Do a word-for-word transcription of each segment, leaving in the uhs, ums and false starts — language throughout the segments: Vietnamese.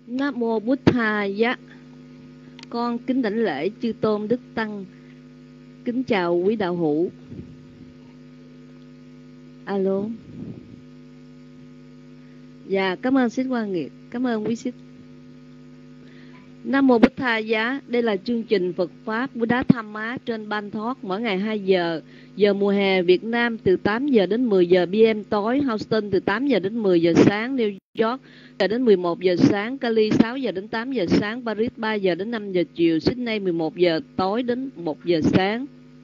Nam mô Bụt Thaya. Con kính đảnh lễ chư tôn đức tăng. Kính chào quý đạo hữu. Alo. Dạ, cảm ơn Sít Hoa Nghiệp. Cảm ơn quý Sít. Nam mô Bụt Thaya. Đây là chương trình Phật Pháp Buddha Tham Má trên Ban Thoát mỗi ngày hai giờ. Giờ mùa hè Việt Nam từ tám giờ đến mười giờ pê em tối, Houston từ tám giờ đến mười giờ sáng, New York giờ đến mười một giờ sáng, Cali sáu giờ đến tám giờ sáng, Paris ba giờ đến năm giờ chiều, Sydney mười một giờ tối đến một giờ sáng.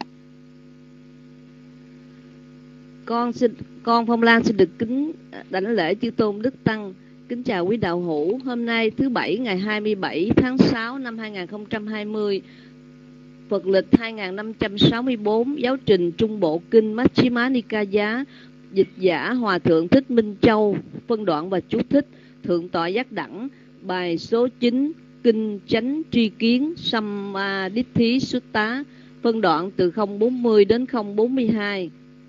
Con xin con Phong Lan xin được kính đảnh lễ chư tôn đức tăng. Kính chào quý đạo hữu. Hôm nay thứ Bảy ngày hai mươi bảy tháng sáu năm hai nghìn không trăm hai mươi, Phật lịch hai nghìn năm trăm sáu mươi tư, giáo trình Trung Bộ Kinh Majjhima Nikaya, dịch giả Hòa Thượng Thích Minh Châu, phân đoạn và chú thích. Thượng tọa Giác Đẳng, bài số chín, Kinh Chánh Tri Kiến Sammaditthi Sutta, phân đoạn từ không bốn mươi đến không bốn mươi hai.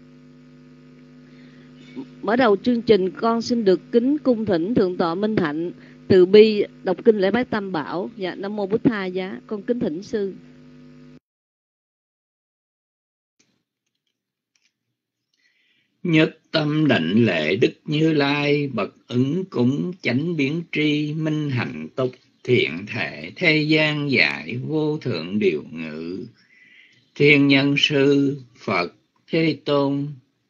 Mở đầu chương trình, con xin được kính cung thỉnh Thượng tọa Minh Hạnh từ bi đọc kinh lễ bái Tam Bảo. Dạ, Nam mô Bụt Thaya. Con kính thỉnh sư. Nhất tâm đảnh lễ Đức Như Lai, bậc ứng cúng chánh biến tri, minh hạnh túc thiện thể, thế gian giải vô thượng điều ngự, thiên nhân sư Phật Thế Tôn.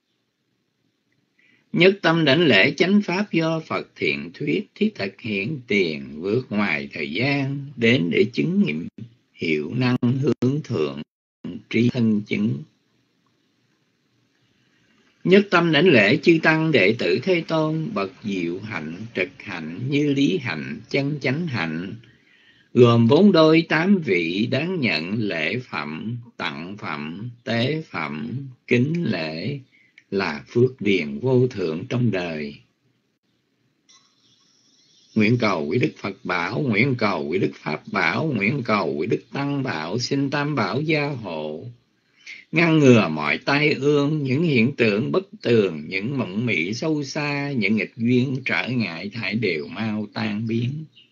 Nhất tâm đảnh lễ chánh pháp do Phật thiện thuyết, thiết thực hiện tiền, vượt ngoài thời gian, đến để chứng nghiệm hiệu năng hướng thượng trí thân chứng. Nhất tâm đảnh lễ chư tăng đệ tử Thế Tôn, bậc diệu hạnh, trực hạnh, như lý hạnh, chân chánh hạnh, gồm bốn đôi tám vị đáng nhận lễ phẩm, tặng phẩm, tế phẩm, kính lễ, là phước điền vô thượng trong đời. Nguyện cầu quý Đức Phật Bảo, nguyện cầu quý Đức Pháp Bảo, nguyện cầu quý Đức Tăng Bảo, xin Tam Bảo gia hộ, ngăn ngừa mọi tai ương, những hiện tượng bất tường, những mộng mị sâu xa, những nghịch duyên trở ngại thải đều mau tan biến.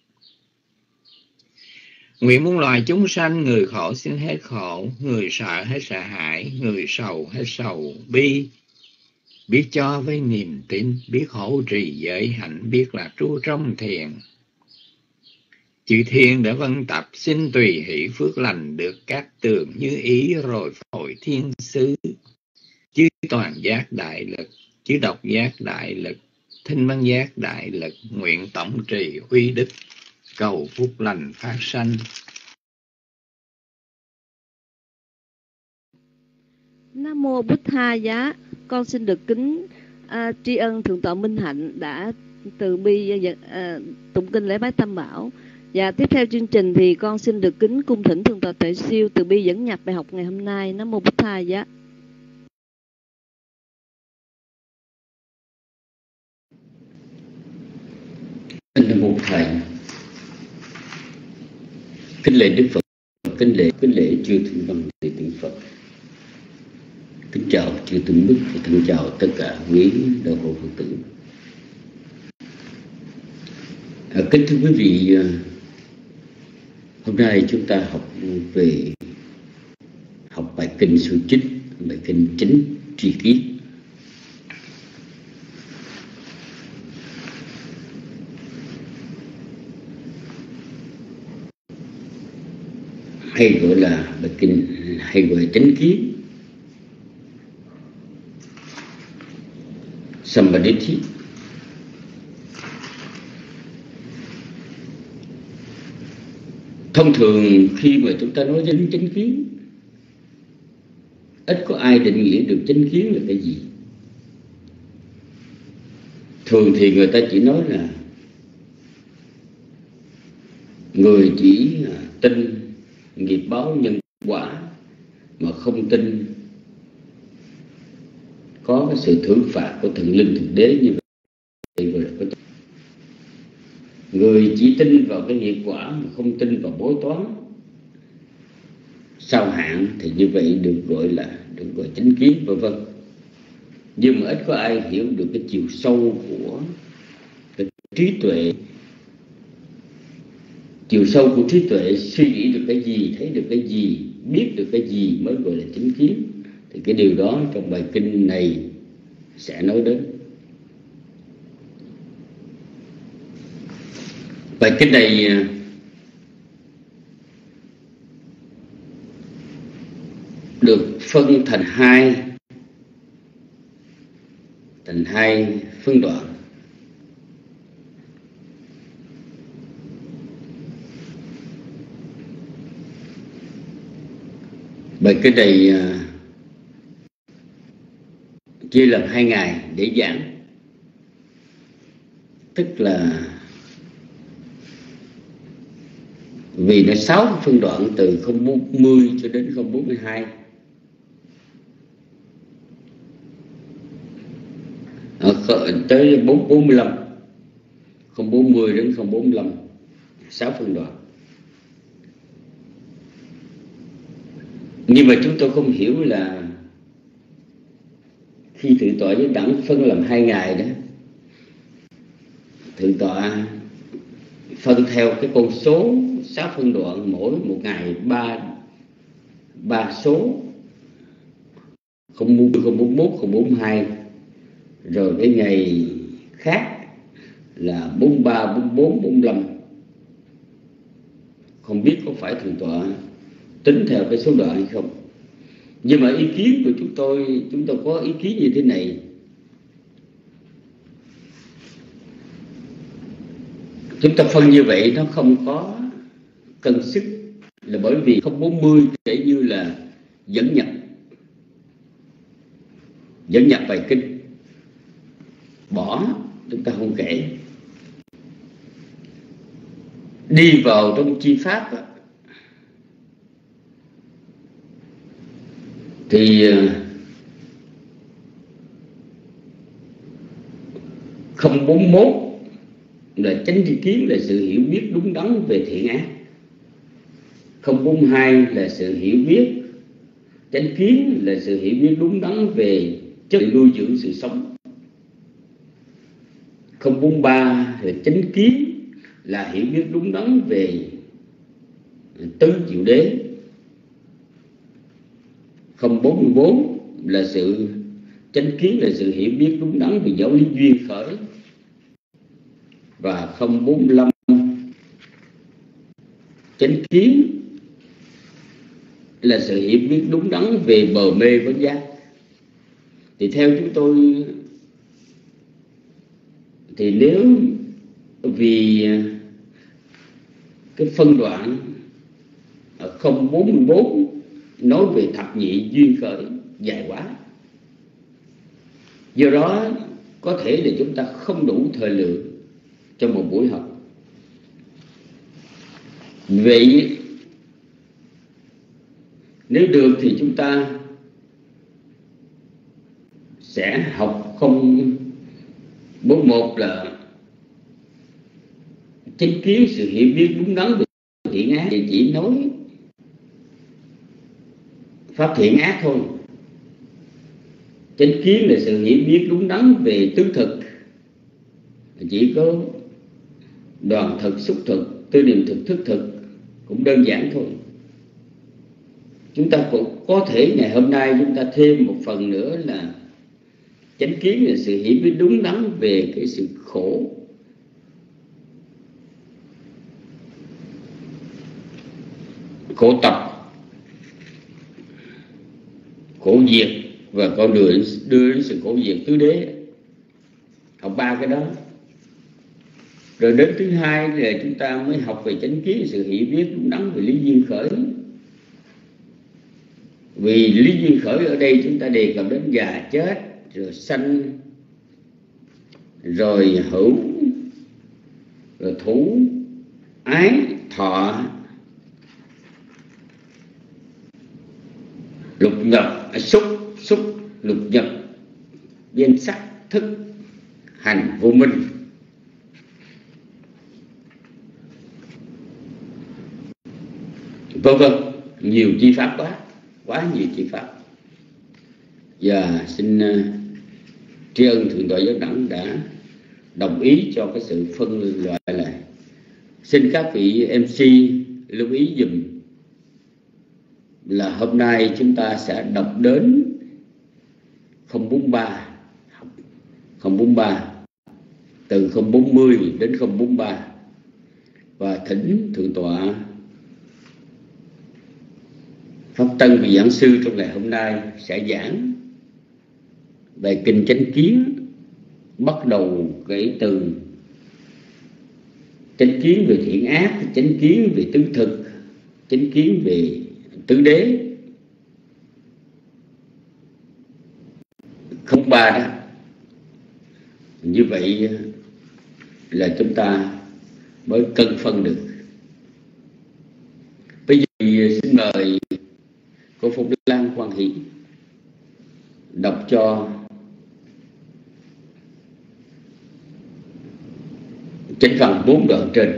Nguyện muôn loài chúng sanh, người khổ xin hết khổ, người sợ hết sợ hãi, người sầu hết sầu bi, biết cho với niềm tin, biết hỗ trì giới hạnh, biết là trú trong thiền. Chư thiên đã vân tập, xin tùy hỷ phước lành, được các tường như ý rồi hội thiên sứ. Chư toàn giác đại lực, chư độc giác đại lực, thinh văn giác đại lực, nguyện tổng trì uy đức, cầu phúc lành phát sanh. Nam mô Bụt Thaya. Con xin được kính uh, tri ân Thượng tọa Minh Hạnh đã từ bi uh, tụng kinh lễ bái Tam Bảo. Và tiếp theo chương trình thì con xin được kính cung thỉnh Thượng tọa Tuệ Siêu từ bi dẫn nhập bài học ngày hôm nay. Nam mô Bụt Thaya. Nam mô Thầy. Kính lễ Đức Phật, kính lễ kính lễ chư thượng văn đệ tử Phật. Kính chào chư tôn đức và thân chào tất cả quý đạo hữu Phật tử. À, kính thưa quý vị, hôm nay chúng ta học về học bài kinh số chín, bài kinh Chánh Tri Kiến. Hay gọi là bài kinh, hay gọi là chánh kiến, Sammaditthi. Thông thường khi mà chúng ta nói đến chánh kiến, ít có ai định nghĩa được chánh kiến là cái gì. Thường thì người ta chỉ nói là người chỉ tin nghiệp báo nhân quả mà không tin có cái sự thưởng phạt của thần linh thượng đế như vậy. Người chỉ tin vào cái nghiệp quả mà không tin vào bói toán sao hạn thì như vậy được gọi là được gọi chánh kiến, vân vân. Nhưng mà ít có ai hiểu được cái chiều sâu của cái trí tuệ chiều sâu của trí tuệ, suy nghĩ được cái gì, thấy được cái gì, biết được cái gì mới gọi là chánh kiến. Thì cái điều đó trong bài kinh này sẽ nói đến. Bài kinh này được phân thành hai thành hai phân đoạn. Bài kinh này chia làm hai ngày để giảng, tức là vì nó sáu phân đoạn từ không bốn mươi cho đến không bốn mươi hai. Tới bốn mươi lăm, không bốn mươi đến không bốn mươi lăm, sáu phân đoạn. Nhưng mà chúng tôi không hiểu là khi thượng tọa với đẳng phân làm hai ngày đó, thượng tọa phân theo cái con số sáu phân đoạn, mỗi một ngày ba ba số, không bốn mươi, không bốn mươi mốt, không bốn mươi hai, rồi cái ngày khác là bốn mươi ba, bốn mươi bốn, bốn mươi lăm. Không biết có phải thượng tọa tính theo cái số đoạn hay không. Nhưng mà ý kiến của chúng tôi, chúng tôi có ý kiến như thế này. Chúng ta phân như vậy nó không có cân sức, là bởi vì không bốn mươi kể như là dẫn nhập dẫn nhập bài kinh, bỏ, chúng ta không kể. Đi vào trong chi pháp đó, thì không bốn mươi mốt là chánh tri kiến, là sự hiểu biết đúng đắn về thiện ác. Không bốn mươi hai là sự hiểu biết chánh kiến, là sự hiểu biết đúng đắn về chất nuôi dưỡng sự sống. Không bốn mươi ba là chánh kiến, là hiểu biết đúng đắn về tứ diệu đế. Không bốn mươi bốn là sự chánh kiến, là sự hiểu biết đúng đắn về giáo lý duyên khởi. Và không bốn mươi lăm chánh kiến là sự hiểu biết đúng đắn về bờ mê vấn giác. Thì theo chúng tôi, thì nếu vì cái phân đoạn ở không bốn mươi bốn nói về thập nhị duyên khởi dài quá, do đó có thể là chúng ta không đủ thời lượng trong một buổi học. Vậy nếu được thì chúng ta sẽ học không bốn mươi mốt là chánh kiến, sự hiểu biết đúng đắn về thiện ác, thì chỉ nói pháp thiện ác thôi. Chánh kiến là sự hiểu biết đúng đắn về tứ thực, chỉ có đoàn thực, xúc thực, tư niệm thực, thức thực, cũng đơn giản thôi. Chúng ta cũng có thể ngày hôm nay chúng ta thêm một phần nữa là chánh kiến là sự hiểu biết đúng đắn về cái sự khổ. Khổ tập, khổ diệt và con đường đưa đến sự khổ diệt tứ đế. Học ba cái đó. Rồi đến thứ hai là chúng ta mới học về chánh kiến, sự hiểu biết đúng đắn về lý duyên khởi. Vì lý duyên khởi ở đây chúng ta đề cập đến già chết, rồi sanh, rồi hữu, rồi thủ, ái, thọ, lục nhập, xúc, xúc, lục nhập, danh sắc, thức, hành, vô minh. Vân vân, nhiều chi pháp quá, quá nhiều chi pháp. Và xin uh, tri ân thượng tọa giáo đẳng đã đồng ý cho cái sự phân loại này. Xin các vị em xê lưu ý dùm là hôm nay chúng ta sẽ đọc đến không bốn ba, không bốn ba, từ không bốn mươi đến không bốn ba, và thỉnh Thượng tọa Pháp Tân vị giảng sư trong ngày hôm nay sẽ giảng về kinh chánh kiến, bắt đầu kể từ chánh kiến về thiện ác, chánh kiến về tứ thực, chánh kiến về tứ đế. Không ba đó. Như vậy là chúng ta mới cân phân được. Bây giờ xin mời cô Phụng Đức Lan Quan Hỷ đọc cho chánh văn bốn đoạn trên,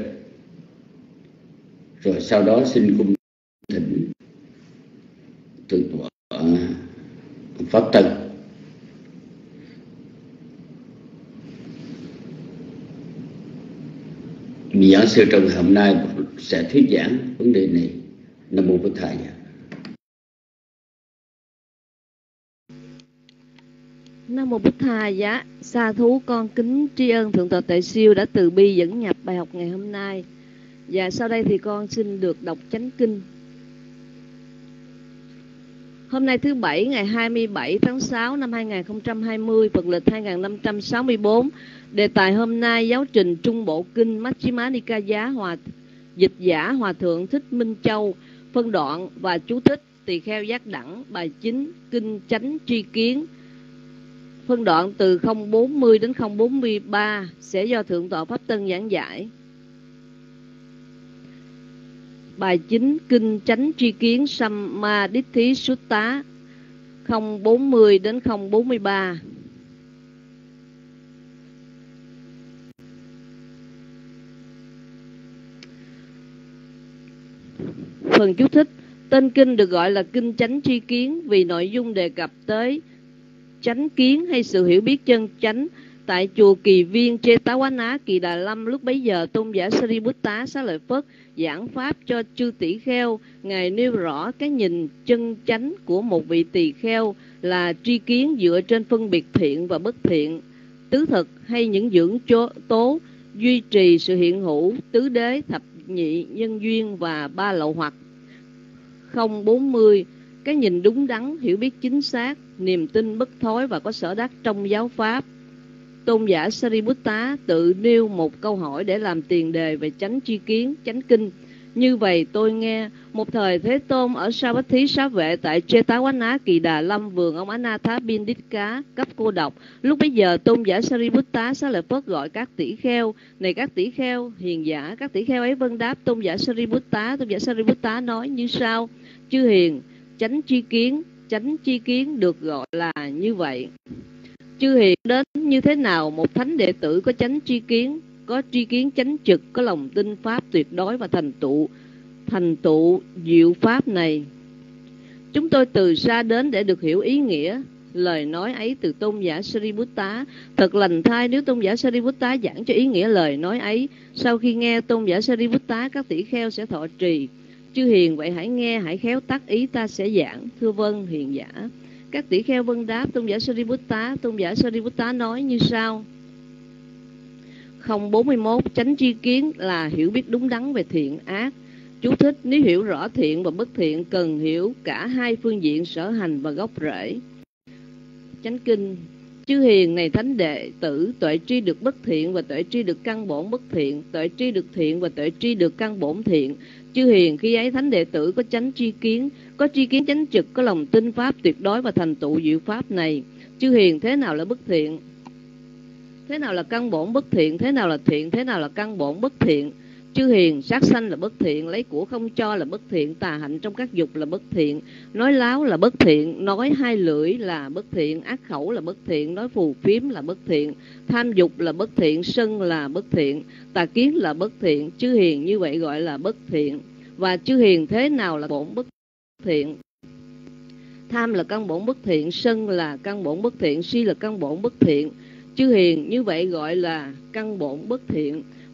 rồi sau đó xin cung thỉnh Thượng tọa Pháp Tân. Vị giảng sư trong ngày hôm nay sẽ thuyết giảng vấn đề này. Nam mô Bổn Thầy. Nam mô Bích Tha Giá. Sa thú con kính tri ân Thượng tọa Tuệ Siêu đã từ bi dẫn nhập bài học ngày hôm nay. Và sau đây thì con xin được đọc chánh kinh. Hôm nay thứ Bảy ngày hai mươi bảy tháng sáu năm hai nghìn không trăm hai mươi, Phật lịch hai nghìn năm trăm sáu mươi tư. Đề tài hôm nay giáo trình Trung Bộ Kinh Majjhima Nikaya, Hòa dịch giả Hòa thượng Thích Minh Châu, phân đoạn và chú thích tỳ kheo giác đẳng, bài chín, kinh chánh tri kiến. Phân đoạn từ không bốn mươi đến không bốn mươi ba sẽ do Thượng tọa Pháp Tân giảng giải. Bài chín, kinh chánh tri kiến Sammaditthi Sutta, không bốn mươi đến không bốn mươi ba. Phần chú thích. Tên kinh được gọi là kinh chánh tri kiến vì nội dung đề cập tới chánh kiến hay sự hiểu biết chân chánh. Tại chùa Kỳ Viên Chetawala, Kỳ Đà Lâm, lúc bấy giờ tôn giả Sariputta Xá Lợi Phất giảng pháp cho chư tỷ kheo. Ngài nêu rõ cái nhìn chân chánh của một vị tỳ kheo là tri kiến dựa trên phân biệt thiện và bất thiện, tứ thực hay những dưỡng tố, duy trì sự hiện hữu, tứ đế, thập nhị, nhân duyên và ba lậu hoặc. Không bốn mươi, cái nhìn đúng đắn, hiểu biết chính xác, niềm tin bất thối và có sở đắc trong giáo pháp. Tôn giả Sariputta tự nêu một câu hỏi để làm tiền đề về chánh tri kiến, chánh kinh. Như vậy tôi nghe, một thời Thế Tôn ở Savatthi Xá Vệ tại Chetawala, Kỳ Đà Lâm, vườn ông Anathapindika, cấp cô độc. Lúc bấy giờ tôn giả Sariputta Xá Lợi Phất gọi các tỷ kheo: này các tỷ kheo hiền giả. Các tỷ kheo ấy vâng đáp tôn giả Sariputta. Tôn giả Sariputta nói như sau: chư hiền, chánh tri kiến, chánh tri kiến được gọi là như vậy. Chư hiền, đến như thế nào một thánh đệ tử có chánh tri kiến, có tri kiến chánh trực, có lòng tin pháp tuyệt đối và thành tựu thành tựu diệu pháp này? Chúng tôi từ xa đến để được hiểu ý nghĩa lời nói ấy từ tôn giả Sariputta. Thật lành thay nếu tôn giả Sariputta giảng cho ý nghĩa lời nói ấy. Sau khi nghe tôn giả Sariputta, các tỷ kheo sẽ thọ trì. Chư hiền, vậy hãy nghe, hãy khéo tác ý ta sẽ giảng. Thưa vâng hiền giả. Các tỷ kheo vâng đáp tôn giả Sariputta. Tôn giả Sariputta nói như sau: không bốn mươi mốt, chánh tri kiến là hiểu biết đúng đắn về thiện ác. Chú thích: nếu hiểu rõ thiện và bất thiện, cần hiểu cả hai phương diện sở hành và gốc rễ. Chánh kinh. Chư hiền, này thánh đệ tử, tuệ tri được bất thiện và tuệ tri được căn bổn bất thiện, tuệ tri được thiện và tuệ tri được căn bổn thiện. Chư hiền, khi ấy thánh đệ tử có chánh tri kiến, có tri kiến chánh trực, có lòng tin pháp tuyệt đối và thành tựu diệu pháp này. Chư hiền, thế nào là bất thiện? Thế nào là căn bổn bất thiện? Thế nào là thiện? Thế nào là căn bổn bất thiện? Chư hiền, sát sanh là bất thiện, lấy của không cho là bất thiện, tà hạnh trong các dục là bất thiện, nói láo là bất thiện, nói hai lưỡi là bất thiện, ác khẩu là bất thiện, nói phù phiếm là bất thiện, tham dục là bất thiện, sân là bất thiện, tà kiến là bất thiện. Chư hiền, như vậy gọi là bất thiện. Và chư hiền, thế nào là bổn bất thiện? Tham là căn bổn bất thiện, sân là căn bổn bất thiện, si là căn bổn bất thiện. Chư hiền, như vậy gọi là căn bổn bất thiện.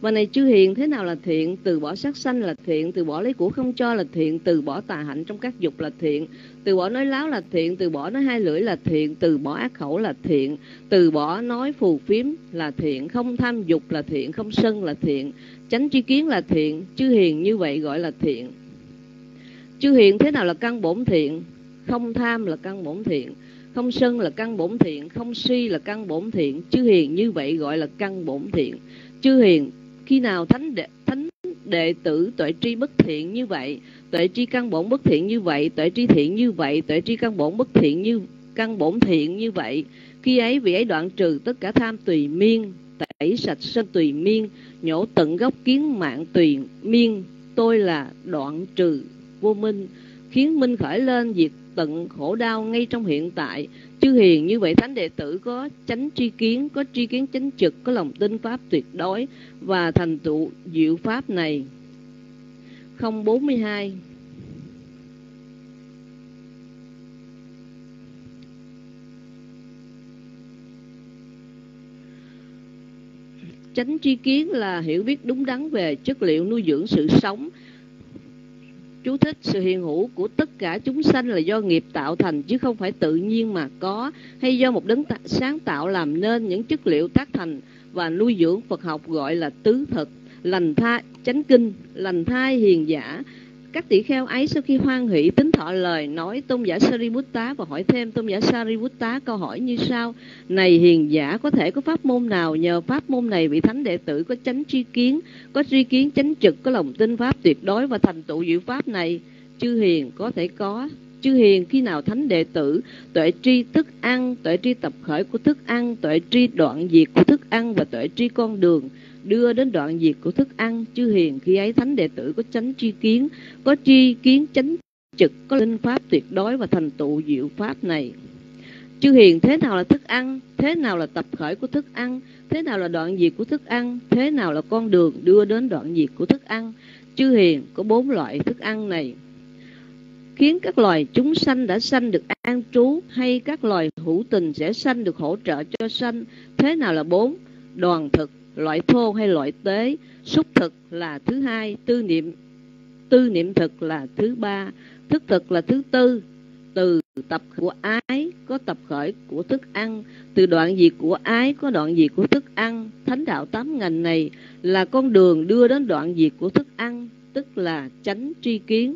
Và này chư hiền, thế nào là thiện? Từ bỏ sát sanh là thiện, từ bỏ lấy của không cho là thiện, từ bỏ tà hạnh trong các dục là thiện, từ bỏ nói láo là thiện, từ bỏ nói hai lưỡi là thiện, từ bỏ ác khẩu là thiện, từ bỏ nói phù phiếm là thiện, không tham dục là thiện, không sân là thiện, chánh tri kiến là thiện. Chư hiền, như vậy gọi là thiện. Chư hiền, thế nào là căn bổn thiện? Không tham là căn bổn thiện, không sân là căn bổn thiện, không si là căn bổn thiện. Chư hiền, như vậy gọi là căn bổn thiện. Chư hiền, khi nào thánh đệ, thánh đệ tử tuệ tri bất thiện như vậy, tuệ tri căn bổn bất thiện như vậy, tuệ tri thiện như vậy, tuệ tri căn bổn bất thiện như căn bổn thiện như vậy, khi ấy vị ấy đoạn trừ tất cả tham tùy miên, tẩy sạch sân tùy miên, nhổ tận gốc kiến mạng tùy miên. Tôi là đoạn trừ vô minh, khiến minh khởi lên, diệt tận khổ đau ngay trong hiện tại. Chư hiền, như vậy thánh đệ tử có chánh tri kiến, có tri kiến chánh trực, có lòng tin pháp tuyệt đối và thành tựu diệu pháp này. Không bốn mươi hai. Chánh tri kiến là hiểu biết đúng đắn về chất liệu nuôi dưỡng sự sống. Chú thích: sự hiện hữu của tất cả chúng sanh là do nghiệp tạo thành, chứ không phải tự nhiên mà có, hay do một đấng sáng tạo làm nên. Những chất liệu tác thành và nuôi dưỡng Phật học gọi là tứ thực. Lành thai, chánh kinh, lành thai hiền giả. Các tỷ kheo ấy sau khi hoan hỷ tín thọ lời nói tôn giả Sariputta và hỏi thêm tôn giả Sariputta câu hỏi như sau: này hiền giả, có thể có pháp môn nào nhờ pháp môn này vị thánh đệ tử có chánh tri kiến, có tri kiến chánh trực, có lòng tin pháp tuyệt đối và thành tựu diệu pháp này? Chư hiền, có thể có. Chư hiền, khi nào thánh đệ tử tuệ tri thức ăn, tuệ tri tập khởi của thức ăn, tuệ tri đoạn diệt của thức ăn và tuệ tri con đường đưa đến đoạn diệt của thức ăn. Chư hiền, khi ấy thánh đệ tử có chánh tri kiến, có tri kiến chánh trực, có linh pháp tuyệt đối và thành tựu diệu pháp này. Chư hiền, thế nào là thức ăn? Thế nào là tập khởi của thức ăn? Thế nào là đoạn diệt của thức ăn? Thế nào là con đường đưa đến đoạn diệt của thức ăn? Chư hiền, có bốn loại thức ăn này khiến các loài chúng sanh đã sanh được an trú, hay các loài hữu tình sẽ sanh được hỗ trợ cho sanh. Thế nào là bốn? Đoàn thực, loại thô hay loại tế, xúc thực là thứ hai, tư niệm tư niệm thực là thứ ba, thức thực là thứ tư. Từ tập của ái có tập khởi của thức ăn, từ đoạn diệt của ái có đoạn diệt của thức ăn. Thánh đạo tám ngành này là con đường đưa đến đoạn diệt của thức ăn, tức là chánh tri kiến,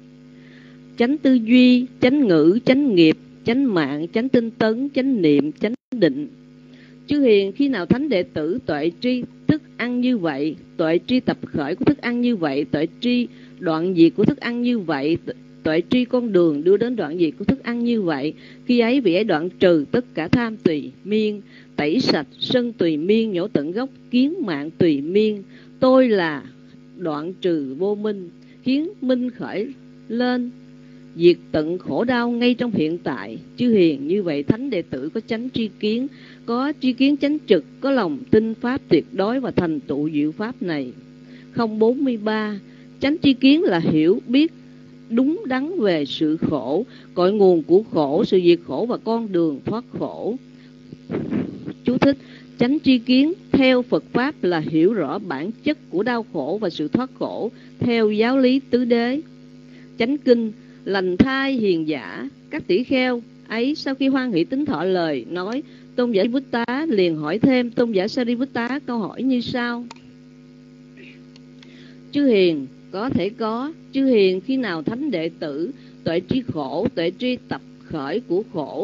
chánh tư duy, chánh ngữ, chánh nghiệp, chánh mạng, chánh tinh tấn, chánh niệm, chánh định. Chư hiền, khi nào thánh đệ tử tuệ tri thức ăn như vậy, tuệ tri tập khởi của thức ăn như vậy, tuệ tri đoạn diệt của thức ăn như vậy, tuệ tri con đường đưa đến đoạn diệt của thức ăn như vậy, khi ấy vị ấy đoạn trừ tất cả tham tùy miên, tẩy sạch sân tùy miên, nhổ tận gốc kiến mạng tùy miên. Tôi là đoạn trừ vô minh, khiến minh khởi lên, diệt tận khổ đau ngay trong hiện tại. Chư hiền, như vậy thánh đệ tử có chánh tri kiến, có tri kiến chánh trực, có lòng tin pháp tuyệt đối và thành tựu diệu pháp này. Không bốn mươi ba. Chánh tri kiến là hiểu biết đúng đắn về sự khổ, cội nguồn của khổ, sự diệt khổ và con đường thoát khổ. Chú thích: chánh tri kiến theo Phật pháp là hiểu rõ bản chất của đau khổ và sự thoát khổ theo giáo lý tứ đế. Chánh kinh, lành thai hiền giả. Các tỷ kheo ấy sau khi hoan hỷ tín thọ lời nói tôn giả Sariputta liền hỏi thêm tôn giả Sariputta câu hỏi như sau: chư hiền, có thể có. Chư hiền, khi nào thánh đệ tử tuệ tri khổ, tuệ tri tập khởi của khổ,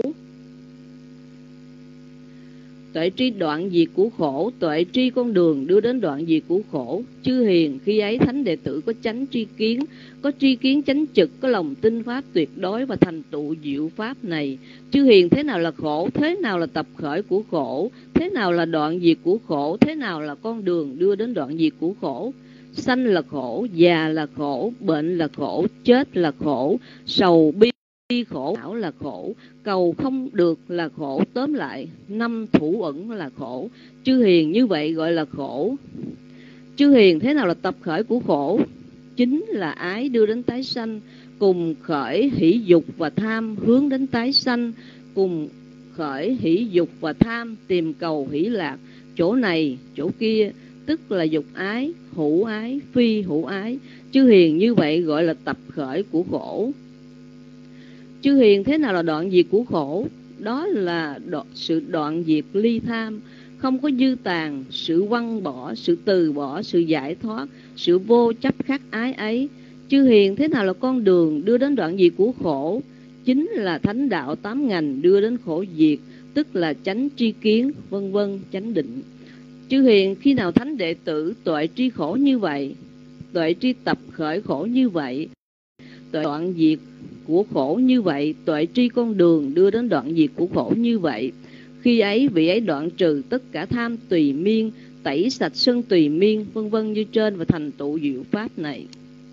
tuệ tri đoạn diệt của khổ, tuệ tri con đường đưa đến đoạn diệt của khổ. Chư hiền, khi ấy thánh đệ tử có chánh tri kiến, có tri kiến chánh trực, có lòng tin pháp tuyệt đối và thành tựu diệu pháp này. Chư hiền, thế nào là khổ? Thế nào là tập khởi của khổ? Thế nào là đoạn diệt của khổ? Thế nào là con đường đưa đến đoạn diệt của khổ? Sanh là khổ, già là khổ, bệnh là khổ, chết là khổ, sầu bi khổ, não là khổ, cầu không được là khổ. Tóm lại, năm thủ ẩn là khổ. Chư hiền, như vậy gọi là khổ. Chư hiền, thế nào là tập khởi của khổ? Chính là ái đưa đến tái sanh, cùng khởi hỷ dục và tham hướng đến tái sanh, cùng khởi hỷ dục và tham tìm cầu hỷ lạc, chỗ này chỗ kia, tức là dục ái, hữu ái, phi hữu ái. Chư hiền như vậy gọi là tập khởi của khổ. Chư hiền thế nào là đoạn diệt của khổ? Đó là đoạn, sự đoạn diệt ly tham, không có dư tàn, sự quăng bỏ, sự từ bỏ, sự giải thoát, sự vô chấp khắc ái ấy. Chư hiền thế nào là con đường đưa đến đoạn diệt của khổ? Chính là thánh đạo tám ngành đưa đến khổ diệt, tức là chánh tri kiến, vân vân, chánh định. Chư hiền khi nào thánh đệ tử tuệ tri khổ như vậy, tuệ tri tập khởi khổ như vậy, tuệ đoạn diệt của khổ như vậy, tuệ tri con đường đưa đến đoạn diệt của khổ như vậy, khi ấy vị ấy đoạn trừ tất cả tham tùy miên, tẩy sạch sân tùy miên, vân vân như trên, và thành tựu diệu pháp này.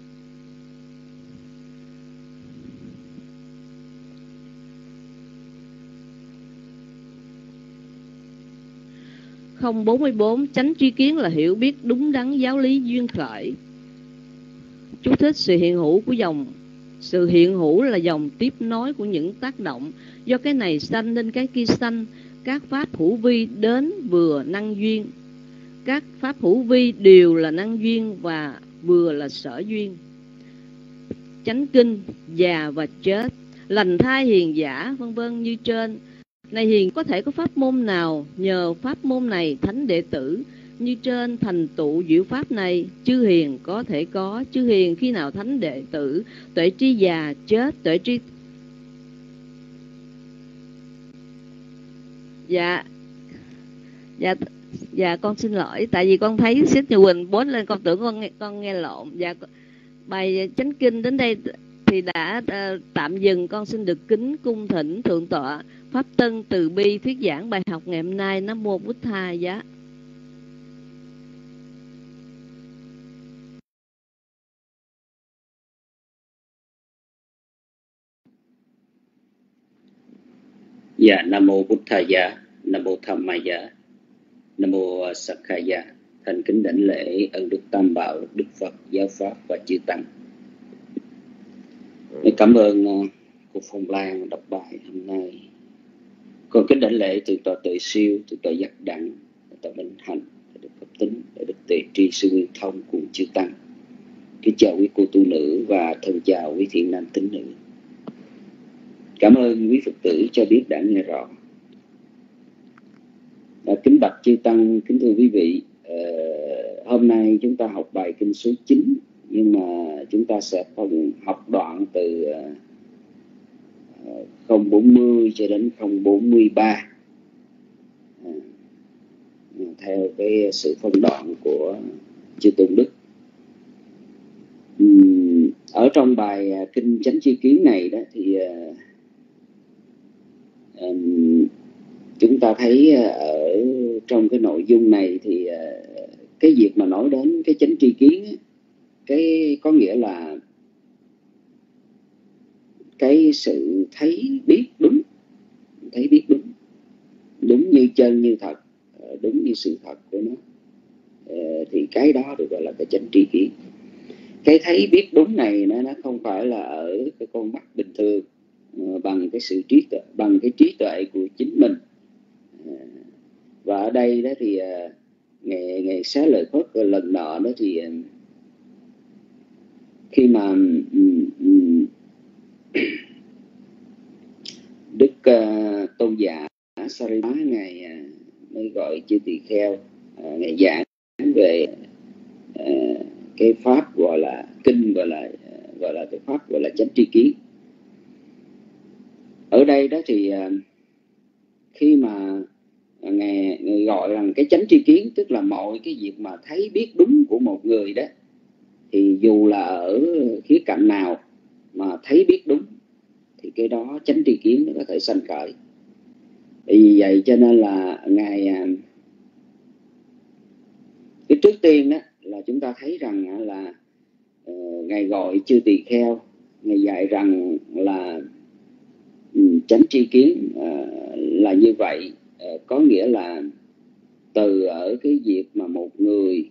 Không bốn mươi bốn. Chánh tri kiến là hiểu biết đúng đắn giáo lý duyên khởi. Chú thích: sự hiện hữu của dòng Sự hiện hữu là dòng tiếp nối của những tác động, do cái này sanh nên cái kia sanh. Các pháp hữu vi đến vừa năng duyên. Các pháp hữu vi đều là năng duyên và vừa là sở duyên. Chánh kinh: già và chết, lành thai hiền giả, vân vân như trên. Này hiền, có thể có pháp môn nào nhờ pháp môn này thánh đệ tử như trên thành tựu diệu pháp này? Chư hiền có thể có. Chư hiền khi nào thánh đệ tử tuệ tri già chết, tuệ tri dạ dạ dạ con xin lỗi, tại vì con thấy Sít Như Quỳnh bốn lên, con tưởng con nghe, con nghe lộn. Dạ, bài chánh kinh đến đây thì đã uh, tạm dừng. Con xin được kính cung thỉnh thượng tọa Pháp Tân từ bi thuyết giảng bài học ngày hôm nay. Nam mô Bụt Tha Giá. Dạ, Nam mô Bụt Tha Giá, Nam mô Tham Ma Giá, Nam mô Sakkaya. Thành kính đảnh lễ ân đức Tam Bảo, Đức Phật, Giáo Pháp và chư Tăng. Cảm ơn uh, cô Phong Lan đọc bài hôm nay. Con kính đảnh lễ từ tọa Tự Siêu, từ tọa Giác Đẳng, từ tọa Minh Hạnh, từ đức Pháp Tính, từ đức Tề Tri Sư Nguyên Thông cùng chư Tăng. Kính chào quý cô tu nữ và thân chào quý thiện nam tín nữ. Cảm ơn quý Phật tử cho biết đã nghe rõ. À, kính bạch chư Tăng, kính thưa quý vị, à, hôm nay chúng ta học bài kinh số chín, nhưng mà chúng ta sẽ phần học đoạn từ không bốn mươi cho đến không bốn mươi ba, à, theo cái sự phân đoạn của chư Tôn Đức. Uhm, ở trong bài kinh chánh tri kiến này đó thì uh, um, chúng ta thấy ở trong cái nội dung này thì uh, cái việc mà nói đến cái chánh tri kiến, cái có nghĩa là cái sự thấy biết đúng, thấy biết đúng, đúng như chân như thật, đúng như sự thật của nó, thì cái đó được gọi là cái chánh tri kiến. Cái thấy biết đúng này nó nó không phải là ở cái con mắt bình thường, bằng cái sự trí tuệ, bằng cái trí tuệ của chính mình. Và ở đây đó thì ngày ngày xá lợi Phất lần nọ đó thì khi mà Đức uh, Tôn giả Saripá ngài uh, mới gọi chư tỳ kheo, uh, ngài giảng về uh, cái pháp gọi là kinh, gọi là uh, gọi là cái pháp gọi là chánh tri kiến. Ở đây đó thì uh, khi mà uh, ngài, ngài gọi rằng cái chánh tri kiến tức là mọi cái việc mà thấy biết đúng của một người đó, thì dù là ở khía cạnh nào mà thấy biết đúng thì cái đó chánh tri kiến nó có thể sanh khởi. Vì vậy cho nên là ngài cái trước tiên đó là chúng ta thấy rằng là uh, ngài gọi chư tỳ kheo, ngài dạy rằng là um, chánh tri kiến uh, là như vậy, uh, có nghĩa là từ ở cái việc mà một người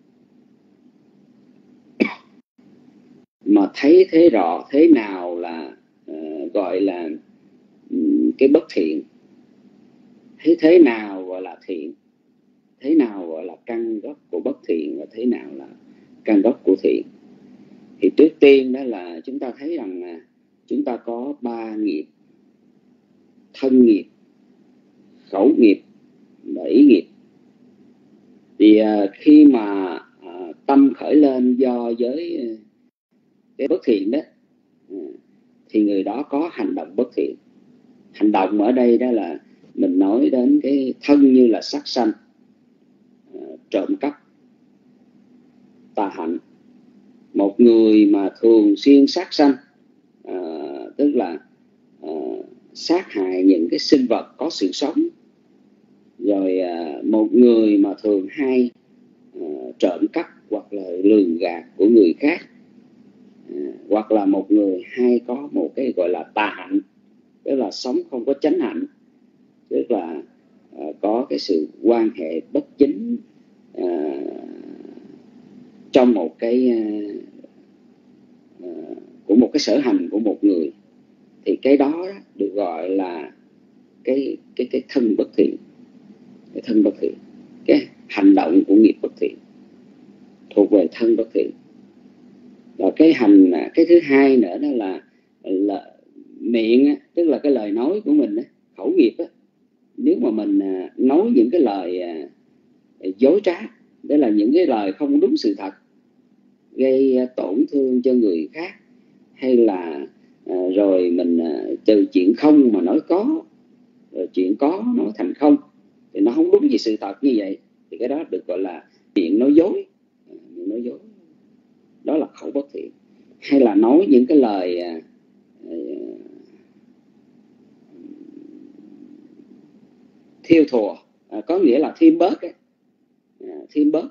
mà thấy thế rõ thế nào là uh, gọi là um, cái bất thiện, thấy thế nào gọi là thiện, thế nào gọi là căn gốc của bất thiện và thế nào là căn gốc của thiện. Thì trước tiên đó là chúng ta thấy rằng là chúng ta có ba nghiệp: thân nghiệp, khẩu nghiệp và ý nghiệp. Thì uh, khi mà uh, tâm khởi lên do với uh, cái bất thiện đó, uh, thì người đó có hành động bất thiện. Hành động ở đây đó là mình nói đến cái thân như là sát sanh, uh, trộm cắp, tà hạnh. Một người mà thường xuyên sát sanh, uh, tức là uh, sát hại những cái sinh vật có sự sống. Rồi uh, một người mà thường hay uh, trộm cắp hoặc là lường gạt của người khác, uh, hoặc là một người hay có một cái gọi là tà hạnh, tức là sống không có chánh hạnh, tức là uh, có cái sự quan hệ bất chính uh, trong một cái uh, uh, của một cái sở hành của một người, thì cái đó, đó được gọi là cái cái cái thân bất thiện. Cái thân bất thiện, cái hành động của nghiệp bất thiện thuộc về thân bất thiện. Và cái hành cái thứ hai nữa đó là, là miệng, tức là cái lời nói của mình, khẩu nghiệp đó. Nếu mà mình nói những cái lời dối trá, đó là những cái lời không đúng sự thật, gây tổn thương cho người khác, hay là rồi mình từ chuyện không mà nói có, rồi chuyện có nói thành không, thì nó không đúng gì sự thật như vậy, thì cái đó được gọi là miệng nói dối. Miệng nói dối đó là khẩu bất thiện. Hay là nói những cái lời uh, thiêu thùa, uh, có nghĩa là thêm bớt ấy. Uh, thêm bớt.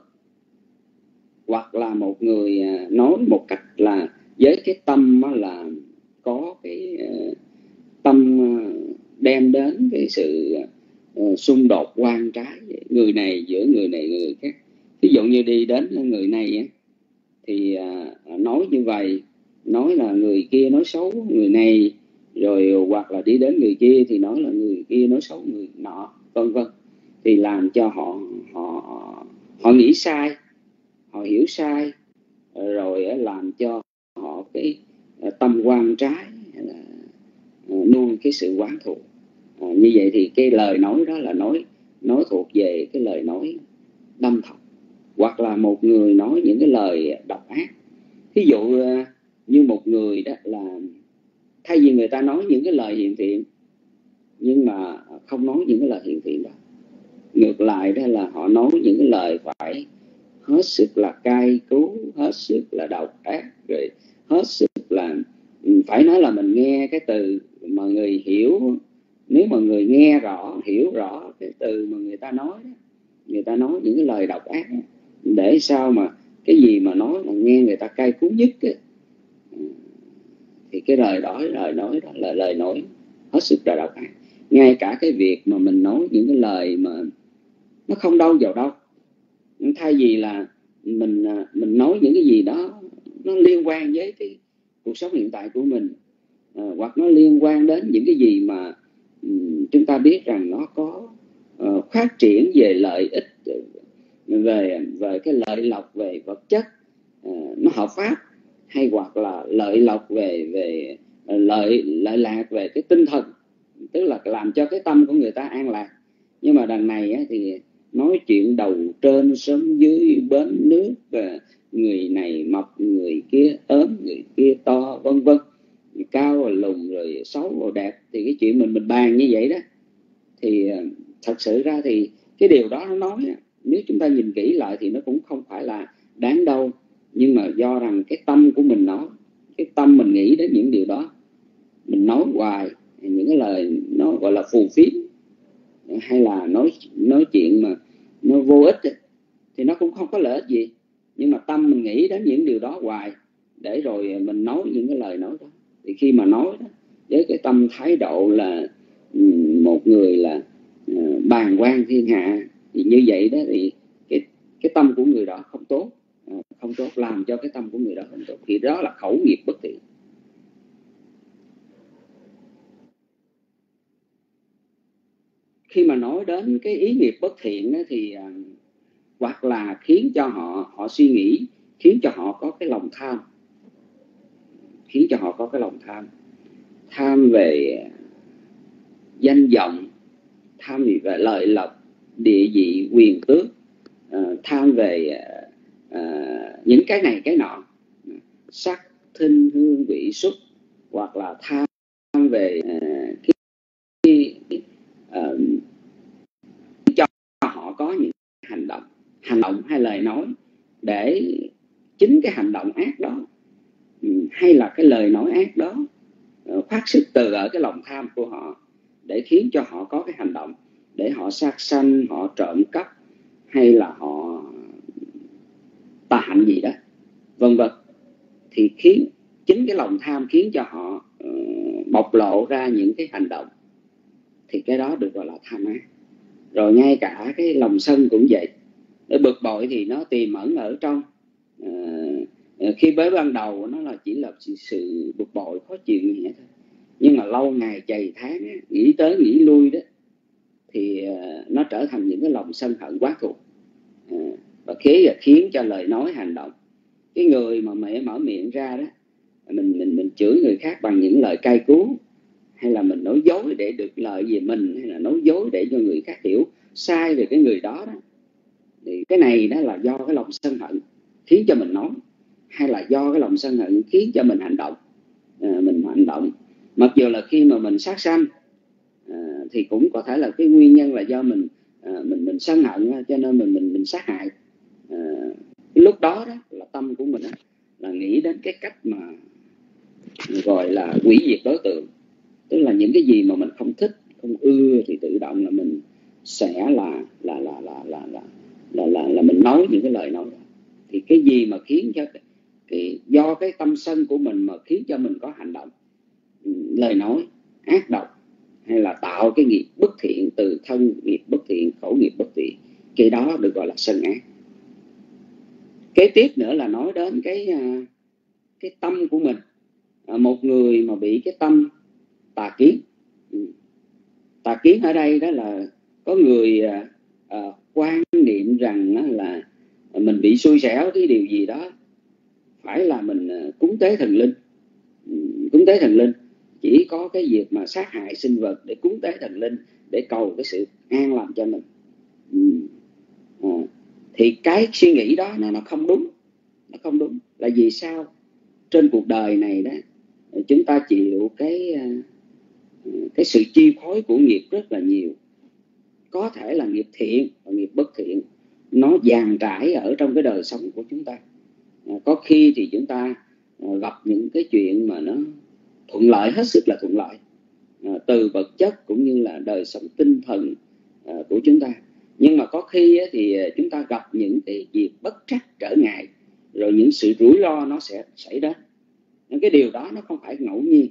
Hoặc là một người uh, nói một cách là với cái tâm là có cái uh, tâm uh, đem đến cái sự uh, xung đột oan trái, người này giữa người này người khác. Ví dụ như đi đến người này ấy, thì uh, nói như vậy, nói là người kia nói xấu người này, rồi hoặc là đi đến người kia thì nói là người kia nói xấu người nọ, vân vân, thì làm cho họ họ họ nghĩ sai, họ hiểu sai, rồi làm cho họ cái tâm oan trái, là nuôi cái sự oán thù. À, như vậy thì cái lời nói đó là nói nói thuộc về cái lời nói đâm thọc. Hoặc là một người nói những cái lời độc ác. Ví dụ như một người đó là thay vì người ta nói những cái lời hiền thiện, nhưng mà không nói những cái lời hiền thiện đó, ngược lại đó là họ nói những cái lời phải hết sức là cay cú, hết sức là độc ác, rồi hết sức là phải nói là mình nghe cái từ mà người hiểu. Nếu mà người nghe rõ, hiểu rõ cái từ mà người ta nói đó, người ta nói những cái lời độc ác đó, để sao mà cái gì mà nói mà nghe người ta cay cú nhất ấy, thì cái lời đó, lời nói đó là lời nói hết sức là độc ác. Ngay cả cái việc mà mình nói những cái lời mà nó không đâu vào đâu, thay vì là mình mình nói những cái gì đó nó liên quan với cái cuộc sống hiện tại của mình, à, hoặc nó liên quan đến những cái gì mà um, chúng ta biết rằng nó có uh, phát triển về lợi ích, về về cái lợi lộc về vật chất, uh, nó hợp pháp, hay hoặc là lợi lộc về về uh, lợi lợi lạc về cái tinh thần, tức là làm cho cái tâm của người ta an lạc. Nhưng mà đằng này á, thì nói chuyện đầu trên sớm dưới bến nước, uh, người này mập người kia ốm, người kia to, vân vân, cao rồi lùn rồi xấu rồi đẹp, thì cái chuyện mình mình bàn như vậy đó, thì uh, thật sự ra thì cái điều đó nó nói, nếu chúng ta nhìn kỹ lại thì nó cũng không phải là đáng đâu. Nhưng mà do rằng cái tâm của mình nói, cái tâm mình nghĩ đến những điều đó, mình nói hoài những cái lời nó gọi là phù phiếm, hay là nói nói chuyện mà nó vô ích ấy, thì nó cũng không có lợi ích gì. Nhưng mà tâm mình nghĩ đến những điều đó hoài, để rồi mình nói những cái lời nói đó. Thì khi mà nói đó, với cái tâm thái độ là một người là uh, bàng quan thiên hạ, thì như vậy đó thì cái, cái tâm của người đó không tốt, uh, không tốt, làm cho cái tâm của người đó không tốt, thì đó là khẩu nghiệp bất thiện. Khi mà nói đến cái ý nghiệp bất thiện đó, thì uh, hoặc là khiến cho họ họ suy nghĩ, khiến cho họ có cái lòng tham, khiến cho họ có cái lòng tham, tham về danh vọng, tham về lợi lộc, địa vị, quyền tước, uh, tham về uh, những cái này cái nọ, sắc, thinh, hương, vị, xúc, hoặc là tham về uh, cái, uh, cho họ có những hành động, hành động hay lời nói, để chính cái hành động ác đó hay là cái lời nói ác đó phát xuất từ ở cái lòng tham của họ, để khiến cho họ có cái hành động, để họ sát sanh, họ trộm cắp, hay là họ tà hạnh gì đó, vân vân. Thì khiến chính cái lòng tham khiến cho họ uh, bộc lộ ra những cái hành động, thì cái đó được gọi là tham ác. Rồi ngay cả cái lòng sân cũng vậy. Cái bực bội thì nó tiềm ẩn ở trong. Uh, khi mới ban đầu nó là chỉ là sự, sự bực bội, khó chịu gì hết thôi. Nhưng mà lâu ngày chày tháng, nghĩ tới nghĩ lui đó, thì uh, nó trở thành những cái lòng sân hận quá thù. Uh, và khiến, khiến cho lời nói, hành động. Cái người mà mẹ mở miệng ra đó, mình, mình, mình chửi người khác bằng những lời cay cú, hay là mình nói dối để được lợi về mình, hay là nói dối để cho người khác hiểu sai về cái người đó đó, thì cái này đó là do cái lòng sân hận khiến cho mình nói, hay là do cái lòng sân hận khiến cho mình hành động. À, mình hành động mặc dù là khi mà mình sát sanh, à, thì cũng có thể là cái nguyên nhân là do mình à, mình mình sân hận, cho nên mình mình mình sát hại. À, cái lúc đó đó là tâm của mình đó, là nghĩ đến cái cách mà gọi là hủy diệt đối tượng, tức là những cái gì mà mình không thích, không ưa thì tự động là mình sẽ là là là là là là là, là, là mình nói những cái lời nói đó. Thì cái gì mà khiến cho cái, cái do cái tâm sân của mình mà khiến cho mình có hành động, lời nói ác độc, hay là tạo cái nghiệp bất thiện, từ thân nghiệp bất thiện, khẩu nghiệp bất thiện, cái đó được gọi là sân ác. Kế tiếp nữa là nói đến cái cái tâm của mình. Một người mà bị cái tâm tà kiến, tà kiến ở đây đó là có người à, à, quan niệm rằng đó là mình bị xui xẻo cái điều gì đó, phải là mình cúng tế thần linh. Cúng tế thần linh chỉ có cái việc mà sát hại sinh vật để cúng tế thần linh, để cầu cái sự an lành cho mình. À, thì cái suy nghĩ đó nó, nó không đúng. Nó không đúng là vì sao? Trên cuộc đời này đó, chúng ta chịu cái cái sự chi phối của nghiệp rất là nhiều. Có thể là nghiệp thiện và nghiệp bất thiện, nó dàn trải ở trong cái đời sống của chúng ta. À, có khi thì chúng ta gặp những cái chuyện mà nó thuận lợi, hết sức là thuận lợi, à, từ vật chất cũng như là đời sống tinh thần à, của chúng ta. Nhưng mà có khi á, thì chúng ta gặp những cái việc bất trắc, trở ngại, rồi những sự rủi ro nó sẽ xảy đến. Những cái điều đó nó không phải ngẫu nhiên.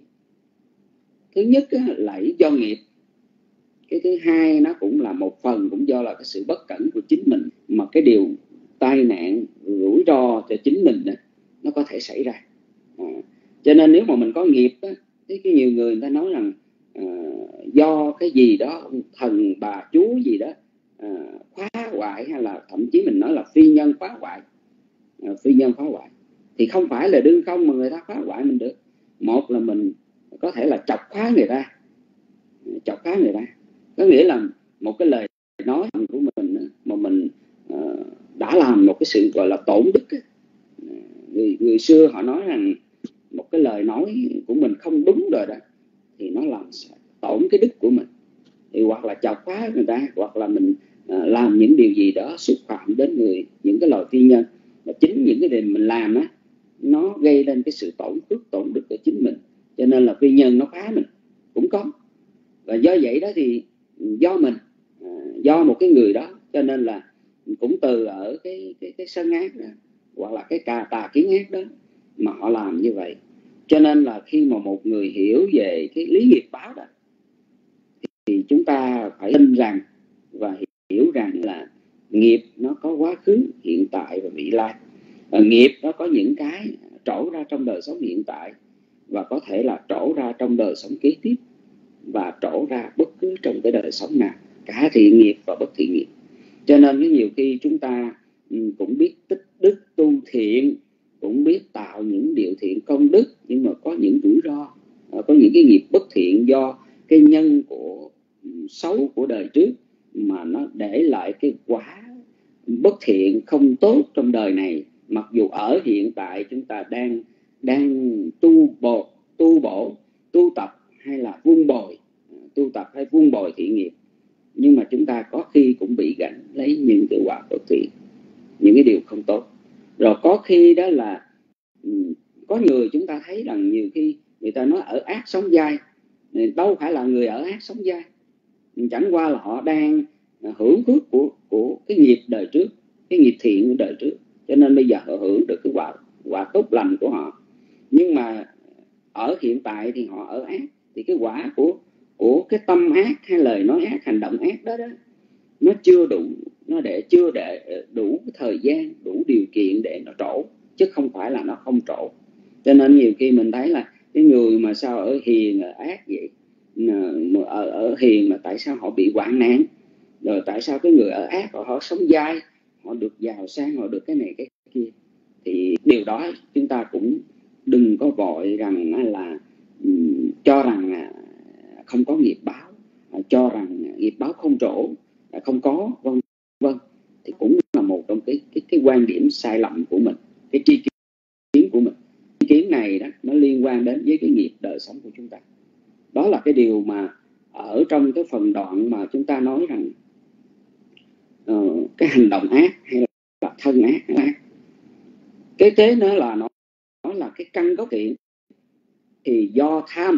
Thứ nhất á, là do nghiệp. Cái thứ hai nó cũng là một phần cũng do là cái sự bất cẩn của chính mình, mà cái điều tai nạn, rủi ro cho chính mình đó, nó có thể xảy ra. À, cho nên nếu mà mình có nghiệp á, thì cái nhiều người, người ta nói rằng à, do cái gì đó, thần bà chú gì đó à, phá hoại, hay là thậm chí mình nói là phi nhân phá hoại. À, phi nhân phá hoại thì không phải là đương không mà người ta phá hoại mình được. Một là mình có thể là chọc phá người ta, chọc phá người ta có nghĩa là một cái lời nói của mình mà mình uh, đã làm một cái sự gọi là tổn đức. Người, người xưa họ nói rằng một cái lời nói của mình không đúng rồi đó, thì nó làm tổn cái đức của mình. Thì hoặc là chọc phá người ta, hoặc là mình uh, làm những điều gì đó xúc phạm đến người, những cái loài phi nhân. Và chính những cái điều mình làm á, nó gây lên cái sự tổn phước, tổn đức của chính mình. Cho nên là phi nhân nó phá mình cũng có. Và do vậy đó thì do mình, à, do một cái người đó, cho nên là cũng từ ở cái cái cái sân ác đó, hoặc là cái cà tà kiến ác đó mà họ làm như vậy. Cho nên là khi mà một người hiểu về cái lý nghiệp báo đó, thì chúng ta phải tin rằng và hiểu rằng là nghiệp nó có quá khứ, hiện tại và vị lai. Và nghiệp nó có những cái trổ ra trong đời sống hiện tại, và có thể là trổ ra trong đời sống kế tiếp, và trổ ra bất cứ trong cái đời sống nào, cả thiện nghiệp và bất thiện nghiệp. Cho nên nhiều khi chúng ta cũng biết tích đức tu thiện, cũng biết tạo những điều thiện công đức, nhưng mà có những rủi ro, có những cái nghiệp bất thiện do cái nhân của xấu của đời trước mà nó để lại cái quả bất thiện không tốt trong đời này. Mặc dù ở hiện tại chúng ta đang đang tu bổ, tu bổ, tu tập hay là vun bồi, tu tập hay vun bồi thiện nghiệp, nhưng mà chúng ta có khi cũng bị gánh lấy những cái quả bất thiện, những cái điều không tốt. Rồi có khi đó là có người chúng ta thấy rằng nhiều khi người ta nói ở ác sống dai, đâu phải là người ở ác sống dai, chẳng qua là họ đang hưởng phước của của cái nghiệp đời trước, cái nghiệp thiện của đời trước, cho nên bây giờ họ hưởng được cái quả quả tốt lành của họ. Nhưng mà ở hiện tại thì họ ở ác, thì cái quả của của cái tâm ác hay lời nói ác, hành động ác đó đó, nó chưa đủ, nó để chưa để đủ thời gian, đủ điều kiện để nó trổ, chứ không phải là nó không trổ. Cho nên nhiều khi mình thấy là cái người mà sao ở hiền ở ác vậy, ở, ở hiền mà tại sao họ bị hoạn nạn, rồi tại sao cái người ở ác họ, họ sống dai, họ được giàu sang, họ được cái này cái kia. Thì điều đó chúng ta cũng đừng có vội rằng là um, cho rằng không có nghiệp báo, cho rằng nghiệp báo không trổ, không có, vân vân. Thì cũng là một trong cái cái cái quan điểm sai lầm của mình, cái tri kiến của mình. Tri kiến này đó nó liên quan đến với cái nghiệp đời sống của chúng ta. Đó là cái điều mà ở trong cái phần đoạn mà chúng ta nói rằng uh, cái hành động ác hay là thân ác, ác. Cái thế nữa là nó, nó là cái căn gốc thiện, thì do tham,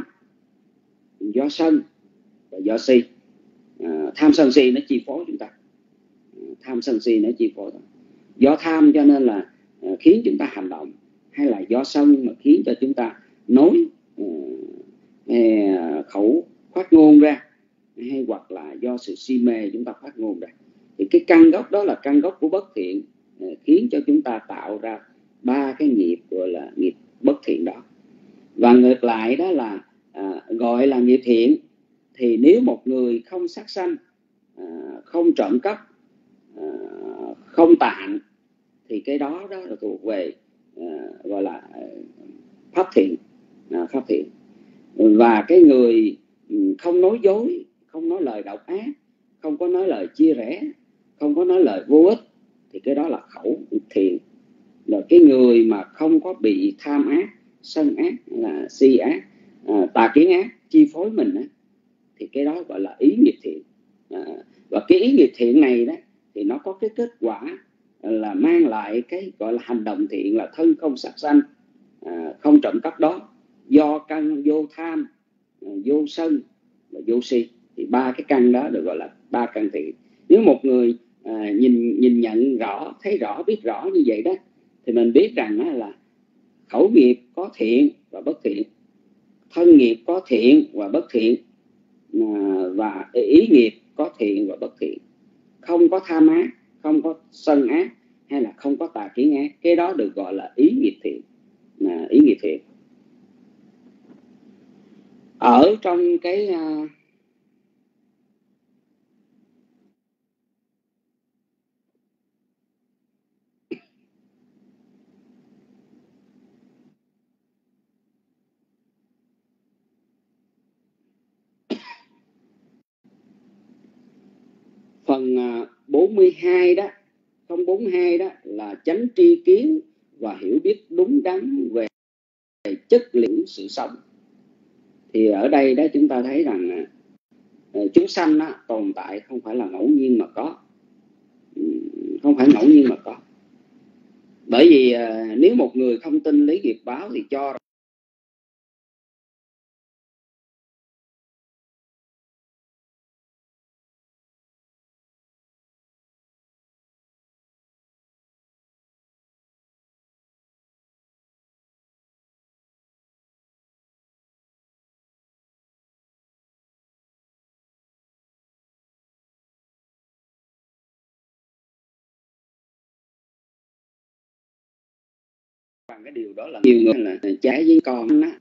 do sân và do si. À, tham sân si nó chi phối chúng ta, tham sân si nó chi phối. Do tham cho nên là uh, khiến chúng ta hành động, hay là do sân mà khiến cho chúng ta nói uh, khẩu phát ngôn ra, hay hoặc là do sự si mê chúng ta phát ngôn ra. Thì cái căn gốc đó là căn gốc của bất thiện, uh, khiến cho chúng ta tạo ra ba cái nghiệp gọi là nghiệp bất thiện đó. Và ngược lại đó là uh, gọi là nghiệp thiện. Thì nếu một người không sát sanh, uh, không trộm cắp, uh, không tàn, thì cái đó đó là thuộc về uh, gọi là pháp thiện, uh, pháp thiện. Và cái người không nói dối, không nói lời độc ác, không có nói lời chia rẽ, không có nói lời vô ích, thì cái đó là khẩu thiện. Rồi cái người mà không có bị tham ác, sân ác, là si ác, uh, tà kiến ác chi phối mình á, thì cái đó gọi là ý nghiệp thiện. À, và cái ý nghiệp thiện này đó thì nó có cái kết quả là mang lại cái gọi là hành động thiện, là thân không sát sanh, à, không trộm cắp đó, do căn vô tham, vô sân và vô si. Thì ba cái căn đó được gọi là ba căn thiện. Nếu một người à, nhìn nhìn nhận rõ, thấy rõ, biết rõ như vậy đó, thì mình biết rằng đó là khẩu nghiệp có thiện và bất thiện, thân nghiệp có thiện và bất thiện, và ý nghiệp có thiện và bất thiện. Không có tham ác, không có sân ác, hay là không có tà kiến ác. Cái đó được gọi là ý nghiệp thiện, là ý nghiệp thiện. Ở trong cái uh, phần uh, bốn mươi hai đó, không bốn mươi hai đó là chánh tri kiến và hiểu biết đúng đắn về chất liệu sự sống. Thì ở đây đó chúng ta thấy rằng uh, chúng sanh đó, tồn tại không phải là ngẫu nhiên mà có, không phải ngẫu nhiên mà có. Bởi vì uh, nếu một người không tin lý nghiệp báo thì cho bằng cái điều đó là nhiều người là trái với con đó.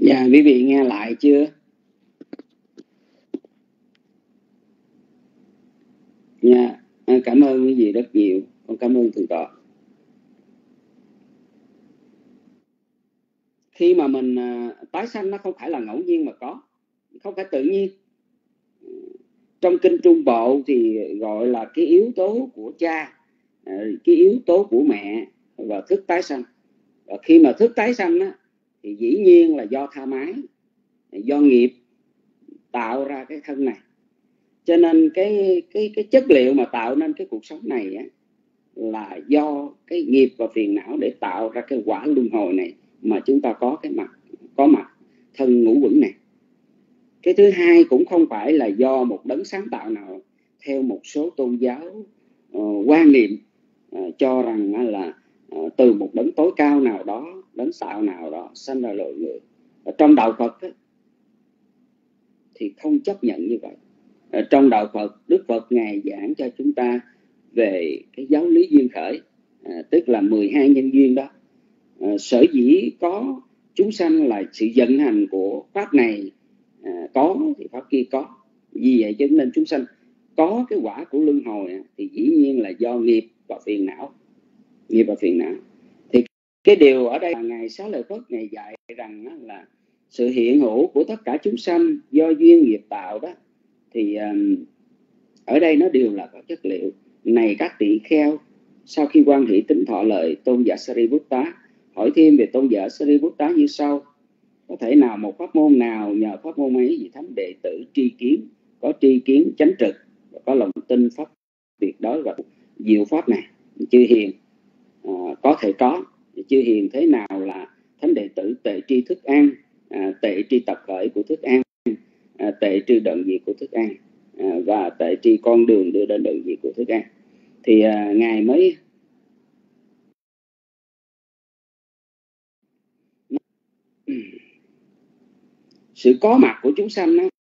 Dạ, quý vị nghe lại chưa? Dạ, à, cảm ơn quý vị rất nhiều. Con cảm ơn thượng tọa. Khi mà mình à, tái sanh nó không phải là ngẫu nhiên mà có, không phải tự nhiên. Trong kinh Trung Bộ thì gọi là cái yếu tố của cha, à, cái yếu tố của mẹ và thức tái sanh. Và khi mà thức tái sanh á, thì dĩ nhiên là do tha mái, do nghiệp tạo ra cái thân này. Cho nên cái cái cái chất liệu mà tạo nên cái cuộc sống này á, là do cái nghiệp và phiền não để tạo ra cái quả luân hồi này mà chúng ta có cái mặt có mặt thân ngũ quẩn này. Cái thứ hai cũng không phải là do một đấng sáng tạo nào theo một số tôn giáo uh, quan niệm uh, cho rằng là uh, từ một đấng tối cao nào đó, đấng tạo nào đó sanh ra loài người. Ở trong đạo Phật ấy, thì không chấp nhận như vậy. Ở trong đạo Phật, Đức Phật Ngài giảng cho chúng ta về cái giáo lý duyên khởi, à, tức là mười hai nhân duyên đó. À, sở dĩ có chúng sanh là sự vận hành của pháp này, à, có thì pháp kia có. Vì vậy cho nên chúng sanh có cái quả của luân hồi thì dĩ nhiên là do nghiệp và phiền não. Nghiệp và phiền não. Thì cái điều ở đây là Ngài Xá Lợi Phất Ngài dạy rằng là sự hiện hữu của tất cả chúng sanh do duyên nghiệp tạo đó, thì um, ở đây nó đều là có chất liệu. Này các tỳ kheo, sau khi quan hỷ tính thọ lời tôn giả Sariputta, hỏi thêm về tôn giả Sariputta như sau: có thể nào một pháp môn nào nhờ pháp môn ấy vì thánh đệ tử tri kiến, có tri kiến chánh trực và có lòng tin pháp tuyệt đối và diệu pháp này? Chư hiền, à, có thể có. Chư hiền thế nào là thánh đệ tử tệ tri thức ăn, à, tệ tri tập khởi của thức ăn, à, tệ tri đoạn diệt của thức ăn, à, và tệ tri con đường đưa đến đoạn diệt của thức ăn? Thì à, Ngài mới sự có mặt của chúng sanh đó,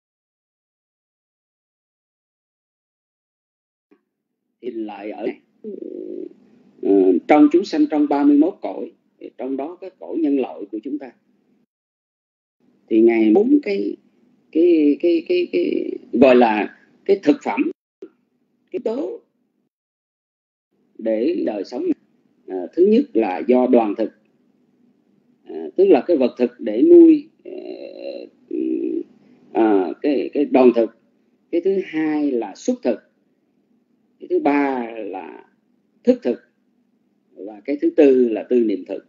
thì lại ở uh, trong chúng sanh trong ba mươi mốt cõi, trong đó cái cõi nhân loại của chúng ta, thì Ngài muốn cái cái cái cái cái gọi là cái thực phẩm, cái tố để đời sống này. À, thứ nhất là do đoàn thực, à, tức là cái vật thực để nuôi à, cái cái đoàn thực. Cái thứ hai là xúc thực. Cái thứ ba là thức thực. Và cái thứ tư là tư niệm thực.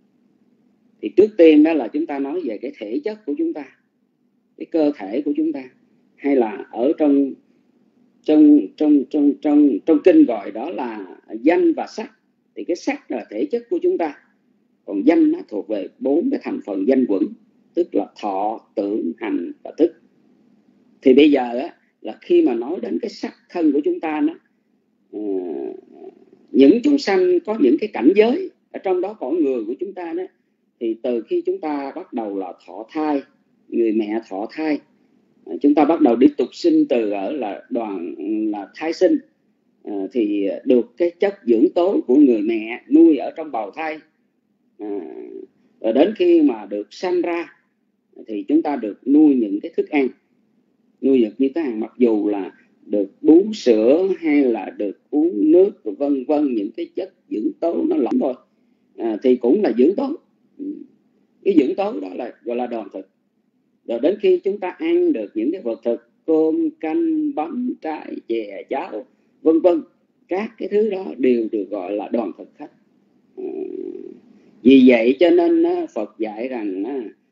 Thì trước tiên đó là chúng ta nói về cái thể chất của chúng ta, cái cơ thể của chúng ta, hay là ở trong trong trong trong trong trong kinh gọi đó là danh và sắc. Thì cái sắc là thể chất của chúng ta, còn danh nó thuộc về bốn cái thành phần danh quẩn, tức là thọ, tưởng, hành và thức. Thì bây giờ á, là khi mà nói đến cái sắc thân của chúng ta đó, uh, những chúng sanh có những cái cảnh giới ở trong đó, cõi người của chúng ta đó, thì từ khi chúng ta bắt đầu là thọ thai, người mẹ thọ thai, chúng ta bắt đầu đi tục sinh từ ở là đoàn là thai sinh, à, thì được cái chất dưỡng tố của người mẹ nuôi ở trong bào thai, à, rồi đến khi mà được sanh ra thì chúng ta được nuôi những cái thức ăn, nuôi được như thế ăn, mặc dù là được bú sữa hay là được uống nước vân vân, những cái chất dưỡng tố nó lỏng thôi, à, thì cũng là dưỡng tố. Cái dưỡng tố đó là gọi là đoàn thực. Rồi đến khi chúng ta ăn được những cái vật thực, cơm, canh, bánh, trái, chè, cháo, vân vân, các cái thứ đó đều được gọi là đoàn thực khách. À, vì vậy cho nên Phật dạy rằng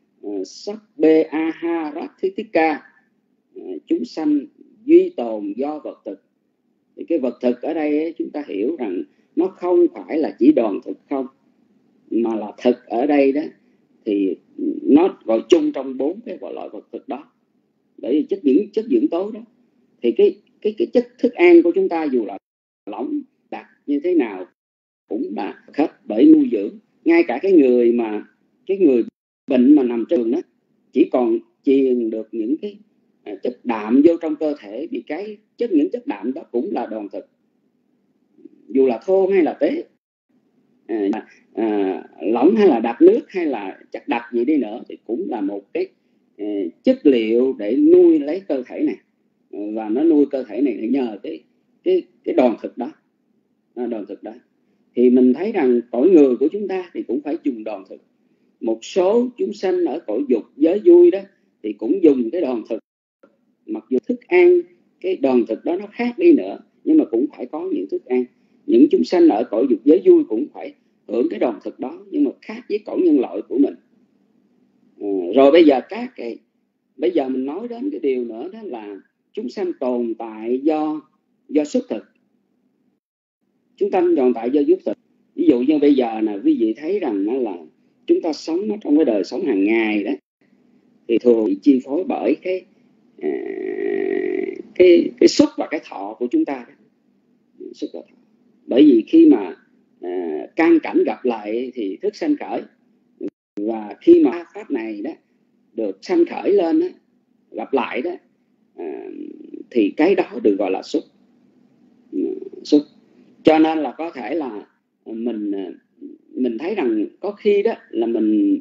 sắc bê a ha rát thí tích ca, chúng sanh duy tồn do vật thực. Thì cái vật thực ở đây chúng ta hiểu rằng nó không phải là chỉ đoàn thực không, mà là thực ở đây đó thì nó gọi chung trong bốn cái loại vật thực đó, bởi vì chất dưỡng chất dưỡng tố đó. Thì cái cái cái chất thức ăn của chúng ta dù là lỏng đặc như thế nào cũng là khách bởi nuôi dưỡng. Ngay cả cái người mà cái người bệnh mà nằm trên giường đó, chỉ còn truyền được những cái chất đạm vô trong cơ thể, vì cái chất những chất đạm đó cũng là đoàn thực, dù là thô hay là tế. à, à, lỏng hay là đặc nước hay là chất đặc gì đi nữa thì cũng là một cái à, chất liệu để nuôi lấy cơ thể này, và nó nuôi cơ thể này nhờ cái cái cái đoàn thực đó, đoàn thực đó. Thì mình thấy rằng cõi người của chúng ta thì cũng phải dùng đoàn thực. Một số chúng sanh ở cõi dục giới vui đó thì cũng dùng cái đoàn thực, mặc dù thức ăn cái đoàn thực đó nó khác đi nữa, nhưng mà cũng phải có những thức ăn. Những chúng sanh ở cõi dục giới vui cũng phải hưởng cái đoàn thực đó, nhưng mà khác với cõi nhân loại của mình. À, rồi bây giờ các cái bây giờ mình nói đến cái điều nữa, đó là chúng sanh tồn tại do do xuất thực. Chúng ta tồn tại do xuất thực. Ví dụ như bây giờ là quý vị thấy rằng đó là chúng ta sống trong cái đời sống hàng ngày đó, thì thường bị chi phối bởi cái à, cái cái xúc và cái thọ của chúng ta đó. Xúc và thọ. Bởi vì khi mà à, căn cảnh gặp lại thì thức sanh khởi, và khi mà pháp này đó được sanh khởi lên đó, gặp lại đó à, thì cái đó được gọi là xúc. Xúc. Cho nên là có thể là mình mình thấy rằng có khi đó là mình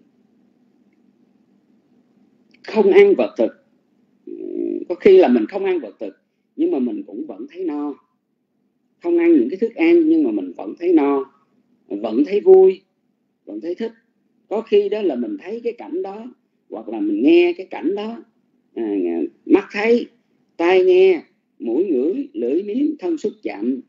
không ăn vật thực, có khi là mình không ăn vật thực nhưng mà mình cũng vẫn thấy no. Không ăn những cái thức ăn nhưng mà mình vẫn thấy no, vẫn thấy vui, vẫn thấy thích. Có khi đó là mình thấy cái cảnh đó, hoặc là mình nghe cái cảnh đó, à, mắt thấy, tai nghe, mũi ngửi, lưỡi nếm, thân xúc chạm,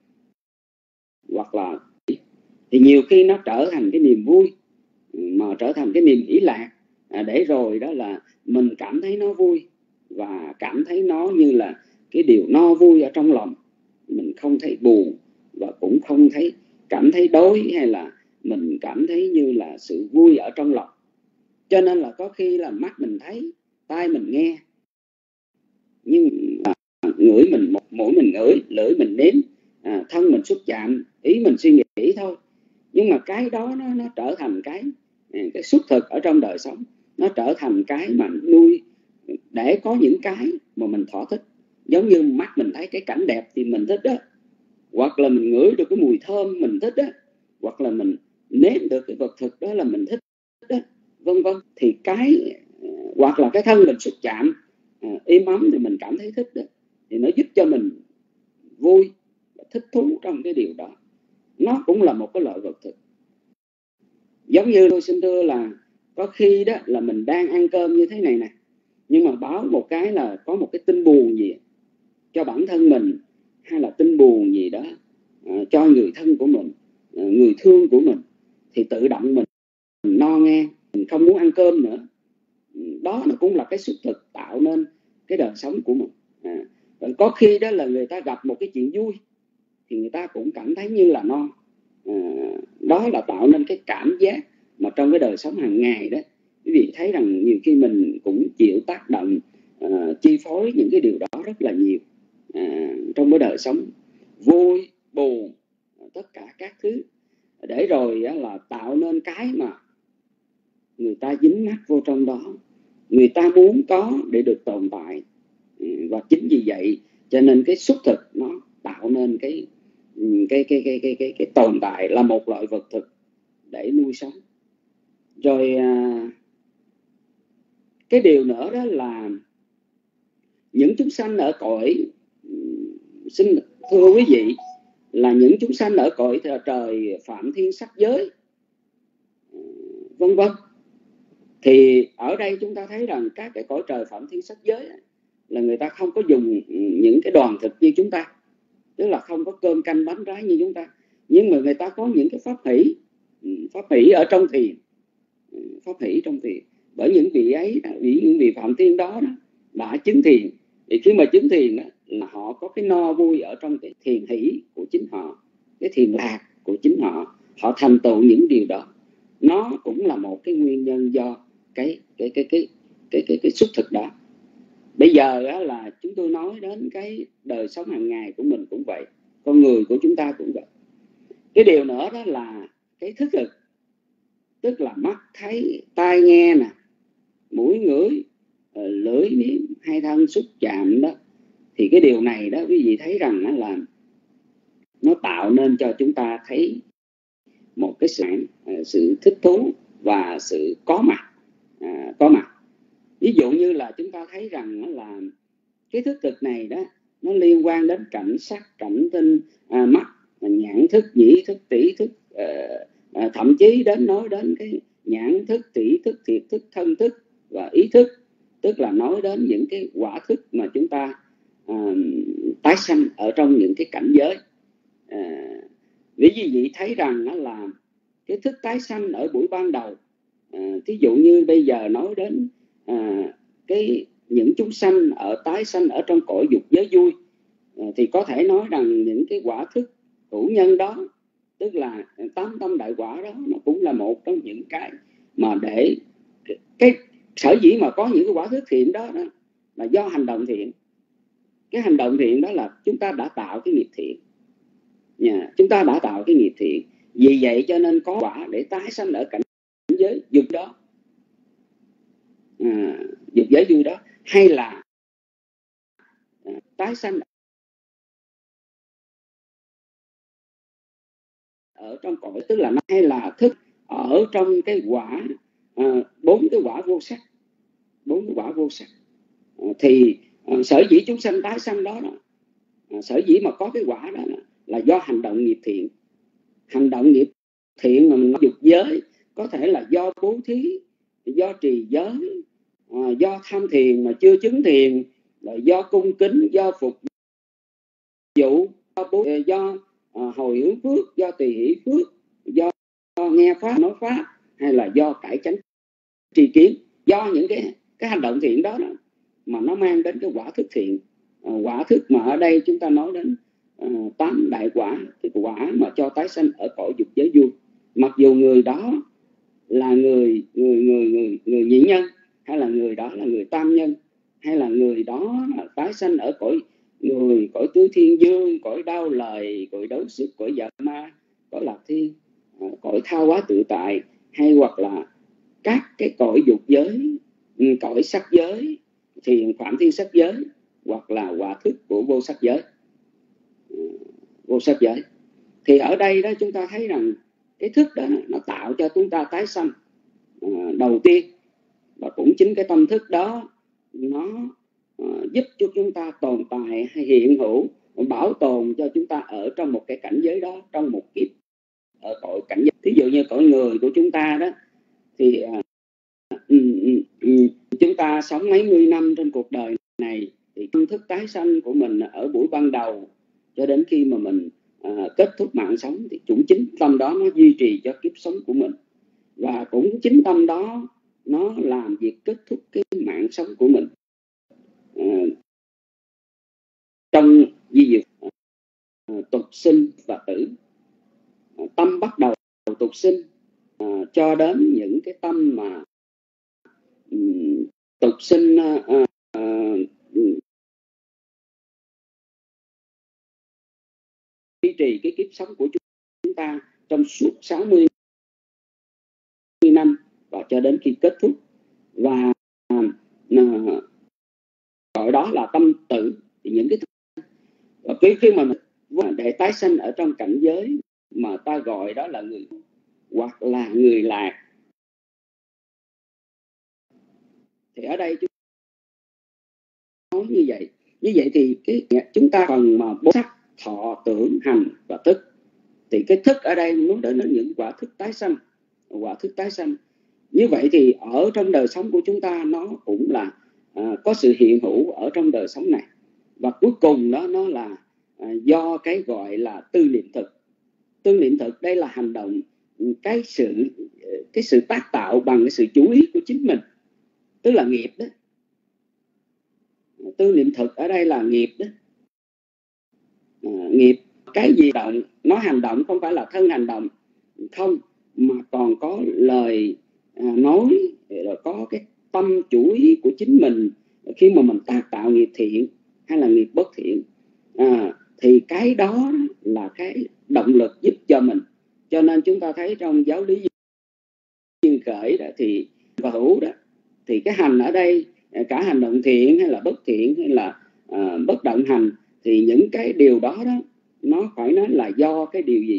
hoặc là thì nhiều khi nó trở thành cái niềm vui, mà trở thành cái niềm hỷ lạc, à, để rồi đó là mình cảm thấy nó vui và cảm thấy nó như là cái điều no vui ở trong lòng. Mình không thấy buồn và cũng không thấy cảm thấy đói, hay là mình cảm thấy như là sự vui ở trong lòng. Cho nên là có khi là mắt mình thấy, tai mình nghe, nhưng mà ngửi mình, mũi mình ngửi, lưỡi mình nếm, à, thân mình xúc chạm, ý mình suy nghĩ thôi. Nhưng mà cái đó nó, nó trở thành cái cái xuất thực ở trong đời sống. Nó trở thành cái mà nuôi để có những cái mà mình thỏa thích. Giống như mắt mình thấy cái cảnh đẹp thì mình thích đó, hoặc là mình ngửi được cái mùi thơm mình thích đó, hoặc là mình nếm được cái vật thực đó là mình thích đó, vân vân. Thì cái hoặc là cái thân mình xúc chạm à, êm ấm thì mình cảm thấy thích đó, thì nó giúp cho mình vui, thích thú trong cái điều đó. Nó cũng là một cái loại vật thực. Giống như tôi xin thưa là có khi đó là mình đang ăn cơm như thế này nè, nhưng mà báo một cái là có một cái tin buồn gì cho bản thân mình, hay là tin buồn gì đó à, cho người thân của mình, à, người thương của mình, thì tự động mình, mình no nghe, mình không muốn ăn cơm nữa. Đó nó cũng là cái xuất thực tạo nên cái đời sống của mình. À, có khi đó là người ta gặp một cái chuyện vui thì người ta cũng cảm thấy như là no. À, đó là tạo nên cái cảm giác mà trong cái đời sống hàng ngày đó, quý vị thấy rằng nhiều khi mình cũng chịu tác động uh, chi phối những cái điều đó rất là nhiều à, trong cái đời sống vui, buồn, tất cả các thứ, để rồi uh, là tạo nên cái mà người ta dính mắc vô trong đó, người ta muốn có để được tồn tại. Và chính vì vậy cho nên cái xuất thực nó tạo nên cái cái cái cái cái cái, cái tồn tại là một loại vật thực để nuôi sống. Rồi à, cái điều nữa đó là những chúng sanh ở cõi, xin thưa quý vị, là những chúng sanh ở cõi trời phạm thiên sắc giới, vân vân. Thì ở đây chúng ta thấy rằng các cái cõi trời phạm thiên sắc giới là người ta không có dùng những cái đoàn thực như chúng ta, tức là không có cơm canh bánh rái như chúng ta, nhưng mà người ta có những cái pháp hỷ, pháp hỷ ở trong thiền, pháp hỷ trong thiền. Bởi những vị ấy, những vị phạm thiên đó, đó đã chứng thiền, thì khi mà chứng thiền đó, là họ có cái no vui ở trong cái thiền hỷ của chính họ, cái thiền lạc của chính họ, họ thành tựu những điều đó. Nó cũng là một cái nguyên nhân do cái cái cái cái cái cái, cái xuất thực đó. Bây giờ á, là chúng tôi nói đến cái đời sống hàng ngày của mình cũng vậy, con người của chúng ta cũng vậy. Cái điều nữa đó là cái thức thực, tức là mắt thấy, tai nghe nè, mũi ngửi, lưỡi nếm, hai thân xúc chạm đó. Thì cái điều này đó quý vị thấy rằng đó là nó tạo nên cho chúng ta thấy một cái sự sự thích thú và sự có mặt à, có mặt. Ví dụ như là chúng ta thấy rằng là cái thức thực này đó, nó liên quan đến cảnh sắc, cảnh tinh, à, mắt, nhãn thức, nhĩ thức, tỷ thức, à, à, thậm chí đến nói đến cái nhãn thức, tỷ thức, thiệt thức, thân thức và ý thức, tức là nói đến những cái quả thức mà chúng ta à, tái sanh ở trong những cái cảnh giới. À, vì quý vị thấy rằng đó là cái thức tái sanh ở buổi ban đầu, à, thí dụ như bây giờ nói đến à, cái những chúng sanh ở tái sanh ở trong cõi dục giới vui, à, thì có thể nói rằng những cái quả thức hữu nhân đó, tức là tám tâm đại quả đó, nó cũng là một trong những cái mà để cái, cái sở dĩ mà có những cái quả thức thiện đó, đó là do hành động thiện. Cái hành động thiện đó là chúng ta đã tạo cái nghiệp thiện, yeah, chúng ta đã tạo cái nghiệp thiện, vì vậy cho nên có quả để tái sanh ở cảnh giới dục đó, à, dục giới vui đó, hay là à, tái sanh ở trong cõi, tức là nó hay là thức ở trong cái quả à, bốn cái quả vô sắc, bốn cái quả vô sắc, à, thì à, sở dĩ chúng sanh tái sanh đó, đó à, sở dĩ mà có cái quả đó là do hành động nghiệp thiện. Hành động nghiệp thiện mà mình nói dục giới có thể là do bố thí, do trì giới, à, do tham thiền mà chưa chứng thiền, là do cung kính, do phục vụ, do, bố, do à, hồi hướng phước, do tùy hỷ phước, do, do nghe pháp nói pháp, hay là do cải chánh tri kiến. Do những cái cái hành động thiện đó, đó mà nó mang đến cái quả thức thiện. À, quả thức mà ở đây chúng ta nói đến à, tám đại quả, cái quả mà cho tái sanh ở cõi dục giới vui. Mặc dù người đó là người người người người người nhị nhân, hay là người đó là người tam nhân, hay là người đó là tái sanh ở cõi người, cõi tứ thiên dương, cõi đau lời, cõi đấu sức, cõi dạ ma, cõi lạc thiên, cõi thao hóa tự tại, hay hoặc là các cái cõi dục giới, cõi sắc giới, thiền phạm thiên sắc giới, hoặc là quả thức của vô sắc giới, vô sắc giới. Thì ở đây đó chúng ta thấy rằng cái thức đó nó tạo cho chúng ta tái sanh à, đầu tiên, và cũng chính cái tâm thức đó nó à, giúp cho chúng ta tồn tại hay hiện hữu, bảo tồn cho chúng ta ở trong một cái cảnh giới đó, trong một kiếp ở cõi cảnh giới. Thí dụ như cõi người của chúng ta đó, thì à, ừ, ừ, chúng ta sống mấy mươi năm trên cuộc đời này, thì tâm thức tái sanh của mình ở buổi ban đầu cho đến khi mà mình à, kết thúc mạng sống, thì cũng chính tâm đó nó duy trì cho kiếp sống của mình, và cũng chính tâm đó nó làm việc kết thúc cái mạng sống của mình. À, trong di diệu à, tục sinh và tử, à, tâm bắt đầu tục sinh à, cho đến những cái tâm mà um, tục sinh à, à, duy trì cái kiếp sống của chúng ta trong suốt sáu mươi năm và cho đến khi kết thúc. Và uh, gọi đó là tâm tử. Thì những cái và khi, khi mà để tái sanh ở trong cảnh giới mà ta gọi đó là người hoặc là người lạc, thì ở đây chúng nói như vậy. Như vậy thì cái chúng ta phần mà bốn sắc, thọ, tưởng, hành và thức, thì cái thức ở đây muốn đến những quả thức tái sanh, quả thức tái sanh. Như vậy thì ở trong đời sống của chúng ta nó cũng là à, có sự hiện hữu ở trong đời sống này, và cuối cùng đó nó là à, do cái gọi là tư niệm thực. Tư niệm thực đây là hành động, cái sự cái sự tác tạo bằng cái sự chú ý của chính mình, tức là nghiệp đó. Tư niệm thực ở đây là nghiệp đó. À, nghiệp cái gì động, nó hành động không phải là thân hành động không, mà còn có lời à, nói, rồi có cái tâm chủ ý của chính mình khi mà mình tác tạo nghiệp thiện hay là nghiệp bất thiện. À, thì cái đó là cái động lực giúp cho mình. Cho nên chúng ta thấy trong giáo lý duyên khởi đó thì và hữu đó, thì cái hành ở đây cả hành động thiện hay là bất thiện hay là à, bất động hành, thì những cái điều đó đó nó phải nói là do cái điều gì?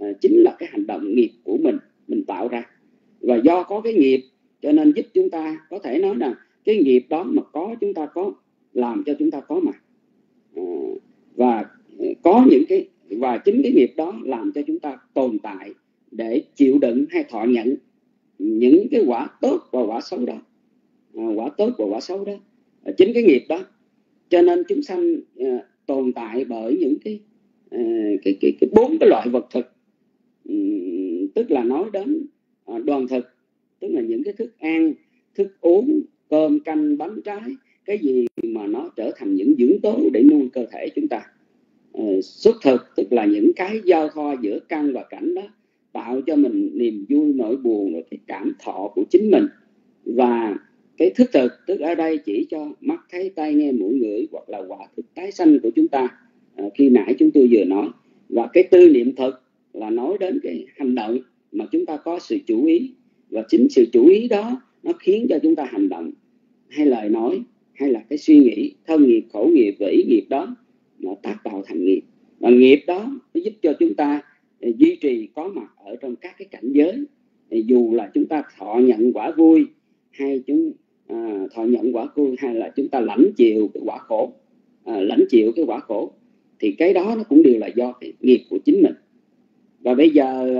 à, chính là cái hành động nghiệp của mình mình tạo ra. Và do có cái nghiệp cho nên giúp chúng ta có thể nói là cái nghiệp đó mà có chúng ta có, làm cho chúng ta có mà à, và có những cái và chính cái nghiệp đó làm cho chúng ta tồn tại để chịu đựng hay thọ nhận những cái quả tốt và quả xấu đó. À, quả tốt và quả xấu đó à, chính cái nghiệp đó. Cho nên chúng sanh à, tồn tại bởi những cái à, cái cái cái bốn cái loại vật thực, ừ, tức là nói đến à, đoàn thực, tức là những cái thức ăn, thức uống, cơm canh bánh trái, cái gì mà nó trở thành những dưỡng tố để nuôi cơ thể chúng ta. À, xuất thực tức là những cái giao thoa giữa căn và cảnh đó, tạo cho mình niềm vui nỗi buồn, rồi cái cảm thọ của chính mình. Và cái thức thực tức ở đây chỉ cho mắt thấy, tai nghe, mũi ngửi, hoặc là quả thực tái sanh của chúng ta à, khi nãy chúng tôi vừa nói. Và cái tư niệm thực là nói đến cái hành động mà chúng ta có sự chú ý, và chính sự chú ý đó nó khiến cho chúng ta hành động hay lời nói hay là cái suy nghĩ, thân nghiệp, khẩu nghiệp và ý nghiệp đó nó tác tạo thành nghiệp. Và nghiệp đó nó giúp cho chúng ta duy trì có mặt ở trong các cái cảnh giới, dù là chúng ta thọ nhận quả vui hay chúng à, thọ nhận quả vui, hay là chúng ta lãnh chịu cái quả khổ, à, lãnh chịu cái quả khổ, thì cái đó nó cũng đều là do cái nghiệp của chính mình. Và bây giờ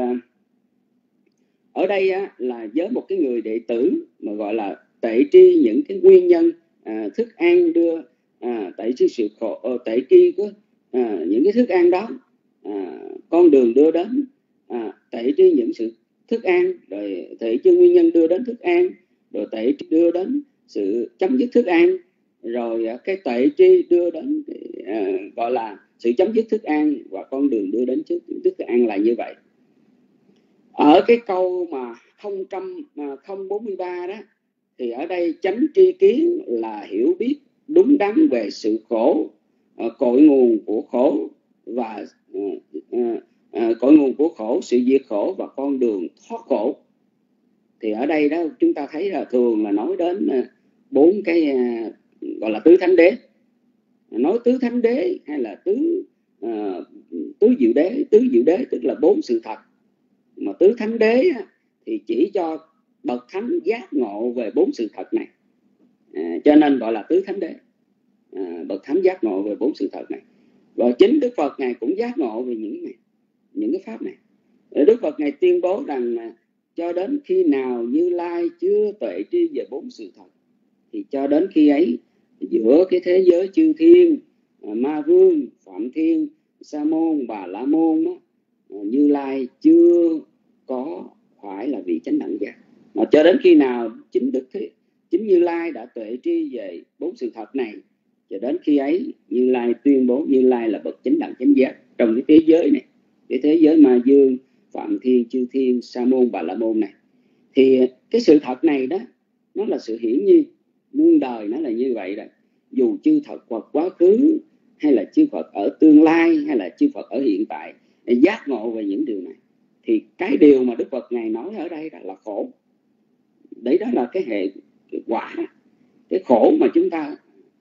ở đây á, là với một cái người đệ tử mà gọi là tệ tri những cái nguyên nhân à, thức ăn đưa à, tệ tri sự khổ, tệ tri của à, những cái thức ăn đó, à, con đường đưa đến à, tệ tri những sự thức ăn, rồi tệ tri nguyên nhân đưa đến thức ăn, rồi tệ tri đưa đến sự chấm dứt thức ăn, rồi cái tệ tri đưa đến à, gọi là sự chấm dứt thức ăn, và con đường đưa đến thức ăn là như vậy. Ở cái câu mà không bốn mươi ba đó, thì ở đây chánh tri kiến là hiểu biết đúng đắn về sự khổ, cội nguồn của khổ và uh, uh, uh, cội nguồn của khổ, sự diệt khổ và con đường thoát khổ. Thì ở đây đó chúng ta thấy là thường là nói đến bốn uh, cái uh, gọi là tứ thánh đế. Nói tứ thánh đế hay là tứ uh, tứ diệu đế, tứ diệu đế tức là bốn sự thật. Mà tứ thánh đế thì chỉ cho bậc thánh giác ngộ về bốn sự thật này, à, cho nên gọi là tứ thánh đế. À, bậc thánh giác ngộ về bốn sự thật này, và chính Đức Phật ngài cũng giác ngộ về những này, những cái pháp này. Đức Phật ngài tuyên bố rằng à, cho đến khi nào Như Lai chưa tuệ tri về bốn sự thật, thì cho đến khi ấy giữa cái thế giới chư thiên, à, Ma Vương, Phạm Thiên, Sa Môn, Bà La Môn đó, Như Lai chưa có phải là vị chánh đẳng giác. Mà cho đến khi nào chính Đức Thế, chính Như Lai đã tuệ tri về bốn sự thật này, cho đến khi ấy Như Lai tuyên bố Như Lai là bậc chánh đẳng chánh giác trong cái thế giới này, cái thế giới Ma Dương, Phạm Thiên, Chư Thiên, Sa Môn, Bà La Môn này. Thì cái sự thật này đó, nó là sự hiển nhiên, muôn đời nó là như vậy đó. Dù chư Phật Phật quá khứ, hay là chư Phật ở tương lai, hay là chư Phật ở hiện tại, để giác ngộ về những điều này, thì cái điều mà Đức Phật ngài nói ở đây là khổ. Đấy, đó là cái hệ cái quả, cái khổ mà chúng ta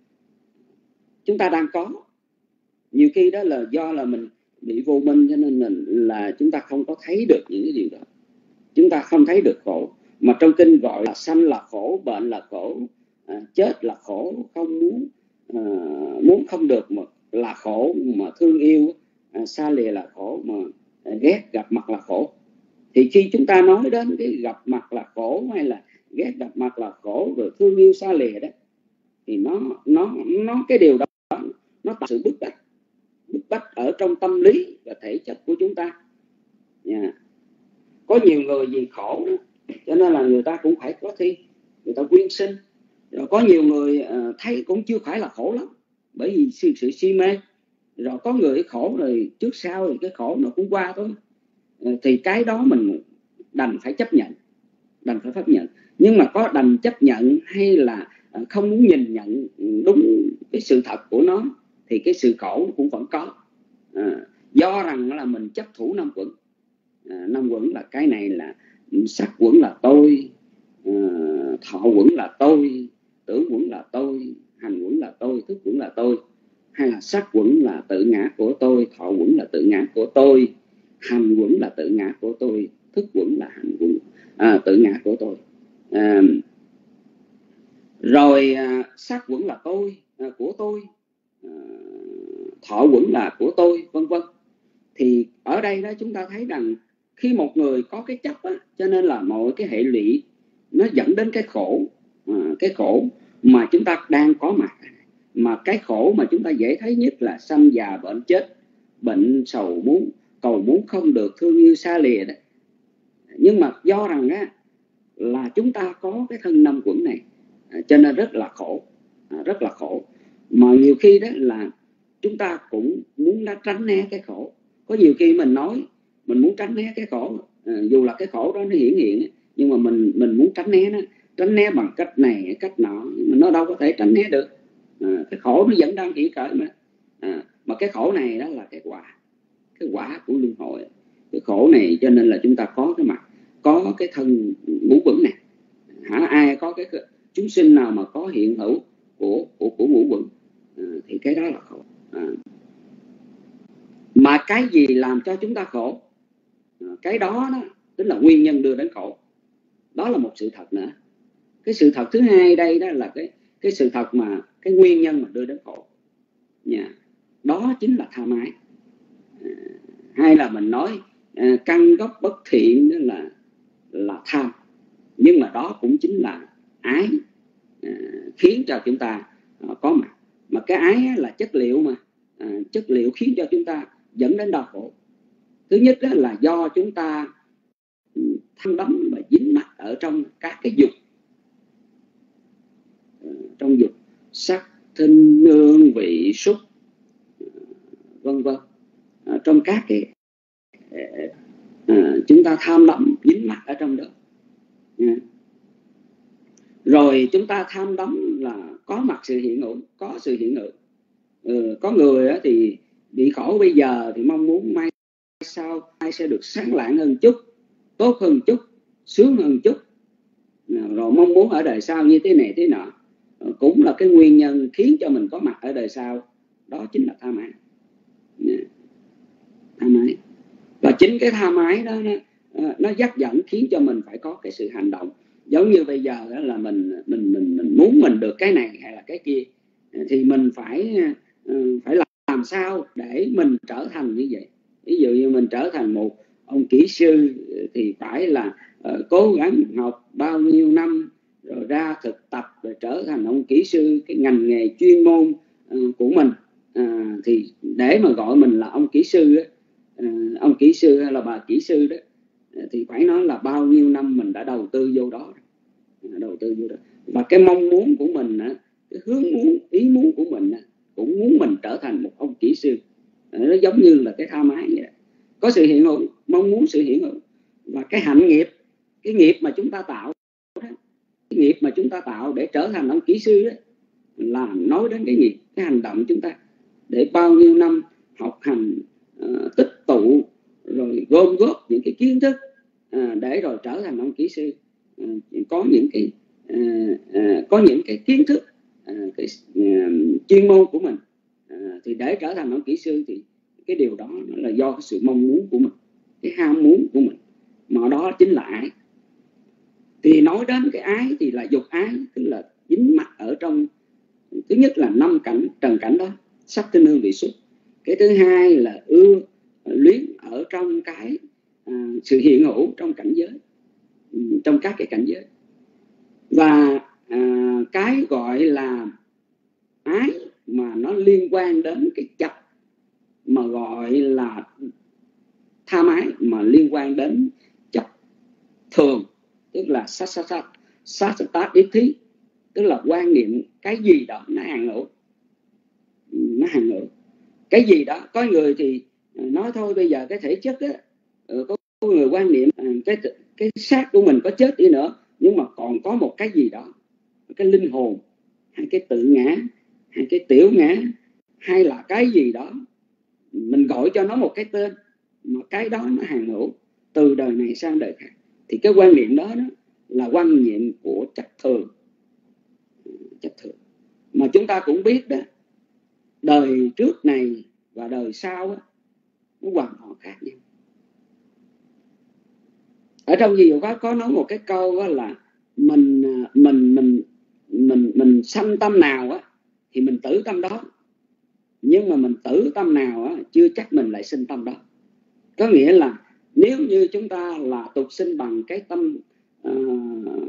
chúng ta đang có. Nhiều khi đó là do là mình bị vô minh, cho nên là, là chúng ta không có thấy được những cái điều đó. Chúng ta không thấy được khổ. Mà trong kinh gọi là sanh là khổ, bệnh là khổ, à, chết là khổ, không muốn à, muốn không được mà là khổ, mà thương yêu à, xa lìa là khổ, mà à, ghét gặp mặt là khổ. Thì khi chúng ta nói đến cái gặp mặt là khổ, hay là ghét gặp mặt là khổ, rồi thương yêu xa lìa đó, thì nó nó nó cái điều đó nó tạo sự bức bách, bức bách ở trong tâm lý và thể chất của chúng ta. Yeah. Có nhiều người vì khổ đó, cho nên là người ta cũng phải có thi, người ta quyên sinh. Rồi có nhiều người uh, thấy cũng chưa phải là khổ lắm, bởi vì sự, sự si mê. Rồi có người khổ rồi trước sau thì cái khổ nó cũng qua thôi. Uh, thì cái đó mình đành phải chấp nhận, đành phải chấp nhận. Nhưng mà có đành chấp nhận hay là uh, không muốn nhìn nhận đúng cái sự thật của nó, thì cái sự khổ cũng vẫn có. Uh, do rằng là mình chấp thủ năm quẩn. À, năm quẩn là cái này là sắc quẩn là tôi, à, thọ quẩn là tôi, tưởng quẩn là tôi, hành quẩn là tôi, thức quẩn là tôi. Hay là sắc quẩn là tự ngã của tôi, thọ quẩn là tự ngã của tôi, hành quẩn là tự ngã của tôi, thức quẩn là hành quẩn à, tự ngã của tôi. À, rồi à, sắc quẩn là tôi, à, của tôi, à, thọ quẩn là của tôi, vân vân. Thì ở đây đó chúng ta thấy rằng khi một người có cái chấp á, cho nên là mọi cái hệ lụy nó dẫn đến cái khổ, à, cái khổ mà chúng ta đang có mặt. Mà cái khổ mà chúng ta dễ thấy nhất là sanh già bệnh chết, bệnh sầu muốn, cầu muốn không được, thương yêu xa lìa đó. Nhưng mà do rằng á, là chúng ta có cái thân năm quẩn này, à, cho nên rất là khổ, à, rất là khổ. Mà nhiều khi đó là chúng ta cũng muốn đã tránh né cái khổ. Có nhiều khi mình nói mình muốn tránh né cái khổ, à, dù là cái khổ đó nó hiển hiện, nhưng mà mình mình muốn tránh né nó, tránh né bằng cách này cách nọ, mà nó đâu có thể tránh né được. À, cái khổ nó vẫn đang hiện khởi mà. À, mà cái khổ này đó là cái quả, cái quả của luân hồi. Cái khổ này cho nên là chúng ta có cái mặt, có cái thân ngũ quẩn này. Hả, ai có cái chúng sinh nào mà có hiện hữu của của của ngũ quẩn, à, thì cái đó là khổ. À, mà cái gì làm cho chúng ta khổ, à, cái đó đó tức là nguyên nhân đưa đến khổ. Đó là một sự thật nữa. Cái sự thật thứ hai đây đó là cái cái sự thật mà cái nguyên nhân mà đưa đến khổ nha. Đó chính là tham ái, à, hay là mình nói à, căn gốc bất thiện đó là là tham. Nhưng mà đó cũng chính là ái, à, khiến cho chúng ta à, có mặt. Mà cái ái là chất liệu mà, à, chất liệu khiến cho chúng ta dẫn đến đau khổ. Thứ nhất là do chúng ta tham đắm và dính mắc ở trong các cái dục, trong dục sắc thinh nương vị xúc, vân vân. À, trong các cái à, chúng ta tham đắm dính mắc ở trong đó. À, rồi chúng ta tham đắm là có mặt sự hiện hữu, có sự hiện hữu. Ừ, có người thì bị khổ bây giờ thì mong muốn mai sau mai sẽ được sáng lạng hơn chút, tốt hơn chút, sướng hơn chút, rồi mong muốn ở đời sau như thế này thế nọ, cũng là cái nguyên nhân khiến cho mình có mặt ở đời sau. Đó chính là tham ái. Tham ái. Và chính cái tham ái đó nó, nó dắt dẫn khiến cho mình phải có cái sự hành động. Giống như bây giờ đó là mình mình mình mình muốn mình được cái này hay là cái kia, thì mình phải phải làm sao để mình trở thành như vậy. Ví dụ như mình trở thành một ông kỹ sư thì phải là uh, cố gắng học bao nhiêu năm rồi ra thực tập rồi trở thành ông kỹ sư, cái ngành nghề chuyên môn uh, của mình. Uh, thì để mà gọi mình là ông kỹ sư đó, uh, ông kỹ sư hay là bà kỹ sư đó, uh, thì phải nói là bao nhiêu năm mình đã đầu tư vô đó, uh, đầu tư vô đó. Và cái mong muốn của mình, uh, cái hướng muốn, ý muốn của mình uh, cũng muốn mình trở thành một ông kỹ sư. Uh, nó giống như là cái tham ái vậy đó. Có sự hiện hữu, mong muốn sự hiện hữu. Và cái hạnh nghiệp, cái nghiệp mà chúng ta tạo đó, cái nghiệp mà chúng ta tạo để trở thành ông kỹ sư đó, là nói đến cái nghiệp, cái hành động chúng ta để bao nhiêu năm học hành, uh, tích tụ rồi gom góp những cái kiến thức, uh, để rồi trở thành ông kỹ sư, uh, có những cái uh, uh, có những cái kiến thức, uh, cái uh, chuyên môn của mình, uh, thì để trở thành ông kỹ sư thì cái điều đó là do cái sự mong muốn của mình, cái ham muốn của mình, mà đó chính là ái. Thì nói đến cái ái thì là dục ái, tức là dính mắc ở trong, thứ nhất là năm cảnh trần cảnh đó, sắc thinh hương vị xúc. Cái thứ hai là ưa luyến ở trong cái à, sự hiện hữu trong cảnh giới, trong các cái cảnh giới. Và à, cái gọi là ái mà nó liên quan đến cái chấp mà gọi là tham ái, mà liên quan đến chấp thường, tức là sát sát sát sát sát đích thí, tức là quan niệm cái gì đó nó hàng hữu, nó hàng hữu cái gì đó. Có người thì nói thôi bây giờ cái thể chất á, có người quan niệm cái cái xác của mình có chết đi nữa, nhưng mà còn có một cái gì đó, cái linh hồn hay cái tự ngã hay cái tiểu ngã hay là cái gì đó, mình gọi cho nó một cái tên, mà cái đó nó hàng hữu từ đời này sang đời khác. Thì cái quan niệm đó, đó là quan niệm của chấp thường. Chấp thường mà chúng ta cũng biết đó, đời trước này và đời sau đó, nó hoàn toàn khác nhau. Ở trong Di Dụ Pháp có nói một cái câu đó là mình mình mình mình mình sanh tâm nào á thì mình tử tâm đó, nhưng mà mình tử tâm nào á chưa chắc mình lại sinh tâm đó. Có nghĩa là nếu như chúng ta là tục sinh bằng cái tâm uh,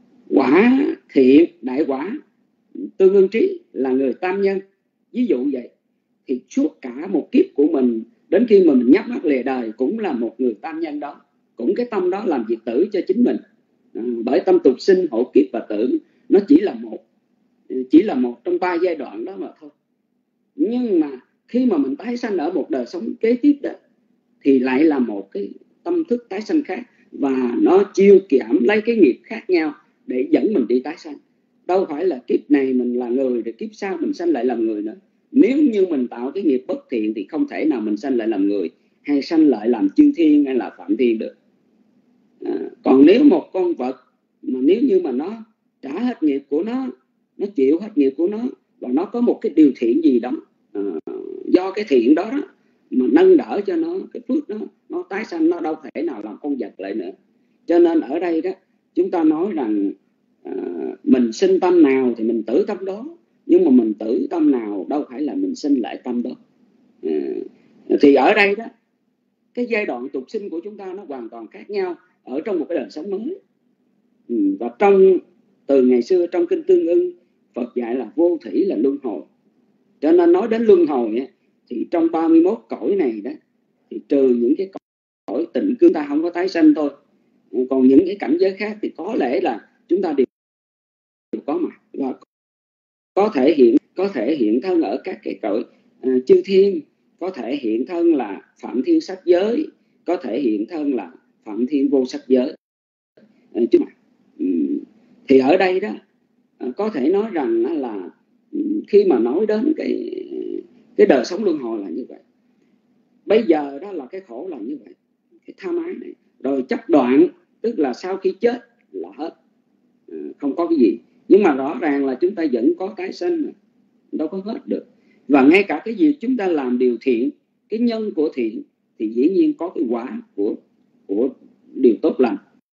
quả thiện đại quả tương ưng trí, là người tam nhân, ví dụ vậy, thì suốt cả một kiếp của mình đến khi mà mình nhắm mắt lìa đời cũng là một người tam nhân đó, cũng cái tâm đó làm việc tử cho chính mình. À, bởi tâm tục sinh hộ kiếp và tử nó chỉ là một chỉ là một trong ba giai đoạn đó mà thôi. Nhưng mà khi mà mình tái sanh ở một đời sống kế tiếp đó thì lại là một cái tâm thức tái sanh khác, và nó chiêu cảm lấy cái nghiệp khác nhau để dẫn mình đi tái sanh. Đâu phải là kiếp này mình là người rồi kiếp sau mình sanh lại làm người nữa. Nếu như mình tạo cái nghiệp bất thiện thì không thể nào mình sanh lại làm người, hay sanh lại làm chư thiên hay là phạm thiên được. À, còn nếu một con vật mà nếu như mà nó trả hết nghiệp của nó, nó chịu hết nghiệp của nó, và nó có một cái điều thiện gì đó, à, do cái thiện đó, đó mà nâng đỡ cho nó cái phước đó, nó tái sanh, nó đâu thể nào làm con vật lại nữa. Cho nên ở đây đó chúng ta nói rằng à, mình sinh tâm nào thì mình tử tâm đó, nhưng mà mình tử tâm nào đâu phải là mình sinh lại tâm đó. À, thì ở đây đó cái giai đoạn tục sinh của chúng ta nó hoàn toàn khác nhau ở trong một cái đời sống mới. Ừ, và trong từ ngày xưa trong kinh Tương Ưng, Phật dạy là vô thủy là luân hồi. Cho nên nói đến luân hồi ấy, thì trong ba mươi mốt cõi này đó, thì trừ những cái cõi tịnh cư ta không có tái sanh thôi, còn những cái cảnh giới khác thì có lẽ là chúng ta đều có mặt và có thể hiện có thể hiện thân ở các cái cõi uh, chư thiên, có thể hiện thân là phạm thiên sắc giới, có thể hiện thân là phạm thiên vô sắc giới. Uh, chứ mà, um, thì ở đây đó uh, có thể nói rằng uh, là um, khi mà nói đến cái cái đời sống luân hồi là như vậy. Bây giờ đó là cái khổ là như vậy, cái tham ái này, rồi chấp đoạn, tức là sau khi chết là hết, uh, không có cái gì. Nhưng mà rõ ràng là chúng ta vẫn có tái sanh, đâu có hết được. Và ngay cả cái gì chúng ta làm điều thiện, cái nhân của thiện, thì dĩ nhiên có cái quả của của điều tốt lành,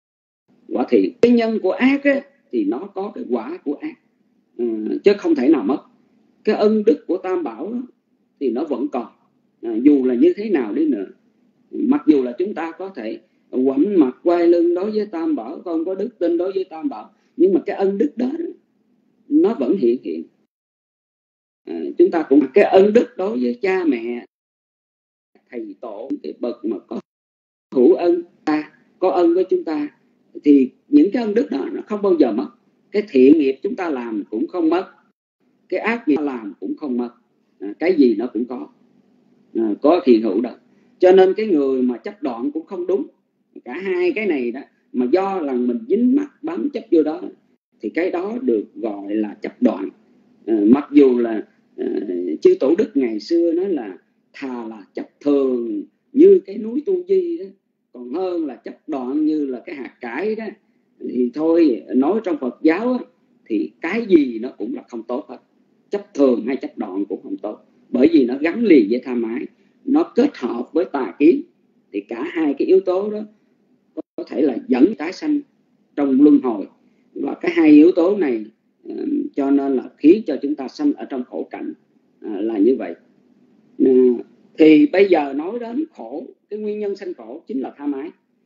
quả thiện. Cái nhân của ác á, thì nó có cái quả của ác, ừ, chứ không thể nào mất. Cái ân đức của Tam Bảo đó, thì nó vẫn còn, à, dù là như thế nào đi nữa. Mặc dù là chúng ta có thể quẫm mặt quay lưng đối với Tam Bảo, không có đức tin đối với Tam Bảo, nhưng mà cái ân đức đó nó vẫn hiện hiện. À, chúng ta cũng cái ân đức đối với cha mẹ, thầy tổ, cái bậc mà có hữu ân ta, có ân với chúng ta, thì những cái ân đức đó nó không bao giờ mất. Cái thiện nghiệp chúng ta làm cũng không mất, cái ác nghiệp làm cũng không mất. À, cái gì nó cũng có, à, có thiện hữu đó. Cho nên cái người mà chấp đoạn cũng không đúng. Cả hai cái này đó mà do là mình dính mắc bám chấp vô đó, thì cái đó được gọi là chấp đoạn. À, mặc dù là à, chư Tổ Đức ngày xưa nói là thà là chấp thường như cái núi Tu Di đó, còn hơn là chấp đoạn như là cái hạt cải đó. Thì thôi, nói trong Phật giáo đó, thì cái gì nó cũng là không tốt hết. Chấp thường hay chấp đoạn cũng không tốt, bởi vì nó gắn liền với tham ái, nó kết hợp với tà kiến. Thì cả hai cái yếu tố đó có thể là dẫn tái sanh trong luân hồi. Và cái hai yếu tố này uh, cho nên là khiến cho chúng ta sanh ở trong khổ cảnh, uh, là như vậy. Uh, thì bây giờ nói đến khổ, cái nguyên nhân sanh khổ chính là tham ái.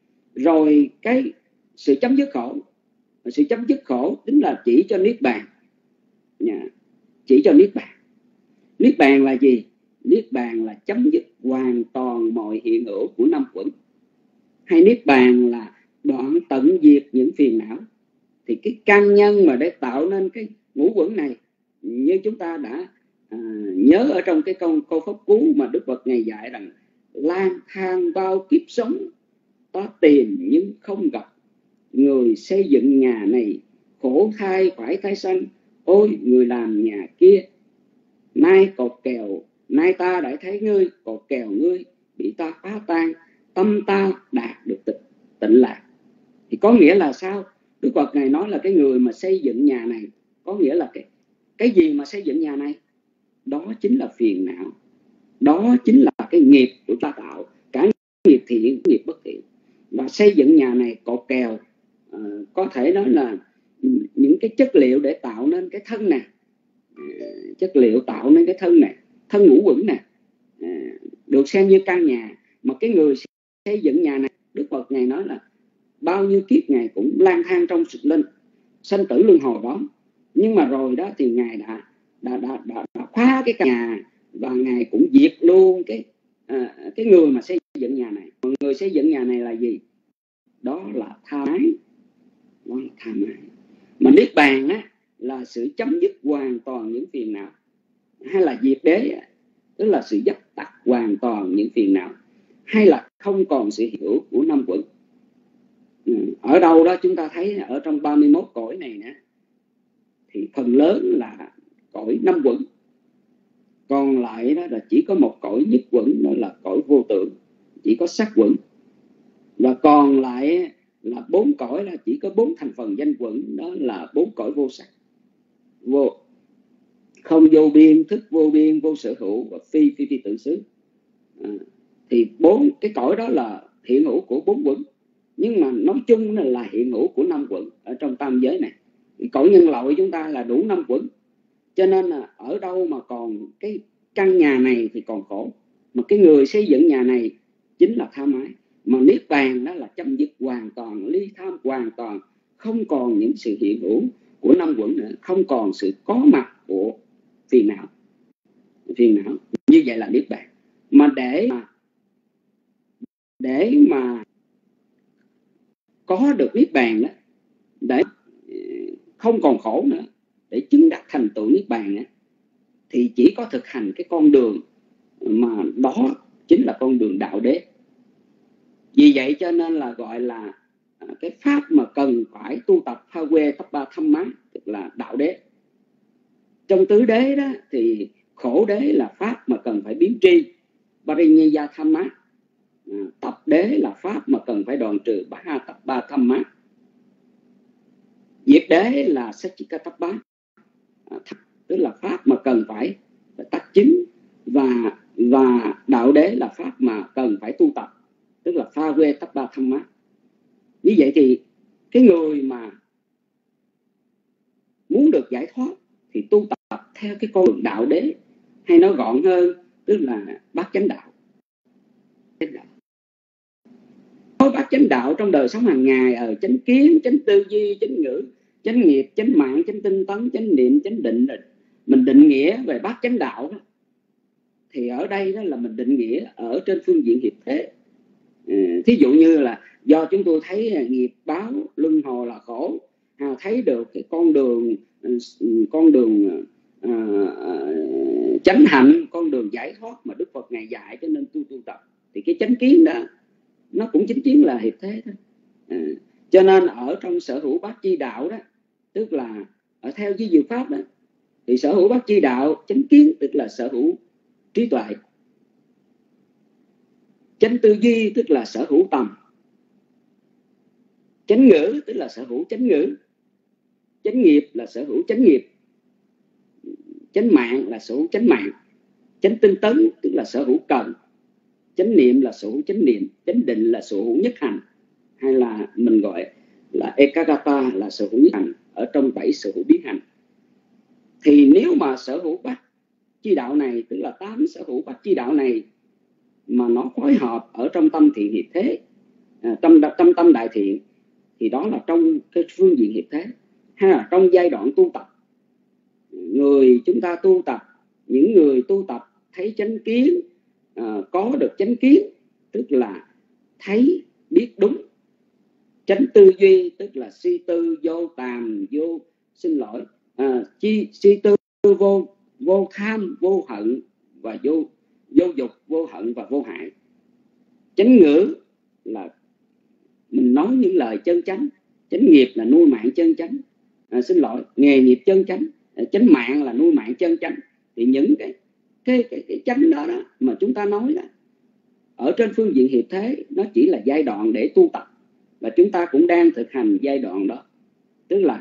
Rồi cái sự chấm dứt khổ, sự chấm dứt khổ chính là chỉ cho niết bàn. Yeah. Chỉ cho niết bàn. Niết bàn là gì? Niết bàn là chấm dứt hoàn toàn mọi hiện hữu của năm quẩn. Hay niết bàn là đoạn tận diệt những phiền não. Thì cái căn nhân mà để tạo nên cái ngũ quẩn này, như chúng ta đã à, nhớ ở trong cái câu, câu pháp cú mà Đức Phật ngày dạy rằng lang thang bao kiếp sống, ta tìm nhưng không gặp. Người xây dựng nhà này khổ thai phải tái sanh, ôi người làm nhà kia. Nay cột kèo, nay ta đã thấy ngươi, cột kèo ngươi bị ta phá tan, tâm ta đạt được tịch, tịnh lạc. Thì có nghĩa là sao? Đức Phật này nói là cái người mà xây dựng nhà này, có nghĩa là cái, cái gì mà xây dựng nhà này? Đó chính là phiền não, đó chính là cái nghiệp của ta tạo, cả nghiệp thiện, nghiệp bất thiện. Và và xây dựng nhà này cột kèo, à, có thể nói là những cái chất liệu để tạo nên cái thân này, à, chất liệu tạo nên cái thân này, thân ngũ quẩn này, à, được xem như căn nhà. Mà cái người xây dựng nhà này, Đức Phật Ngài nói là bao nhiêu kiếp Ngài cũng lang thang trong sự linh sanh tử luân hồi đó, nhưng mà rồi đó thì Ngài đã đã đã, đã, đã khóa cái căn nhà, và Ngài cũng diệt luôn cái à, cái người mà xây dựng nhà này. Người xây dựng nhà này là gì? Đó là tham ái, đó là tham ái. Mà niết bàn á là sự chấm dứt hoàn toàn những phiền não, hay là diệt đế, tức là sự dập tắt hoàn toàn những phiền não, hay là không còn sự hiểu của năm quẩn. Ở đâu đó chúng ta thấy ở trong ba mươi mốt cõi này nè, thì phần lớn là cõi năm quẩn, còn lại đó là chỉ có một cõi nhất quẩn, đó là cõi vô tưởng, chỉ có sắc quẩn. Và còn lại là bốn cõi là chỉ có bốn thành phần danh quẩn, đó là bốn cõi vô sắc, vô không vô biên, thức vô biên, vô sở hữu và phi phi phi tự xứ. À, thì bốn cái cõi đó là hiện hữu của bốn quẩn, nhưng mà nói chung là hiện hữu của năm quẩn ở trong tam giới này. Cái cõi nhân loại chúng ta là đủ năm quẩn, cho nên là ở đâu mà còn cái căn nhà này thì còn khổ, mà cái người xây dựng nhà này chính là tham ái. Mà niết bàn đó là chấm dứt hoàn toàn, ly tham hoàn toàn, không còn những sự hiện hữu của năm quẩn nữa, không còn sự có mặt của phiền não. Phiền não như vậy là niết bàn. Mà để mà để mà có được niết bàn đó, để không còn khổ nữa, để chứng đắc thành tựu niết bàn nữa, thì chỉ có thực hành cái con đường mà đó chính là con đường đạo đế. Vì vậy cho nên là gọi là cái pháp mà cần phải tu tập tha quê tắp ba thăm má, tức là đạo đế. Trong tứ đế đó thì khổ đế là pháp mà cần phải biến tri, Parinyaya tham má. À, tập đế là pháp mà cần phải đoạn trừ ba tập ba thăm má. Diệt đế là Satchikatappa, à, tức là pháp mà cần phải, phải tác chứng, và và đạo đế là pháp mà cần phải tu tập, tức là pha quê tắp ba thăm má. Như vậy thì cái người mà muốn được giải thoát thì tu tập theo cái con đường đạo đế, hay nói gọn hơn tức là bát chánh đạo. Nói bát chánh đạo trong đời sống hàng ngày, ở chánh kiến, chánh tư duy, chánh ngữ, chánh nghiệp, chánh mạng, chánh tinh tấn, chánh niệm, chánh định. Mình định nghĩa về bát chánh đạo đó, thì ở đây đó là mình định nghĩa ở trên phương diện hiệp thế. Thí dụ như là do chúng tôi thấy nghiệp báo luân hồi là khổ, à, thấy được cái con đường con đường à, chánh hạnh, con đường giải thoát mà Đức Phật Ngài dạy, cho nên tôi tu tập, thì cái chánh kiến đó nó cũng chính kiến là hiệp thế thôi. À, cho nên ở trong sở hữu bát chi đạo đó, tức là ở theo với diệu pháp đó, thì sở hữu bát chi đạo chánh kiến tức là sở hữu trí tuệ, chánh tư duy tức là sở hữu tầm, chánh ngữ tức là sở hữu chánh ngữ, chánh nghiệp là sở hữu chánh nghiệp, chánh mạng là sở hữu chánh mạng, chánh tinh tấn tức là sở hữu cần, chánh niệm là sở hữu chánh niệm, chánh định là sở hữu nhất hành, hay là mình gọi là ekagata là sở hữu nhất hành ở trong bảy sở hữu biến hành. Thì nếu mà sở hữu bát chi đạo này, tức là tám sở hữu bát chi đạo này mà nó phối hợp ở trong tâm thiện hiệp thế, à, tâm, tâm tâm đại thiện, thì đó là trong cái phương diện hiệp thế, hay là trong giai đoạn tu tập. Người chúng ta tu tập, những người tu tập thấy chánh kiến, à, có được chánh kiến tức là thấy biết đúng, chánh tư duy tức là suy tư vô tàm, vô xin lỗi à, chi suy tư vô vô tham, vô hận và vô vô dục, vô hận và vô hại. Chánh ngữ là mình nói những lời chân chánh, chánh nghiệp là nuôi mạng chân chánh, à, xin lỗi nghề nghiệp chân chánh, à, chánh mạng là nuôi mạng chân chánh. Thì những cái cái cái, cái chánh đó, đó mà chúng ta nói đó, ở trên phương diện hiệp thế nó chỉ là giai đoạn để tu tập, và chúng ta cũng đang thực hành giai đoạn đó, tức là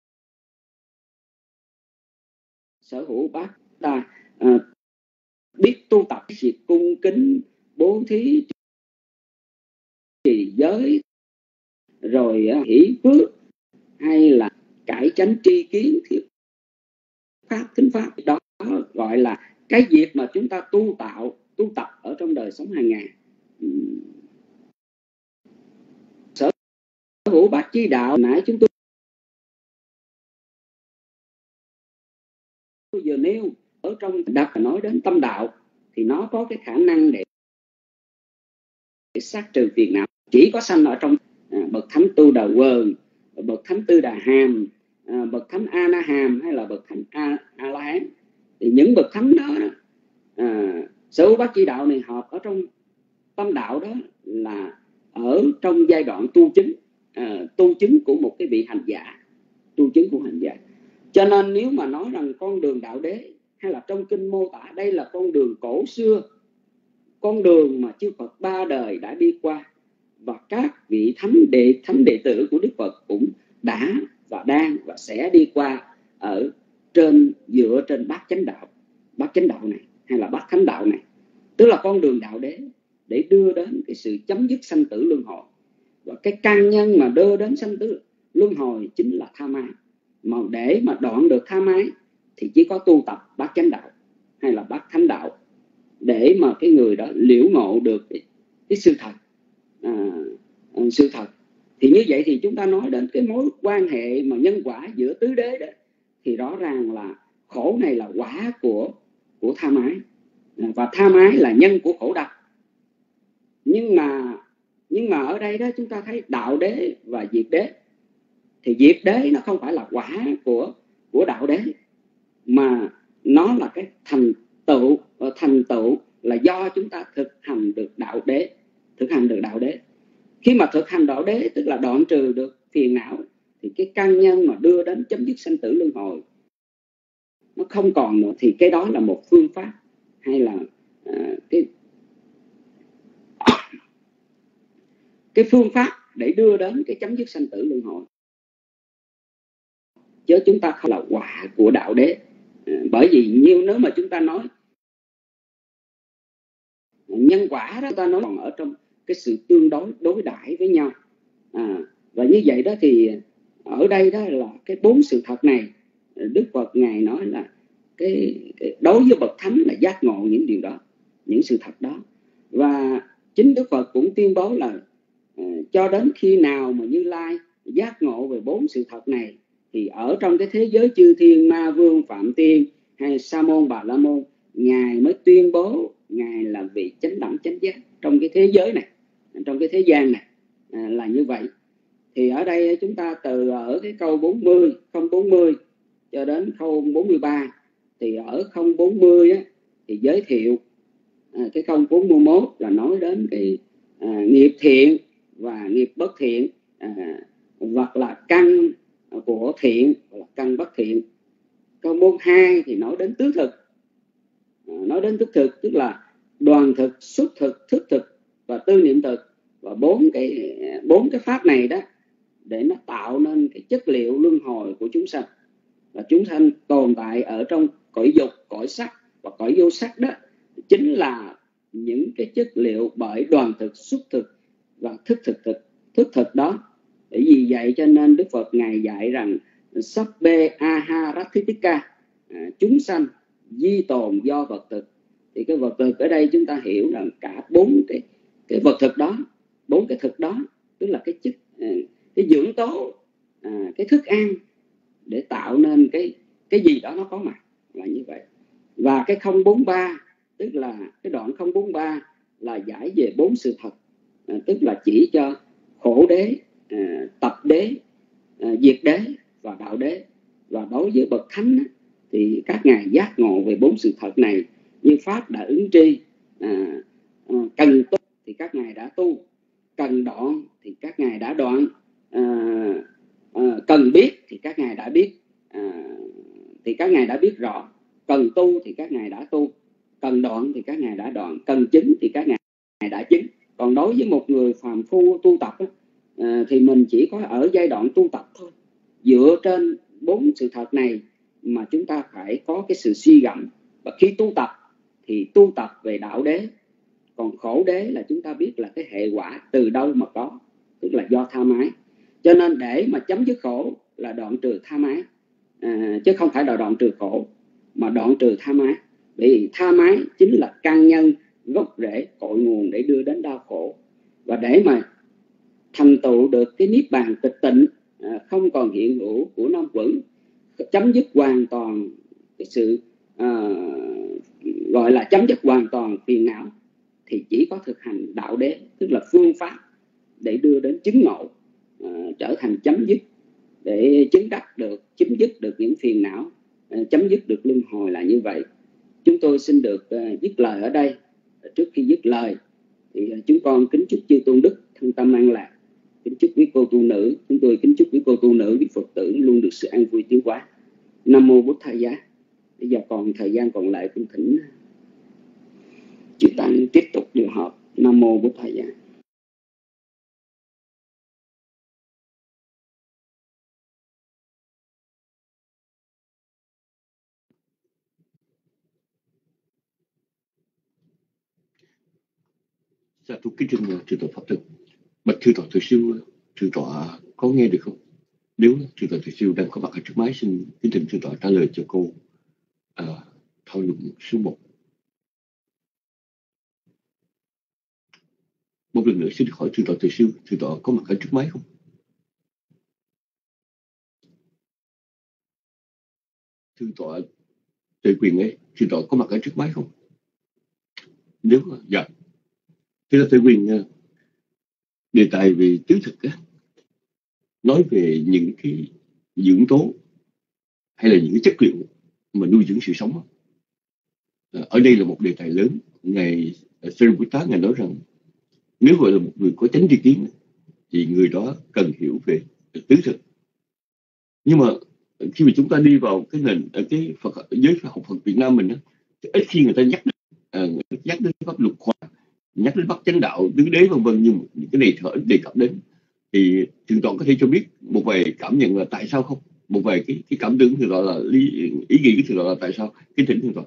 sở hữu bát ta, à, biết tu tập việc cung kính, bố thí, trì giới, rồi hỷ phước, hay là cải chánh tri kiến, thiết pháp, thính pháp. Đó gọi là cái việc mà chúng ta tu tạo, tu tập ở trong đời sống hàng ngày. Sở hữu bát chi đạo nãy chúng tôi vừa nêu ở trong đặt nói đến tâm đạo, thì nó có cái khả năng để, để sát trừ phiền não. Chỉ có sanh ở trong à, bậc thánh Tu Đà Quần, bậc thánh Tư Đà Hàm, à, bậc thánh A Na Hàm, hay là bậc thánh A, A La Hán, thì những bậc thánh đó, à, sở hữu bát chi đạo này hợp ở trong tâm đạo, đó là ở trong giai đoạn tu chứng, à, tu chứng của một cái vị hành giả, tu chứng của hành giả. Cho nên nếu mà nói rằng con đường đạo đế, hay là trong kinh mô tả đây là con đường cổ xưa, con đường mà chư Phật ba đời đã đi qua, và các vị thánh đệ thánh đệ tử của Đức Phật cũng đã và đang và sẽ đi qua ở trên, dựa trên bát chánh đạo, bát chánh đạo này hay là bát thánh đạo này, tức là con đường đạo đế, để đưa đến cái sự chấm dứt sanh tử luân hồi. Và cái căn nhân mà đưa đến sanh tử luân hồi chính là tham ái. Mà để mà đoạn được tham ái thì chỉ có tu tập bát chánh đạo hay là bát thánh đạo, để mà cái người đó liễu ngộ được cái, cái sự thật, à, sự thật. Thì như vậy thì chúng ta nói đến cái mối quan hệ mà nhân quả giữa tứ đế đó, thì rõ ràng là khổ này là quả của của tham ái, và tham ái là nhân của khổ đau. Nhưng mà nhưng mà ở đây đó chúng ta thấy đạo đế và diệt đế, thì diệt đế nó không phải là quả của của đạo đế, mà nó là cái thành tựu, thành tựu là do chúng ta thực hành được đạo đế, thực hành được đạo đế. Khi mà thực hành đạo đế tức là đoạn trừ được phiền não, thì cái căn nhân mà đưa đến chấm dứt sanh tử luân hồi nó không còn nữa, thì cái đó là một phương pháp, hay là à, cái cái phương pháp để đưa đến cái chấm dứt sanh tử luân hồi, chứ chúng ta không là quả của đạo đế. À, bởi vì như nếu mà chúng ta nói nhân quả đó, ta nói còn ở trong cái sự tương đối đối đãi với nhau. À, và như vậy đó thì ở đây đó là cái bốn sự thật này, Đức Phật Ngài nói là cái, cái đối với bậc thánh là giác ngộ những điều đó, những sự thật đó. Và chính Đức Phật cũng tuyên bố là uh, cho đến khi nào mà Như Lai giác ngộ về bốn sự thật này, thì ở trong cái thế giới chư thiên, Ma Vương, Phạm Tiên hay Sa Môn, Bà La Môn, Ngài mới tuyên bố Ngài là vị chánh đẳng chánh giác trong cái thế giới này, trong cái thế gian này, à, là như vậy. Thì ở đây chúng ta từ ở cái câu bốn mươi, không bốn mươi cho đến câu bốn mươi ba, thì ở không bốn mươi á, thì giới thiệu à, cái không bốn mươi mốt là nói đến cái à, nghiệp thiện và nghiệp bất thiện, à, hoặc là căn của thiện hoặc là căn bất thiện. Câu bốn mươi hai thì nói đến tứ thực, à, nói đến tứ thực tức là đoàn thực, xuất thực, thức thực và tư niệm thực. Và bốn cái bốn cái pháp này đó để nó tạo nên cái chất liệu luân hồi của chúng sanh. Và chúng sanh tồn tại ở trong cõi dục, cõi sắc và cõi vô sắc đó chính là những cái chất liệu bởi đoàn thực, xuất thực và thức thực thực thức thực đó. Bởi vì vậy cho nên Đức Phật Ngài dạy rằng Sabbe Aharathithika, à, chúng sanh di tồn do vật thực. Thì cái vật thực ở đây chúng ta hiểu rằng cả bốn cái cái vật thực đó, bốn cái thực đó, tức là cái chất, cái dưỡng tố, à, cái thức ăn để tạo nên cái cái gì đó nó có mặt, là như vậy. Và cái không bốn ba tức là cái đoạn không bốn ba là giải về bốn sự thật, à, tức là chỉ cho khổ đế, à, tập đế, à, diệt đế và đạo đế. Và đối với bậc thánh thì các ngài giác ngộ về bốn sự thật này như pháp đã ứng tri, à, à, cần tu thì các ngài đã tu, cần đoạn thì các ngài đã đoạn, à, à, cần biết thì các ngài đã biết, à, thì các ngài đã biết rõ, cần tu thì các ngài đã tu, cần đoạn thì các ngài đã đoạn, cần chứng thì các ngài đã chứng. Còn đối với một người phàm phu tu tập á, à, thì mình chỉ có ở giai đoạn tu tập thôi. Dựa trên bốn sự thật này mà chúng ta phải có cái sự suy gẫm. Và khi tu tập thì tu tập về đạo đế. Còn khổ đế là chúng ta biết là cái hệ quả từ đâu mà có, tức là do tham ái. Cho nên để mà chấm dứt khổ là đoạn trừ tham ái, à, chứ không phải là đoạn trừ khổ, mà đoạn trừ tham ái. Vì tham ái chính là căn nhân, gốc rễ, cội nguồn để đưa đến đau khổ. Và để mà thành tựu được cái niết bàn tịch tịnh, à, không còn hiện hữu của năm quẩn, chấm dứt hoàn toàn cái sự à, gọi là chấm dứt hoàn toàn phiền não, thì chỉ có thực hành đạo đế, tức là phương pháp để đưa đến chứng ngộ, à, trở thành chấm dứt, để chứng đắc được, chấm dứt được những phiền não, à, chấm dứt được luân hồi là như vậy. Chúng tôi xin được uh, dứt lời ở đây. Trước khi dứt lời thì uh, chúng con kính chúc chư tôn đức thân tâm an lạc, kính chúc quý cô tu nữ, chúng tôi kính chúc quý cô tu nữ, quý Phật tử luôn được sự an vui tiến hóa. Nam mô Bổn Thầy Giá. Bây giờ còn thời gian còn lại, cũng thỉnh chư tăng tiếp tục điều họp. Nam mô Bổn Thầy Giá. Dạ, tôi kính trình trừ tọa pháp tử. Bạch chư tọa thượng siêu, trừ tọa có nghe được không? Nếu trừ tọa thượng siêu đang có mặt ở trước máy, xin kính trình trừ tọa trả lời cho cô à, thảo luận số một. Một lần nữa xin hỏi trừ tọa thượng siêu, trừ tọa có mặt ở trước máy không? Trừ tọa Tuệ Quyền ấy, trừ tọa có mặt ở trước máy không? Nếu dạ, thế là Tuệ Quyền đề tài về tứ thực á, nói về những cái dưỡng tố hay là những cái chất liệu mà nuôi dưỡng sự sống. Ở đây là một đề tài lớn. Ngài Sariputta ngài nói rằng nếu gọi là một người có chánh tri kiến thì người đó cần hiểu về tứ thực. Nhưng mà khi mà chúng ta đi vào cái nền cái Phật giới học Phật Việt Nam mình á, ít khi người ta nhắc đến, uh, nhắc đến pháp luật khoa, nhắc đến bát chánh đạo, tứ đế vân vân, nhưng những cái này thở đề cập đến. Thì Thượng tọa có thể cho biết một vài cảm nhận là tại sao không? Một vài cái cái cảm tưởng Thượng tọa là lý, ý nghĩ của Thượng tọa là tại sao? Kính thỉnh Thượng tọa.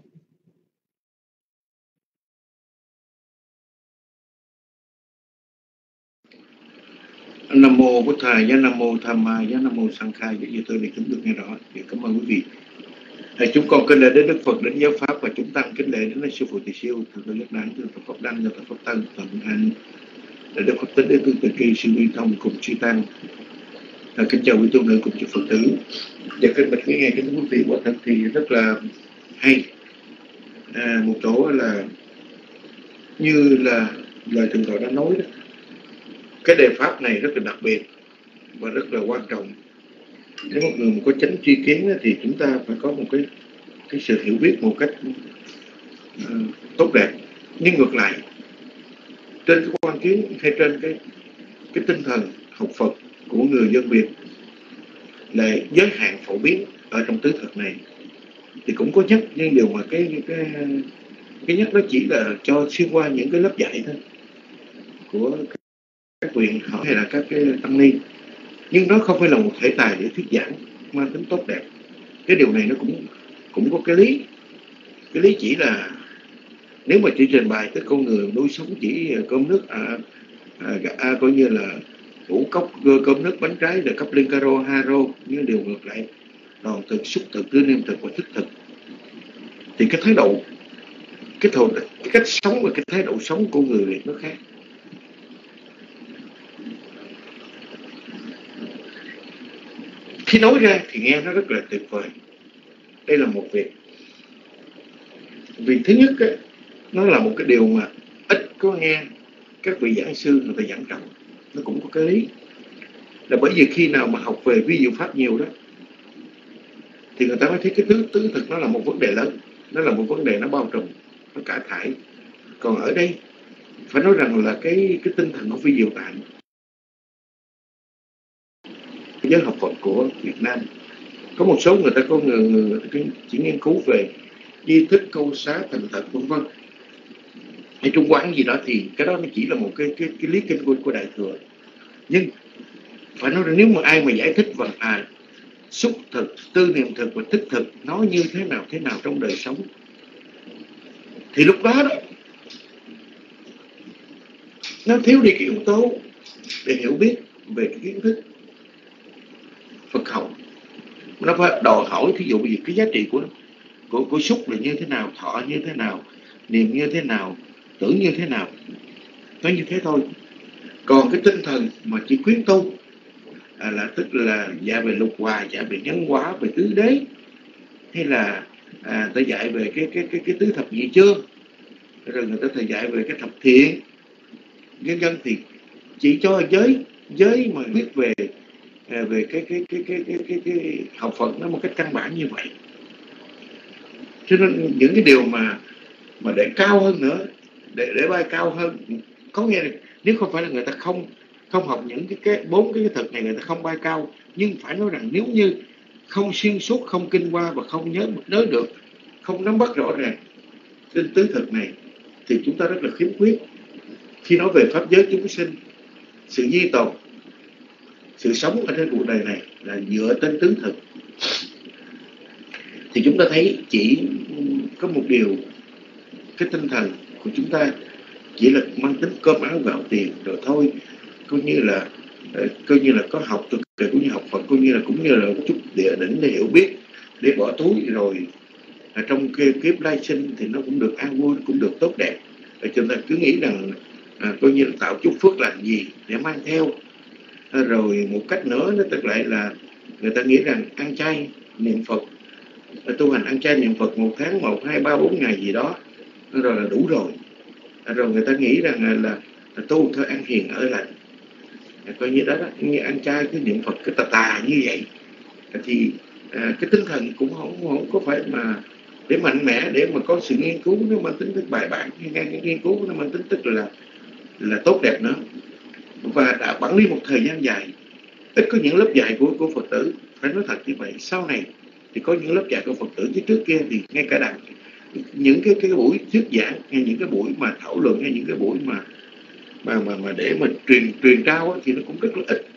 Nam mô Bổn Thầy Giá, Nam mô Tham Ma Giá, Nam mô Sang Khai. Giờ tôi để chúng được nghe rõ. Thì cảm ơn quý vị. Thầy chúng con kính lễ đến Đức Phật, đến giáo pháp, và chúng tăng kính lễ đến sư phụ Tỳ Siêu, thượng tọa Giác Đản, thượng tọa Pháp Đăng, thượng tọa Pháp Tân, thượng tọa An, để Đức Phật tính đến thượng tọa Kỳ Sư Uy Thông cùng chư tăng. À, kính chào quý tu nữ cùng chư Phật tử. Và kính bạch nghe kính quý vị, quả thật thì rất là hay. À, một chỗ là như là lời thượng tọa đã nói đó, cái đề pháp này rất là đặc biệt và rất là quan trọng. Nếu một người có chánh tri kiến thì chúng ta phải có một cái cái sự hiểu biết một cách uh, tốt đẹp. Nhưng ngược lại, trên cái quan kiến hay trên cái cái tinh thần học Phật của người dân Việt là giới hạn phổ biến ở trong tứ thực này, thì cũng có nhắc, nhưng điều mà cái cái cái nhắc đó chỉ là cho xuyên qua những cái lớp dạy thôi của các quyền họ hay là các cái tăng ni, nhưng nó không phải là một thể tài để thuyết giảng mang tính tốt đẹp. Cái điều này nó cũng cũng có cái lý. Cái lý chỉ là nếu mà chỉ trình bày tới con người nuôi sống chỉ cơm nước à, à, à, coi như là ngũ cốc cơm nước bánh trái là cấp liên caro haro, nhưng điều ngược lại đoàn thực, xúc thực, tư niệm thực và thức thực, thì cái thái độ, cái, thổ, cái cách sống và cái thái độ sống của người Việt nó khác. Khi nói ra thì nghe nó rất là tuyệt vời. Đây là một việc. Vì thứ nhất ấy, nó là một cái điều mà ít có nghe các vị giảng sư người ta giảng trọng. Nó cũng có cái lý. Là bởi vì khi nào mà học về vi diệu pháp nhiều đó, thì người ta mới thấy cái tứ tứ thực nó là một vấn đề lớn. Nó là một vấn đề nó bao trùm, nó cả thải. Còn ở đây phải nói rằng là cái cái tinh thần của vi diệu tạng, giới học Phật của Việt Nam, có một số người ta có người, người, người ta chỉ nghiên cứu về di thức, câu xá, thành thật vân vân hay trung quán gì đó, thì cái đó nó chỉ là một cái cái, cái lý kinh của, của Đại Thừa. Nhưng phải nói rằng nếu mà ai mà giải thích bằng à xúc thực, tư niệm thực và thức thực nó như thế nào thế nào trong đời sống, thì lúc đó đó nó thiếu đi cái yếu tố để hiểu biết về cái kiến thức. nó phải đòi hỏi thí dụ gì cái giá trị của của của xúc là như thế nào, thọ như thế nào, niệm như thế nào, tưởng như thế nào, nó như thế thôi. Còn cái tinh thần mà chỉ khuyến tu à, là tức là dạy về lục hòa, dạy về nhân quả, về tứ đế, hay là à, ta dạy về cái cái cái cái tứ thập nhị chương, rồi người ta thầy dạy về cái thập thiện nhân dân, thì chỉ cho giới giới mà biết về à, về cái cái cái cái cái cái, cái học Phật nó một cách căn bản như vậy. Cho nên những cái điều mà mà để cao hơn nữa, để để bay cao hơn, có nghĩa là nếu không phải là người ta không không học những cái cái bốn cái thực này, người ta không bay cao. Nhưng phải nói rằng nếu như không xuyên suốt, không kinh qua và không nhớ nhớ được, không nắm bắt rõ ràng trên tứ thực này, thì chúng ta rất là khiếm khuyết khi nói về pháp giới chúng sinh. Sự di tồn, sự sống ở trên cuộc đời này là dựa trên tứ thực. Thì chúng ta thấy chỉ có một điều, cái tinh thần của chúng ta chỉ là mang tính cơm áo gạo tiền rồi thôi, coi như là coi như là có học thực để cũng như học Phật, coi như là cũng như là một chút địa đỉnh để hiểu biết, để bỏ túi rồi à, trong cái kiếp lai sinh thì nó cũng được an vui, cũng được tốt đẹp. Để chúng ta cứ nghĩ rằng à, coi như là tạo chút phước làm gì để mang theo. À, rồi một cách nữa nó tức lại là người ta nghĩ rằng ăn chay niệm Phật, tu hành ăn chay niệm Phật một tháng một hai ba bốn ngày gì đó rồi là đủ rồi. À, rồi người ta nghĩ rằng là, là, là tu thôi, ăn hiền ở lành, à, coi như đó, đó như ăn chay cái niệm Phật cái tà tà như vậy. À, thì à, cái tinh thần cũng không không có phải mà để mạnh mẽ, để mà có sự nghiên cứu nó mang tính tức bài bản, hay nghiên cứu nó mang tính tức là là tốt đẹp nữa. Và đã quản lý một thời gian dài, ít có những lớp dạy của của Phật tử, phải nói thật như vậy. Sau này thì có những lớp dạy của Phật tử, chứ trước kia thì ngay cả đặng những cái cái buổi thuyết giảng, hay những cái buổi mà thảo luận, hay những cái buổi mà mà mà, mà để mà truyền truyền trao ấy, thì nó cũng rất là ít.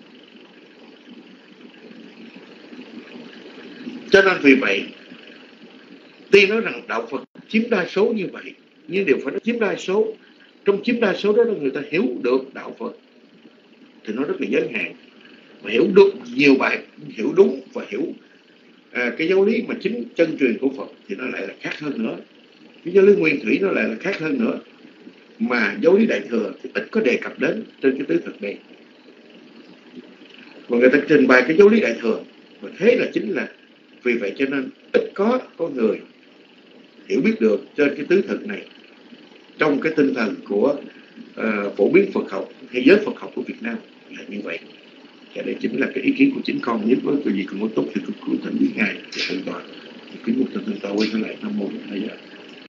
Cho nên vì vậy, tuy nói rằng đạo Phật chiếm đa số như vậy, nhưng điều phải nói chiếm đa số, trong chiếm đa số đó là người ta hiểu được đạo Phật thì nó rất là giới hạn, mà hiểu được nhiều bài, hiểu đúng và hiểu à, cái giáo lý mà chính chân truyền của Phật thì nó lại là khác hơn nữa. Cái giáo lý nguyên thủy nó lại là khác hơn nữa, mà giáo lý đại thừa thì ít có đề cập đến trên cái tứ thực này. Và người ta trình bày cái giáo lý đại thừa, và thế là chính là vì vậy cho nên ít có có người hiểu biết được trên cái tứ thực này trong cái tinh thần của uh, phổ biến Phật học hay giới Phật học của Việt Nam là như vậy. Và đây chính là cái ý kiến của chính con. Nếu có cái gì còn có tốt thì tôi cứ thỉnh với ngài để tự tòa. Kính một tự tòa quay trở lại Nam Mô Thầy Giờ.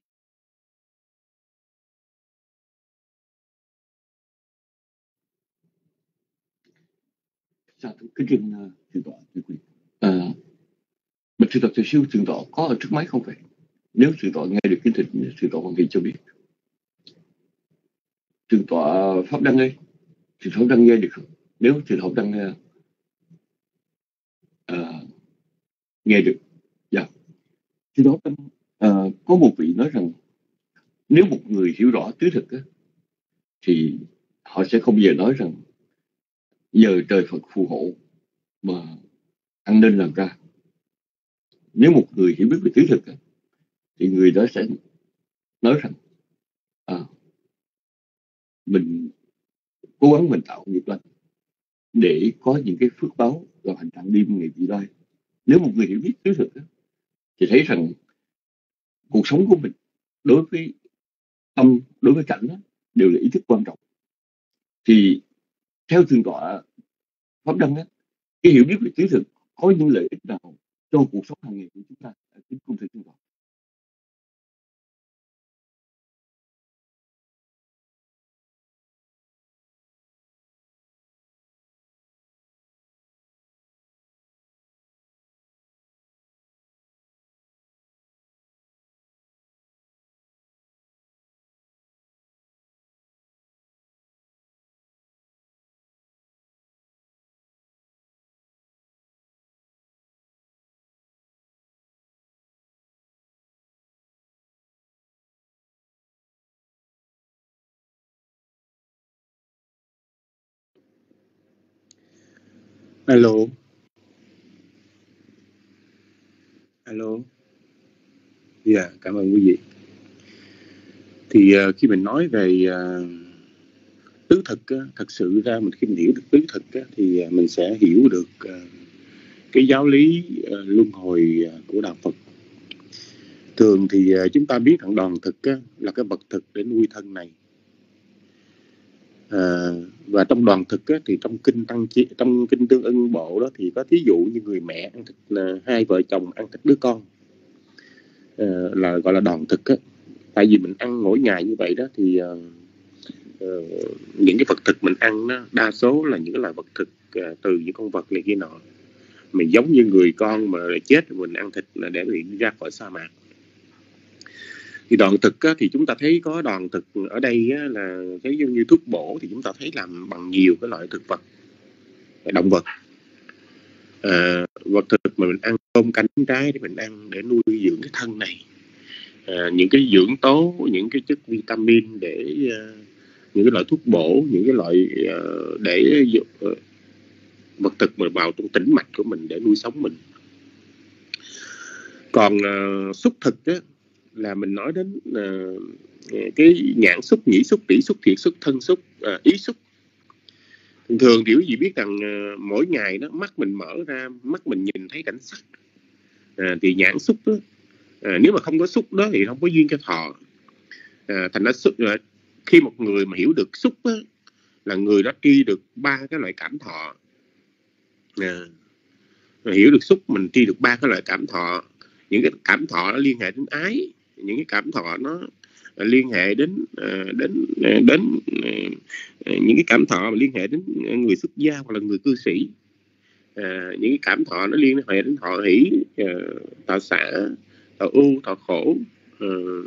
Dạ, kính trình uh, thượng tọa Duy Quyền. À, bạch thượng tọa Từ Siêu, thượng tọa có ở trước máy không vậy? Nếu thượng tọa nghe được kính thỉnh, thượng tọa Hoàng Kỳ cho biết. Thượng tọa Pháp Đăng ơi, thượng tọa Đăng nghe được không? Nếu thượng tọa Đăng uh, uh, nghe được, dạ. Thì đó uh, có một vị nói rằng nếu một người hiểu rõ tứ thực á, thì họ sẽ không bao giờ nói rằng giờ trời Phật phù hộ mà ăn nên làm ra. Nếu một người hiểu biết về tứ thực á, thì người đó sẽ nói rằng à, mình cố gắng mình tạo nghiệp lành để có những cái phước báo và hành trạng đi ngày vị lai. Nếu một người hiểu biết tứ thực á, thì thấy rằng cuộc sống của mình đối với tâm, đối với cảnh đó, đều là ý thức quan trọng. Thì theo thượng tọa Pháp Đăng á, cái hiểu biết về tứ thực có những lợi ích nào cho cuộc sống hàng ngày của chúng ta? Kính cung thưa thượng tọa. Alo, Alo. Dạ, yeah, cảm ơn quý vị. Thì uh, khi mình nói về uh, tứ thực, uh, thật sự ra mình khi mình hiểu được tứ thực uh, thì uh, mình sẽ hiểu được uh, cái giáo lý uh, luân hồi uh, của đạo Phật. Thường thì uh, chúng ta biết rằng đoàn thực uh, là cái vật thực để nuôi thân này. Uh, và trong đoàn thực uh, thì trong kinh tăng chi, trong kinh Tương Ưng Bộ đó thì có thí dụ như người mẹ ăn thịt, uh, hai vợ chồng ăn thịt đứa con, uh, là gọi là đoàn thực uh. Tại vì mình ăn mỗi ngày như vậy đó thì uh, uh, những cái vật thực mình ăn đó, đa số là những cái loại vật thực uh, từ những con vật này kia nọ. Mình giống như người con mà chết mình ăn thịt là để đi ra khỏi sa mạc. Thì đoàn thực á, thì chúng ta thấy có đoàn thực ở đây á, là cái giống như thuốc bổ thì chúng ta thấy làm bằng nhiều cái loại thực vật, động vật. À, vật thực mà mình ăn tôm canh trái để mình ăn để nuôi dưỡng cái thân này. À, những cái dưỡng tố, những cái chất vitamin để uh, những cái loại thuốc bổ, những cái loại uh, để uh, vật thực mà vào trong tĩnh mạch của mình để nuôi sống mình. Còn uh, xúc thực á, là mình nói đến uh, cái nhãn xúc, nhĩ xúc, tỷ xúc, thiệt xúc, thân xúc, uh, ý xúc. Thường thường thì quý vị biết rằng uh, mỗi ngày đó mắt mình mở ra, mắt mình nhìn thấy cảnh sắc, uh, thì nhãn xúc đó, À, nếu mà không có xúc đó thì không có duyên cho thọ. À, thành ra xúc, à, khi một người mà hiểu được xúc đó, là người đó tri được ba cái loại cảm thọ. À, hiểu được xúc mình tri được ba cái loại cảm thọ. Những cái cảm thọ nó liên hệ đến ái, những cái cảm thọ nó liên hệ đến à, đến đến à, những cái cảm thọ mà liên hệ đến người xuất gia hoặc là người cư sĩ. À, những cái cảm thọ nó liên hệ đến thọ hỷ, à, thọ xả, thọ ưu, thọ khổ. Uh,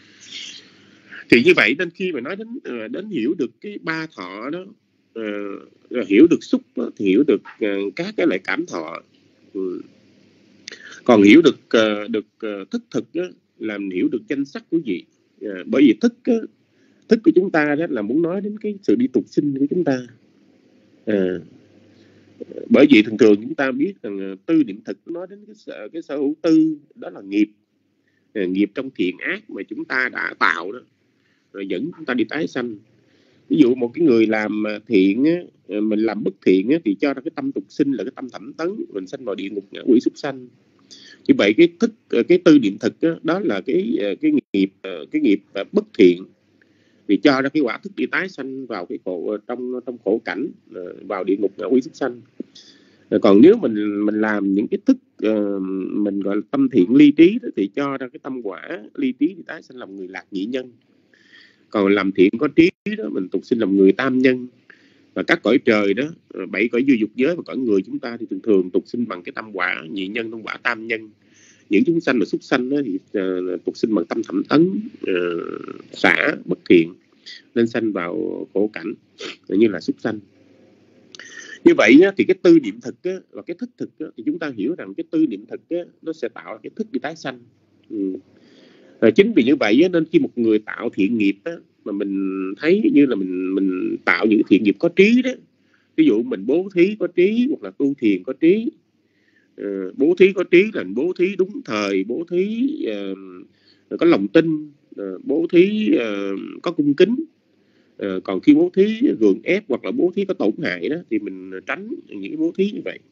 thì như vậy nên khi mà nói đến uh, đến hiểu được cái ba thọ đó, uh, hiểu được xúc đó, thì hiểu được uh, các cái loại cảm thọ. Uh. Còn hiểu được uh, được uh, thức thực đó, là mình hiểu được danh sắc của gì. Uh, bởi vì thức uh, thức của chúng ta đó là muốn nói đến cái sự đi tục sinh của chúng ta. Uh, bởi vì thường thường chúng ta biết rằng uh, tư niệm thực nói đến cái sở, cái sở hữu tư, đó là nghiệp. Nghiệp trong thiện ác mà chúng ta đã tạo đó, rồi dẫn chúng ta đi tái sanh. Ví dụ một cái người làm thiện á, mình làm bất thiện á, thì cho ra cái tâm tục sinh là cái tâm thẩm tấn, mình sanh vào địa ngục, ngạ quỷ, súc sanh. Như vậy cái thức, cái tư niệm thực á, đó là cái cái nghiệp cái nghiệp bất thiện, thì cho ra cái quả thức đi tái sanh vào cái khổ, trong trong khổ cảnh, vào địa ngục, ngạ quỷ, súc sanh. Còn nếu mình mình làm những cái thức uh, mình gọi là tâm thiện ly trí đó, thì cho ra cái tâm quả ly trí thì tái sinh làm người lạc nhị nhân. Còn làm thiện có trí đó, mình tục sinh làm người tam nhân. Và các cõi trời đó, bảy cõi dư dục giới và cõi người chúng ta thì thường thường tục sinh bằng cái tâm quả nhị nhân, tâm quả tam nhân. Những chúng sanh mà súc sanh đó, thì uh, tục sinh bằng tâm thẩm tấn, uh, xả bất thiện, nên sanh vào khổ cảnh như là súc sanh. Như vậy thì cái tư niệm thực và cái thức thực thì chúng ta hiểu rằng cái tư niệm thực nó sẽ tạo ra cái thức đi tái sanh. Ừ. Và chính vì như vậy nên khi một người tạo thiện nghiệp mà mình thấy như là mình mình tạo những thiện nghiệp có trí đó, ví dụ mình bố thí có trí hoặc là tu thiền có trí. Uh, bố thí có trí là bố thí đúng thời, bố thí uh, có lòng tin, uh, bố thí uh, có cung kính. Uh, còn khi bố thí gượng ép hoặc là bố thí có tổn hại đó thì mình tránh những cái bố thí như vậy.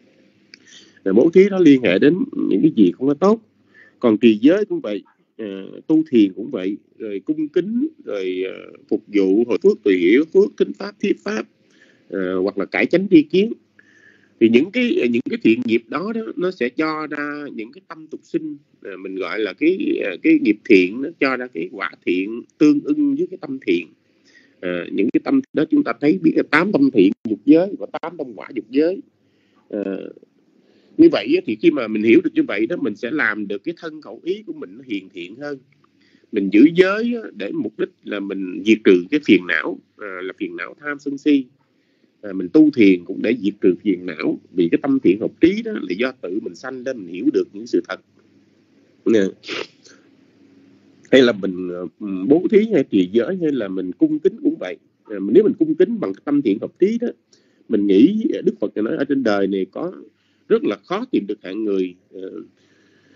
Uh, bố thí nó liên hệ đến những cái gì không có tốt. Còn trì giới cũng vậy, uh, tu thiền cũng vậy, rồi cung kính, rồi uh, phục vụ, hồi phước tùy hiểu, phước thính pháp, thiết pháp, uh, hoặc là cải chánh tri kiến. Thì những cái những cái thiện nghiệp đó, đó nó sẽ cho ra những cái tâm tục sinh, uh, mình gọi là cái uh, cái nghiệp thiện, nó cho ra cái quả thiện tương ưng với cái tâm thiện. À, những cái tâm đó chúng ta thấy biết là tám tâm thiện dục giới và tám tâm quả dục giới. À, như vậy thì khi mà mình hiểu được như vậy đó, mình sẽ làm được cái thân khẩu ý của mình nó hiền thiện hơn. Mình giữ giới để mục đích là mình diệt trừ cái phiền não, à, là phiền não tham sân si. À, mình tu thiền cũng để diệt trừ phiền não, vì cái tâm thiện hợp trí đó là do tự mình sanh lên, mình hiểu được những sự thật. À, hay là mình bố thí hay trì giới hay là mình cung kính cũng vậy. À, nếu mình cung kính bằng tâm thiện hợp trí đó, mình nghĩ Đức Phật nói ở trên đời này có rất là khó tìm được hạng người uh,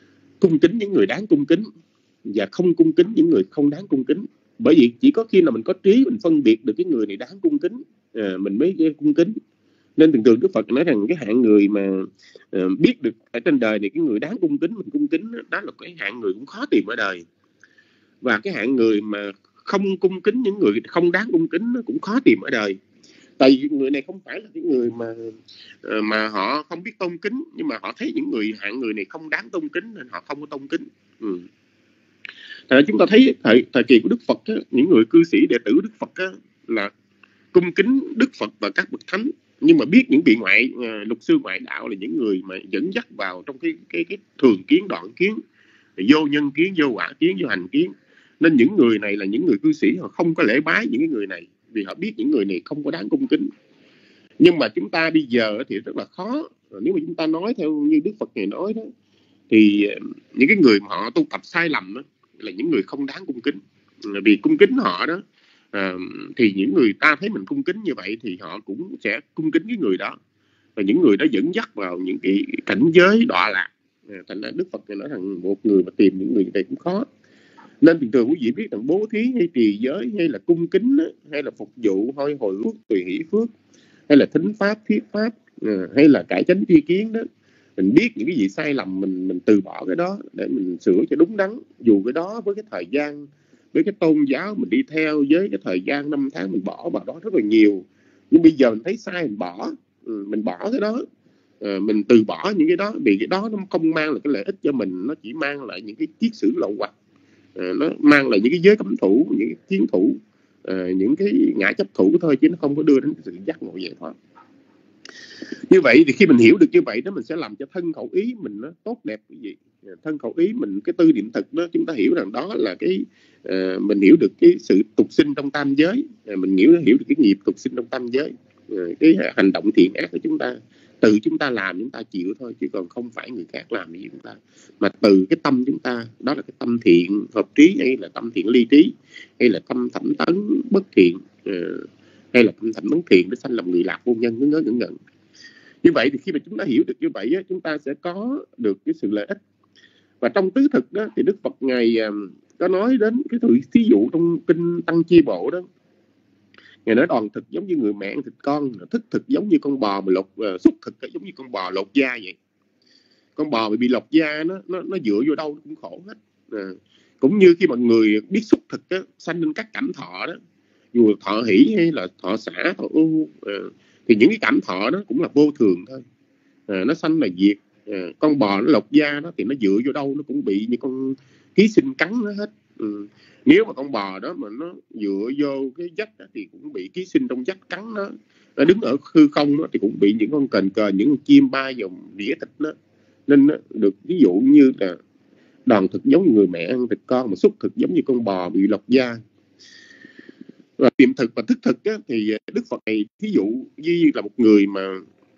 cung kính những người đáng cung kính và không cung kính những người không đáng cung kính. Bởi vì chỉ có khi nào mình có trí, mình phân biệt được cái người này đáng cung kính, à, mình mới cung kính. Nên thường thường Đức Phật nói rằng cái hạng người mà uh, biết được ở trên đời này cái người đáng cung kính, mình cung kính, đó là cái hạng người cũng khó tìm ở đời. Và cái hạng người mà không cung kính những người không đáng cung kính nó cũng khó tìm ở đời. Tại vì người này không phải là cái người mà uh, mà họ không biết tôn kính, nhưng mà họ thấy những người hạng người này không đáng tôn kính nên họ không có tôn kính. Ừ. Tại chúng ta thấy thời, thời kỳ của Đức Phật á, những người cư sĩ đệ tử Đức Phật á, là cung kính Đức Phật và các bậc thánh, nhưng mà biết những vị ngoại uh, luật sư ngoại đạo là những người mà dẫn dắt vào trong cái cái cái thường kiến, đoạn kiến, vô nhân kiến, vô quả kiến, vô hành kiến. Nên những người này là những người cư sĩ họ không có lễ bái những cái người này, vì họ biết những người này không có đáng cung kính. Nhưng mà chúng ta bây giờ thì rất là khó. Nếu mà chúng ta nói theo như Đức Phật này nói đó, thì những cái người mà họ tu tập sai lầm đó, là những người không đáng cung kính. Vì cung kính họ đó, à, thì những người ta thấy mình cung kính như vậy thì họ cũng sẽ cung kính cái người đó. Và những người đó dẫn dắt vào những cái cảnh giới đọa lạc. À, thành ra Đức Phật này nói rằng một người mà tìm những người như vậy cũng khó. Nên thường thường quý vị biết rằng bố thí hay trì giới hay là cung kính hay là phục vụ hay hồi phước, tùy hỷ phước hay là thính pháp, thuyết pháp hay là cải chánh tri kiến đó, mình biết những cái gì sai lầm mình mình từ bỏ cái đó để mình sửa cho đúng đắn. Dù cái đó với cái thời gian, với cái tôn giáo mình đi theo, với cái thời gian năm tháng mình bỏ vào đó rất là nhiều, nhưng bây giờ mình thấy sai mình bỏ, mình bỏ cái đó, mình từ bỏ những cái đó vì cái đó nó không mang lại cái lợi ích cho mình, nó chỉ mang lại những cái kiết sử lậu hoặc. À, nó mang lại những cái giới cấm thủ, những cái chiến thủ, à, những cái ngã chấp thủ thôi, chứ nó không có đưa đến sự giác ngộ giải thoát. Như vậy thì khi mình hiểu được như vậy đó, mình sẽ làm cho thân khẩu ý mình nó tốt đẹp cái gì. Thân khẩu ý mình, cái tư niệm thực đó, chúng ta hiểu rằng đó là cái à, mình hiểu được cái sự tục sinh trong tam giới, à, mình hiểu hiểu được cái nghiệp tục sinh trong tam giới, à, cái hành động thiện ác của chúng ta từ chúng ta làm chúng ta chịu thôi, chứ còn không phải người khác làm gì chúng ta, mà từ cái tâm chúng ta, đó là cái tâm thiện hợp trí hay là tâm thiện ly trí hay là tâm thẩm tấn bất thiện, uh, hay là tâm thẩm tấn thiện để sanh làm người lạc vô nhân, ngớ ngớ ngẩn ngẩn. Như vậy thì khi mà chúng ta hiểu được như vậy á, chúng ta sẽ có được cái sự lợi ích. Và trong tứ thực đó thì Đức Phật ngài uh, có nói đến cái thí dụ trong kinh Tăng Chi Bộ đó. Ngài nói đoàn thực giống như người mẹ ăn thịt con, thức thực giống như con bò mà lột, uh, xúc thực giống như con bò lột da vậy. Con bò bị, bị lột da nó, nó, nó dựa vô đâu nó cũng khổ hết. À, cũng như khi mà người biết xúc thực á, sanh lên các cảm thọ đó, dù thọ hỷ hay là thọ xả, thọ ưu, à, thì những cái cảm thọ đó cũng là vô thường thôi. À, nó sanh là diệt. À, con bò nó lột da đó thì nó dựa vô đâu nó cũng bị như con ký sinh cắn nó hết. Ừ. Nếu mà con bò đó mà nó dựa vô cái vách đó, thì cũng bị ký sinh trong vách cắn nó. Nó đứng ở hư không đó, thì cũng bị những con kền cờ, những con chim bay vào đĩa thịt nó. Nên được ví dụ như là đoàn thực giống như người mẹ ăn thịt con, mà xúc thực giống như con bò bị lột da. Và tiềm thực và thức thực á, thì Đức Phật này ví dụ như là một người mà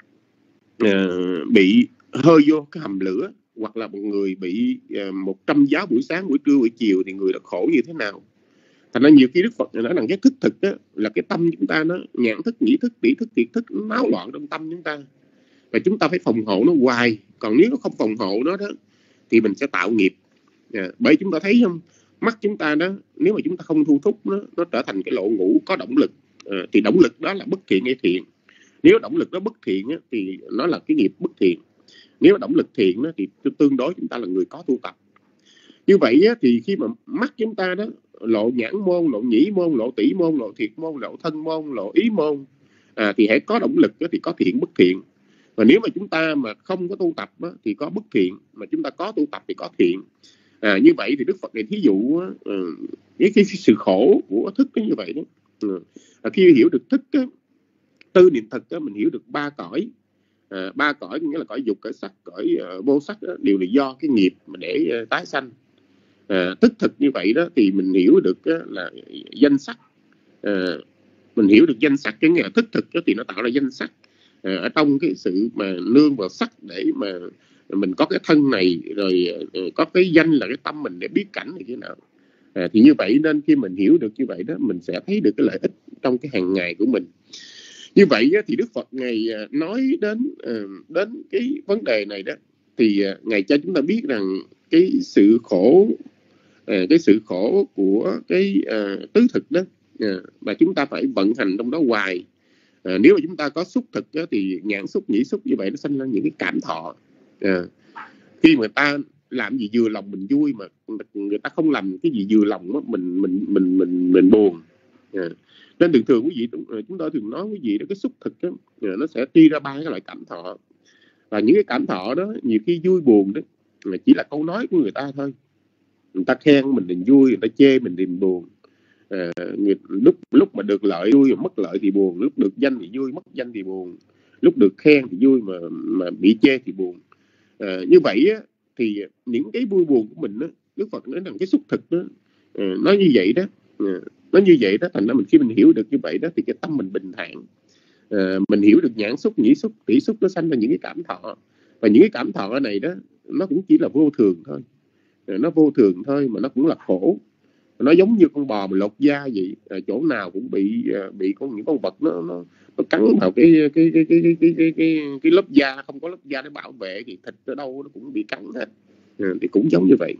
uh, bị hơi vô cái hầm lửa, hoặc là một người bị uh, một trăm giáo buổi sáng, buổi trưa, buổi chiều, thì người đó khổ như thế nào. Thành ra nhiều khi Đức Phật nói rằng cái thức thực á, là cái tâm chúng ta nó nhãn thức, nhĩ thức, tỷ thức, tiệt thức, nó náo loạn trong tâm chúng ta. Và chúng ta phải phòng hộ nó hoài. Còn nếu nó không phòng hộ nó đó thì mình sẽ tạo nghiệp. À, bởi chúng ta thấy không, mắt chúng ta đó, nếu mà chúng ta không thu thúc nó, nó trở thành cái lộ ngũ có động lực, à, thì động lực đó là bất thiện hay thiện. Nếu động lực đó bất thiện á, thì nó là cái nghiệp bất thiện. Nếu động lực thiện á, thì tương đối chúng ta là người có tu tập. Như vậy á, thì khi mà mắt chúng ta đó lộ nhãn môn, lộ nhĩ môn, lộ tỷ môn, lộ thiệt môn, lộ thân môn, lộ ý môn, à, thì hãy có động lực đó, thì có thiện bất thiện. Và nếu mà chúng ta mà không có tu tập á, thì có bất thiện, mà chúng ta có tu tập thì có thiện. À, như vậy thì Đức Phật này thí dụ á, cái, cái sự khổ của thức như vậy đó. À, khi hiểu được thức á, tư niệm thực á, mình hiểu được ba cõi. À, ba cõi nghĩa là cõi dục, cõi sắc, cõi uh, vô sắc đó, đều là do cái nghiệp mà để uh, tái sanh. À, thức thực như vậy đó thì mình hiểu được uh, là danh sắc. À, mình hiểu được danh sắc, cái nghĩa là thức thực đó, thì nó tạo ra danh sắc. À, ở trong cái sự mà nương vào sắc để mà mình có cái thân này, rồi uh, có cái danh là cái tâm mình để biết cảnh như thế nào. À, thì như vậy nên khi mình hiểu được như vậy đó, mình sẽ thấy được cái lợi ích trong cái hàng ngày của mình. Như vậy thì Đức Phật ngày nói đến đến cái vấn đề này đó, thì uh, ngài cho chúng ta biết rằng cái sự khổ, uh, cái sự khổ của cái uh, tứ thực đó, uh, mà chúng ta phải vận hành trong đó hoài. Uh, nếu mà chúng ta có xúc thực đó, thì nhãn xúc, nhĩ xúc như vậy nó sinh ra những cái cảm thọ. Uh, khi mà ta làm gì vừa lòng mình vui, mà người ta không làm cái gì vừa lòng đó, mình mình mình mình mình buồn. À. Nên thường thường quý vị, chúng tôi thường nói quý vị đó, cái xúc thực đó, nó sẽ chia ra ba cái loại cảm thọ, và những cái cảm thọ đó nhiều khi vui buồn đó chỉ là câu nói của người ta thôi. Người ta khen mình thì vui, người ta chê mình thì buồn. À, người, lúc lúc mà được lợi vui, mà mất lợi thì buồn. Lúc được danh thì vui, mất danh thì buồn. Lúc được khen thì vui, mà mà bị chê thì buồn. À, như vậy á, thì những cái vui buồn của mình đó, Đức Phật nói rằng cái xúc thực đó, à, nó như vậy đó, à, nó như vậy đó. Thành ra mình khi mình hiểu được như vậy đó, thì cái tâm mình bình thản. À, mình hiểu được nhãn xúc, nhĩ xúc, tỷ xúc nó sanh ra những cái cảm thọ, và những cái cảm thọ này đó nó cũng chỉ là vô thường thôi. À, nó vô thường thôi, mà nó cũng là khổ. Nó giống như con bò mà lột da vậy, à, chỗ nào cũng bị bị con những con vật nó nó, nó cắn vào cái cái cái cái cái cái cái cái cái lớp da, không có lớp da để bảo vệ thì thịt ở đâu nó cũng bị cắn hết. À, thì cũng giống như vậy.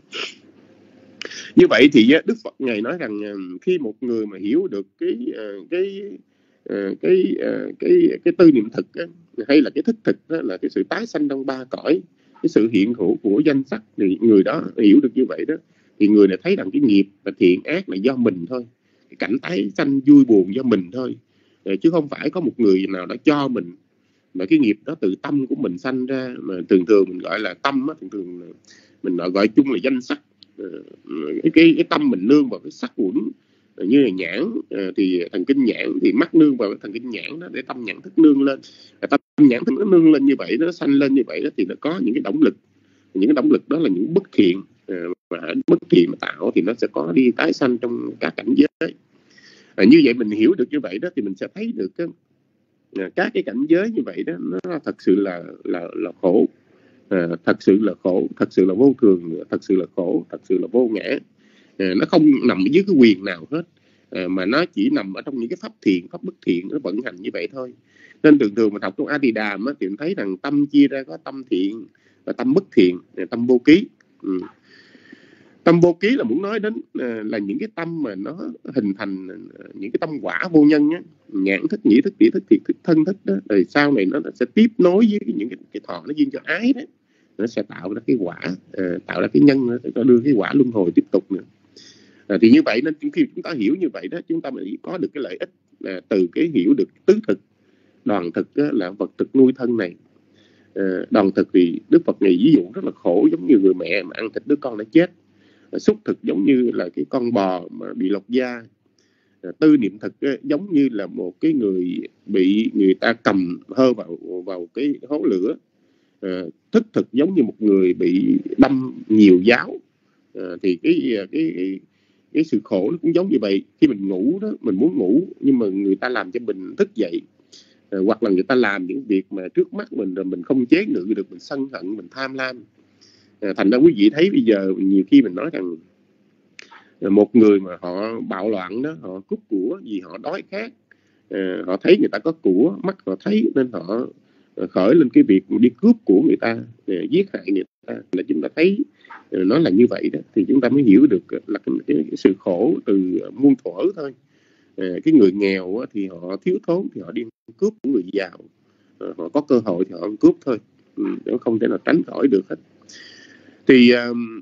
Như vậy thì Đức Phật ngài nói rằng khi một người mà hiểu được cái cái cái cái cái cái tư niệm thực á, hay là cái thức thực đó, là cái sự tái sanh trong ba cõi, cái sự hiện hữu của danh sắc, thì người đó hiểu được như vậy đó, thì người này thấy rằng cái nghiệp và thiện ác là do mình thôi, cái cảnh tái sanh vui buồn do mình thôi, chứ không phải có một người nào đó cho mình, mà cái nghiệp đó từ tâm của mình sanh ra, mà thường thường mình gọi là tâm á, thường thường mình gọi chung là danh sắc. Cái, cái, cái tâm mình nương vào cái sắc uẩn, như là nhãn thì thần kinh nhãn, thì mắt nương vào thần kinh nhãn đó, để tâm nhãn thức nương lên. Tâm nhãn thức nó nương lên như vậy, nó sanh lên như vậy đó, thì nó có những cái động lực. Những cái động lực đó là những bất thiện, mà bất thiện mà tạo thì nó sẽ có đi tái sanh trong các cảnh giới. À, như vậy mình hiểu được như vậy đó, thì mình sẽ thấy được cái, các cái cảnh giới như vậy đó, nó thật sự là là là khổ. À, thật sự là khổ, thật sự là vô thường, thật sự là khổ, thật sự là vô ngã. À, nó không nằm dưới cái quyền nào hết, à, mà nó chỉ nằm ở trong những cái pháp thiện, pháp bất thiện, nó vận hành như vậy thôi. Nên thường thường mình học trong A Di Đàm á, thì mình thấy rằng tâm chia ra có tâm thiện và tâm bất thiện, tâm vô ký. Ừ. Tâm vô ký là muốn nói đến à, là những cái tâm mà nó hình thành những cái tâm quả vô nhân á, nhãn thức, nhĩ thức, tỷ thức, thiệt thức, thân thức đó, rồi sau này nó sẽ tiếp nối với những cái, cái thọ nó duyên cho ái đó, nó sẽ tạo ra cái quả, à, tạo ra cái nhân, nó đưa cái quả luân hồi tiếp tục nữa. À, thì như vậy nên khi chúng ta hiểu như vậy đó, chúng ta mới có được cái lợi ích à, từ cái hiểu được tứ thực. Đoàn thực á, là vật thực nuôi thân này. À, đoàn thực thì Đức Phật này ví dụ rất là khổ, giống như người mẹ mà ăn thịt đứa con đã chết. À, xúc thực giống như là cái con bò mà bị lột da. À, tư niệm thực á, giống như là một cái người bị người ta cầm hơ vào vào cái hố lửa. À, thức thực giống như một người bị đâm nhiều giáo. À, thì cái, cái cái cái sự khổ nó cũng giống như vậy. Khi mình ngủ đó, mình muốn ngủ nhưng mà người ta làm cho mình thức dậy, à, hoặc là người ta làm những việc mà trước mắt mình rồi mình không chế ngự được, mình sân hận, mình tham lam. À, thành ra quý vị thấy bây giờ nhiều khi mình nói rằng một người mà họ bạo loạn đó, họ cướp của vì họ đói khát, à, họ thấy người ta có của, mắt họ thấy nên họ khởi lên cái việc đi cướp của người ta, giết hại người ta, là chúng ta thấy nó là như vậy đó, thì chúng ta mới hiểu được là cái, cái, cái sự khổ từ muôn thuở thôi. À, cái người nghèo thì họ thiếu thốn thì họ đi cướp của người giàu, à, họ có cơ hội thì họ cướp thôi, ừ, nó không thể nào tránh khỏi được hết. Thì um,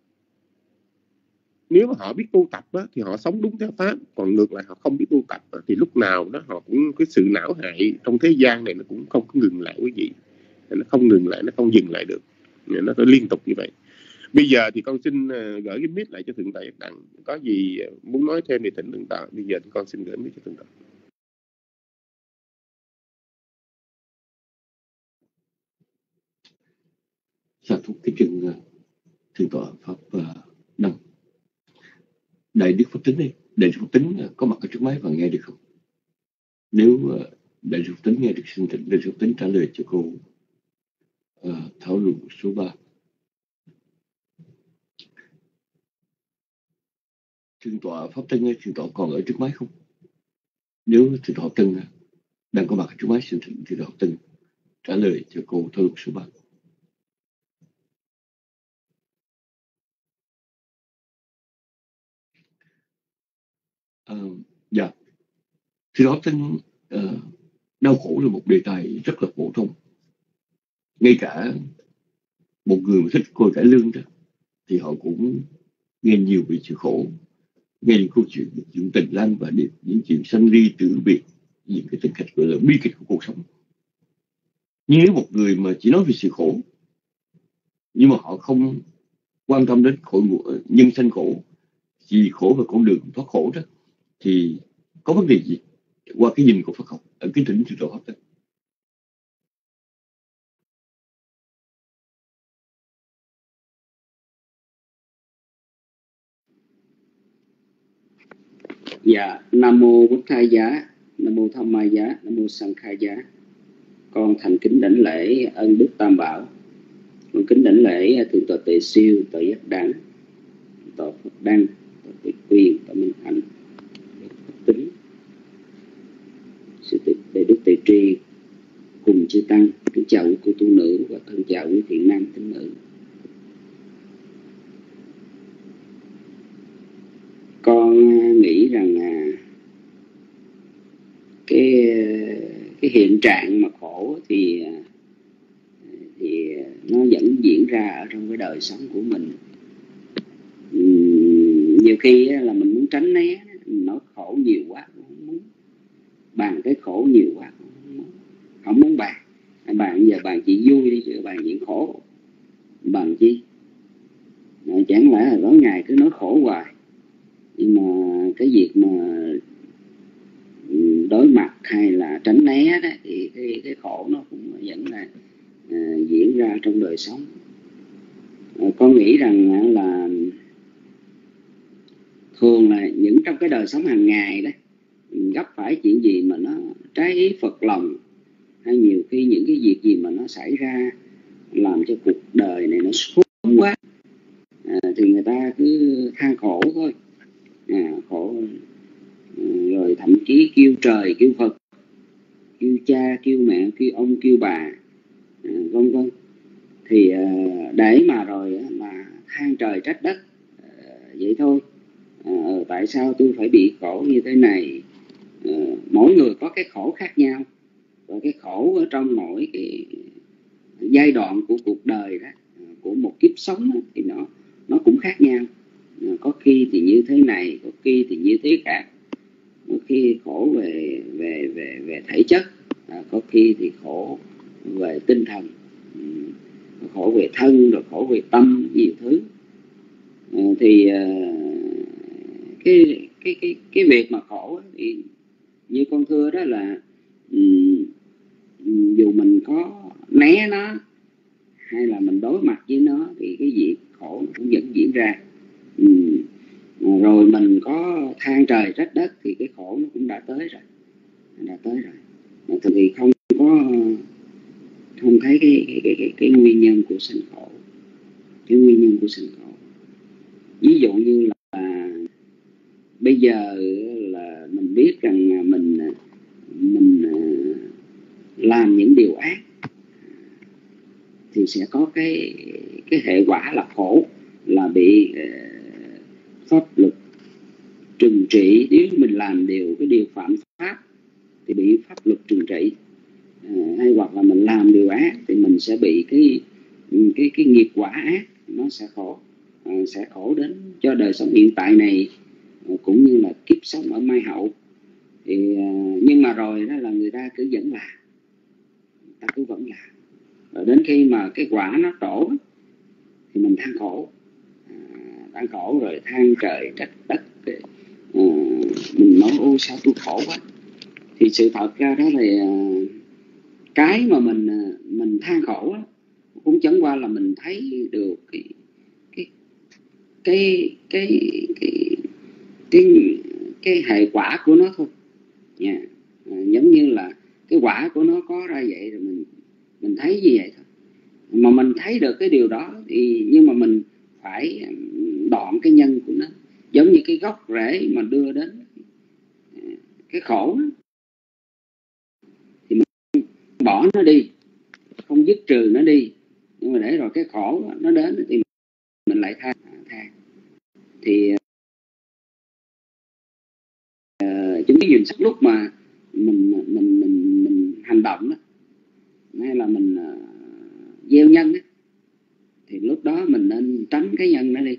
nếu mà họ biết tu tập á, thì họ sống đúng theo pháp, còn ngược lại họ không biết tu tập á, thì lúc nào đó họ cũng cái sự não hại trong thế gian này nó cũng không có ngừng lại quý vị, nó không ngừng lại, nó không dừng lại được, nó phải liên tục như vậy. Bây giờ thì con xin uh, gửi cái mic lại cho Thượng tọa Đặng, có gì muốn nói thêm thì thỉnh Thượng tọa. Bây giờ thì con xin gửi mic cho Thượng tọa. Sa thúc cái chừng uh, Thượng tọa Pháp uh, Đăng. Đại Đức Phật Tính đi, Đại Đức Phật Tính uh, có mặt ở trước máy và nghe được không? Nếu uh, Đại Đức Phật Tính nghe được, xin thỉnh Đại Đức Phật Tính trả lời cho cô uh, thảo luận số ba. Thượng tọa Pháp Tân, Thượng tọa còn ở trước máy không? Nếu Thượng tọa Pháp Tân đang có mặt ở trước máy, xin thỉnh Thượng tọa Pháp Tân trả lời cho cô thảo luận số ba. uh, dạ thì đó tên uh, đau khổ là một đề tài rất là phổ thông. Ngay cả một người mà thích coi cải lương đó thì họ cũng nghe nhiều về sự khổ, nghe những câu chuyện những tình lang và điệp, những chuyện sanh ly tử biệt, những cái tình cảnh gọi là bi kịch của cuộc sống. Nhưng nếu một người mà chỉ nói về sự khổ nhưng mà họ không quan tâm đến khổ nhân sanh khổ, chỉ khổ và con đường thoát khổ đó, thì có vấn đề gì qua cái nhìn của Phật học ở cái tỉnh trường độ học đó. Dạ, Nam mô Bổn Thầy Giá, Nam mô Tham Ma Giá, Nam mô Sang Khai Giá. Con thành kính đảnh lễ ân đức Tam Bảo. Con kính đảnh lễ thượng tọa Tề Siêu, tọa Giác Đản, tọa Phật Đăng, tọa Tề Quyền, tọa Minh Hạnh, Phật Tính, sư Tề Đức Tề Tri cùng chư tăng. Kính chào quý cô tu nữ và thân chào quý thiện nam tín nữ. Con nghĩ rằng à, cái cái hiện trạng mà khổ thì thì nó vẫn diễn ra ở trong cái đời sống của mình. Uhm, nhiều khi là mình muốn tránh né, nó khổ nhiều quá không muốn bàn, cái khổ nhiều quá không muốn, không muốn bàn. Bàn giờ bàn chỉ vui đi chứ bàn chuyện khổ bàn chi? Chẳng lẽ là tối ngày cứ nói khổ hoài. Nhưng mà cái việc mà đối mặt hay là tránh né đó, thì cái, cái khổ nó cũng vẫn là à, diễn ra trong đời sống. À, con nghĩ rằng là thường là những trong cái đời sống hàng ngày đó, gặp phải chuyện gì mà nó trái ý Phật lòng, hay nhiều khi những cái việc gì mà nó xảy ra làm cho cuộc đời này nó xuống quá, à, thì người ta cứ than khổ thôi. À, khổ rồi thậm chí kêu trời kêu Phật, kêu cha kêu mẹ kêu ông kêu bà, à, vân vân. Thì à, để mà rồi mà than trời trách đất, à, vậy thôi. À, tại sao tôi phải bị khổ như thế này? À, mỗi người có cái khổ khác nhau, và cái khổ ở trong mỗi cái giai đoạn của cuộc đời đó, của một kiếp sống đó, thì nó nó cũng khác nhau. À, có khi thì như thế này, có khi thì như thế khác. Có khi khổ về về về về thể chất, à, có khi thì khổ về tinh thần, khổ về thân, rồi khổ về tâm, nhiều thứ. À, thì à, cái cái cái cái việc mà khổ thì như con thưa đó là um, dù mình có né nó hay là mình đối mặt với nó thì cái việc khổ cũng vẫn diễn ra. Um, rồi mình có than trời trách đất thì cái khổ nó cũng đã tới rồi, đã tới rồi. Thì không có không thấy cái cái cái cái, cái nguyên nhân của sanh khổ, cái nguyên nhân của sanh khổ. Ví dụ như là, là bây giờ là mình biết rằng mình mình làm những điều ác thì sẽ có cái cái hệ quả là khổ, là bị pháp luật trừng trị. Nếu mình làm điều cái điều phạm pháp thì bị pháp luật trừng trị, à, hay hoặc là mình làm điều ác thì mình sẽ bị cái cái cái nghiệp quả ác, nó sẽ khổ, à, sẽ khổ đến cho đời sống hiện tại này, à, cũng như là kiếp sống ở mai hậu. Thì à, nhưng mà rồi đó là người ta cứ vẫn làm, ta cứ vẫn làm, rồi đến khi mà cái quả nó trổ thì mình than khổ, à, than khổ rồi than trời trách đất. À, mình nói ôi sao tôi khổ quá. Thì sự thật ra đó là cái mà mình mình than khổ đó, cũng chẳng qua là mình thấy được cái cái cái cái cái cái, cái hệ quả của nó thôi nha. À, giống như là cái quả của nó có ra vậy rồi mình mình thấy như vậy thôi. Mà mình thấy được cái điều đó thì nhưng mà mình phải đoạn cái nhân của nó, giống như cái gốc rễ mà đưa đến cái khổ đó. Thì mình bỏ nó đi, không dứt trừ nó đi, nhưng mà để rồi cái khổ nó đến thì mình lại than than thì cái nhìn sắc lúc mà mình mình mình mình hành động đó, hay là mình uh, gieo nhân đó, thì lúc đó mình nên tránh cái nhân đó đi,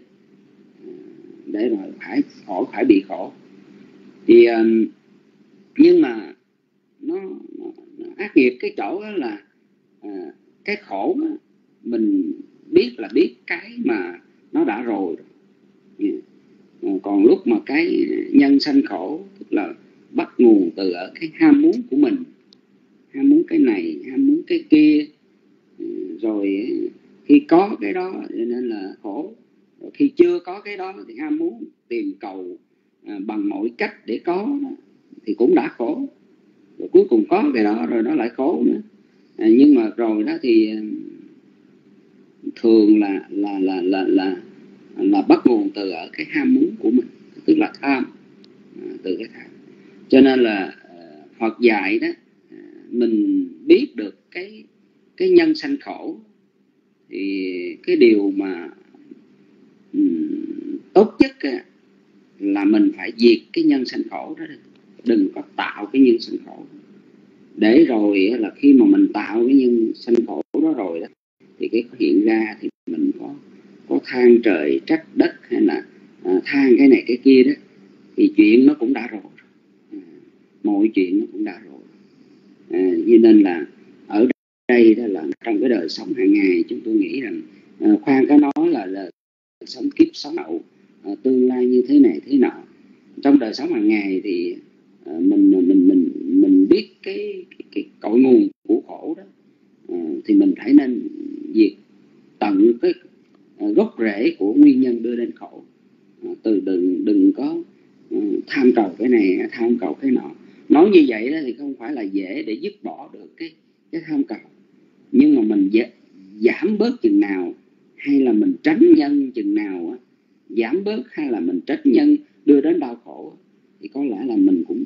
để rồi phải khỏi phải bị khổ. Thì uh, nhưng mà nó, nó, nó ác nghiệp cái chỗ đó là uh, cái khổ đó, mình biết là biết cái mà nó đã rồi. Uh, còn lúc mà cái nhân sanh khổ tức là bắt nguồn từ ở cái ham muốn của mình, ham muốn cái này, ham muốn cái kia, uh, rồi khi có cái đó nên là khổ, rồi khi chưa có cái đó thì ham muốn tìm cầu à, bằng mọi cách để có đó, thì cũng đã khổ. Rồi cuối cùng có cái đó rồi nó lại khổ nữa. À, nhưng mà rồi đó thì thường là là là là là là bắt nguồn từ ở cái ham muốn của mình, tức là tham, à, từ cái tham. Cho nên là Phật dạy đó, mình biết được cái cái nhân sanh khổ, thì cái điều mà um, tốt nhất á, là mình phải diệt cái nhân sanh khổ đó, đừng có tạo cái nhân sanh khổ. Để rồi là khi mà mình tạo cái nhân sanh khổ đó rồi đó, thì cái hiện ra thì mình có có than trời trách đất, hay là à, than cái này cái kia đó, thì chuyện nó cũng đã rồi, à, mọi chuyện nó cũng đã rồi. À, cho nên là ở đây đó là trong cái đời sống hàng ngày, chúng tôi nghĩ rằng à, khoan có nói là, là sống kiếp sống hậu, à, tương lai như thế này thế nọ. Trong đời sống hàng ngày thì à, mình mình mình mình biết cái cái, cái cội nguồn của khổ đó, à, thì mình phải nên diệt tận cái à, gốc rễ của nguyên nhân đưa đến khổ. À, từ đừng đừng có à, tham cầu cái này, tham cầu cái nọ. Nói như vậy đó thì không phải là dễ để dứt bỏ được cái cái tham cầu, nhưng mà mình giảm bớt chừng nào, hay là mình tránh nhân chừng nào, giảm bớt hay là mình tránh nhân đưa đến đau khổ, thì có lẽ là mình cũng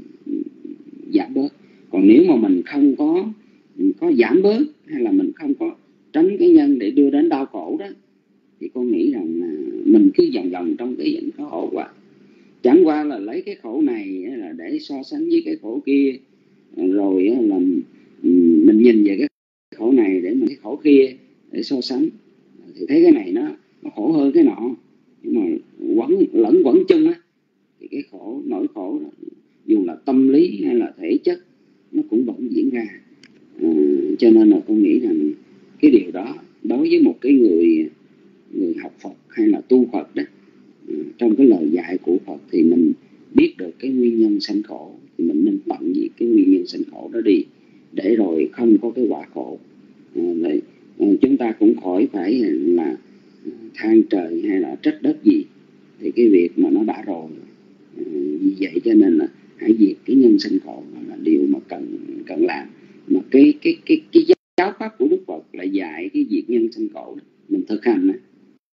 giảm bớt. Còn nếu mà mình không có có giảm bớt, hay là mình không có tránh cái nhân để đưa đến đau khổ đó, thì con nghĩ rằng mình cứ vòng vòng trong cái những cái khổ quá. Chẳng qua là lấy cái khổ này là để so sánh với cái khổ kia, rồi là mình nhìn về cái khổ này để mà cái khổ kia để so sánh, thì thấy cái này nó, nó khổ hơn cái nọ. Nhưng mà quẩn lẫn quẩn chung á, thì cái khổ, nỗi khổ đó, dù là tâm lý hay là thể chất, nó cũng vẫn diễn ra. À, cho nên là con nghĩ rằng cái điều đó đối với một cái người người học Phật hay là tu Phật đó, à, trong cái lời dạy của Phật thì mình biết được cái nguyên nhân sanh khổ, thì mình nên tận diệt cái nguyên nhân sanh khổ đó đi, để rồi không có cái quả khổ. À, để, à, chúng ta cũng khỏi phải là than trời hay là trách đất gì, thì cái việc mà nó đã rồi. À, vì vậy cho nên là hãy diệt cái nhân sanh khổ là điều mà cần cần làm. Mà cái cái cái cái giáo pháp của Đức Phật lại dạy cái diệt nhân sanh khổ, mình thực hành đó,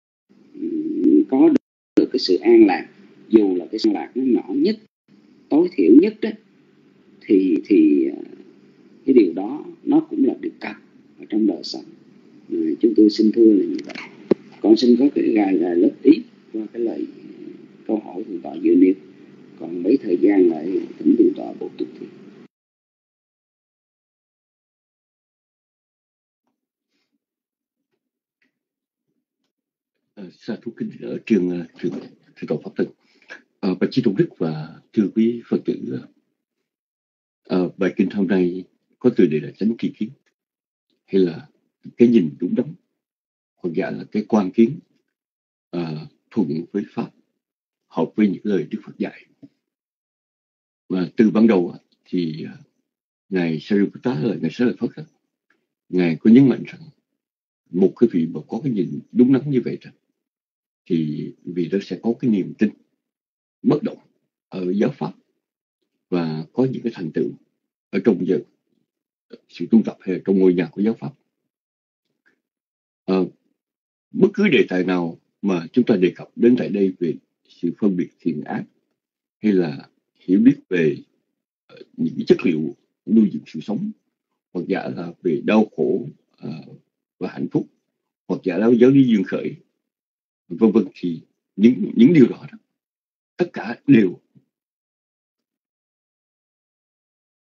có được, được cái sự an lạc, dù là cái an lạc nó nhỏ nhất, tối thiểu nhất đó, thì thì cái điều đó nó cũng là điều cần ở trong đời sống. À, chúng tôi xin thưa là như vậy. Con xin có cái gài là lớp ít qua cái lời câu hỏi thượng tọa dự niệm, còn mấy thời gian lại thỉnh thượng tọa bổ túc thì. Sa thú kính ở trường trường trường tọa Pháp Thân, à, bạch chí tôn đức và thưa quý Phật tử, à, bài kinh hôm nay có tựa đề là chánh tri kiến, hay là cái nhìn đúng đắn, hoặc giả là cái quan kiến à, thuận với pháp, hợp với những lời Đức Phật dạy. Và từ ban đầu thì ngài Sariputta là ngài Xá Lợi Phất, ngài có nhấn mạnh rằng một cái vị mà có cái nhìn đúng đắn như vậy rằng thì vì đó sẽ có cái niềm tin bất động ở giáo pháp, và có những cái thành tựu ở trong giờ sự tu tập hay là trong ngôi nhà của giáo pháp. À, bất cứ đề tài nào mà chúng ta đề cập đến tại đây về sự phân biệt thiện ác, hay là hiểu biết về uh, những cái chất liệu nuôi dưỡng sự sống, hoặc giả là về đau khổ uh, và hạnh phúc, hoặc giả là giáo lý duyên khởi, vân vân, thì những những điều đó, đó tất cả đều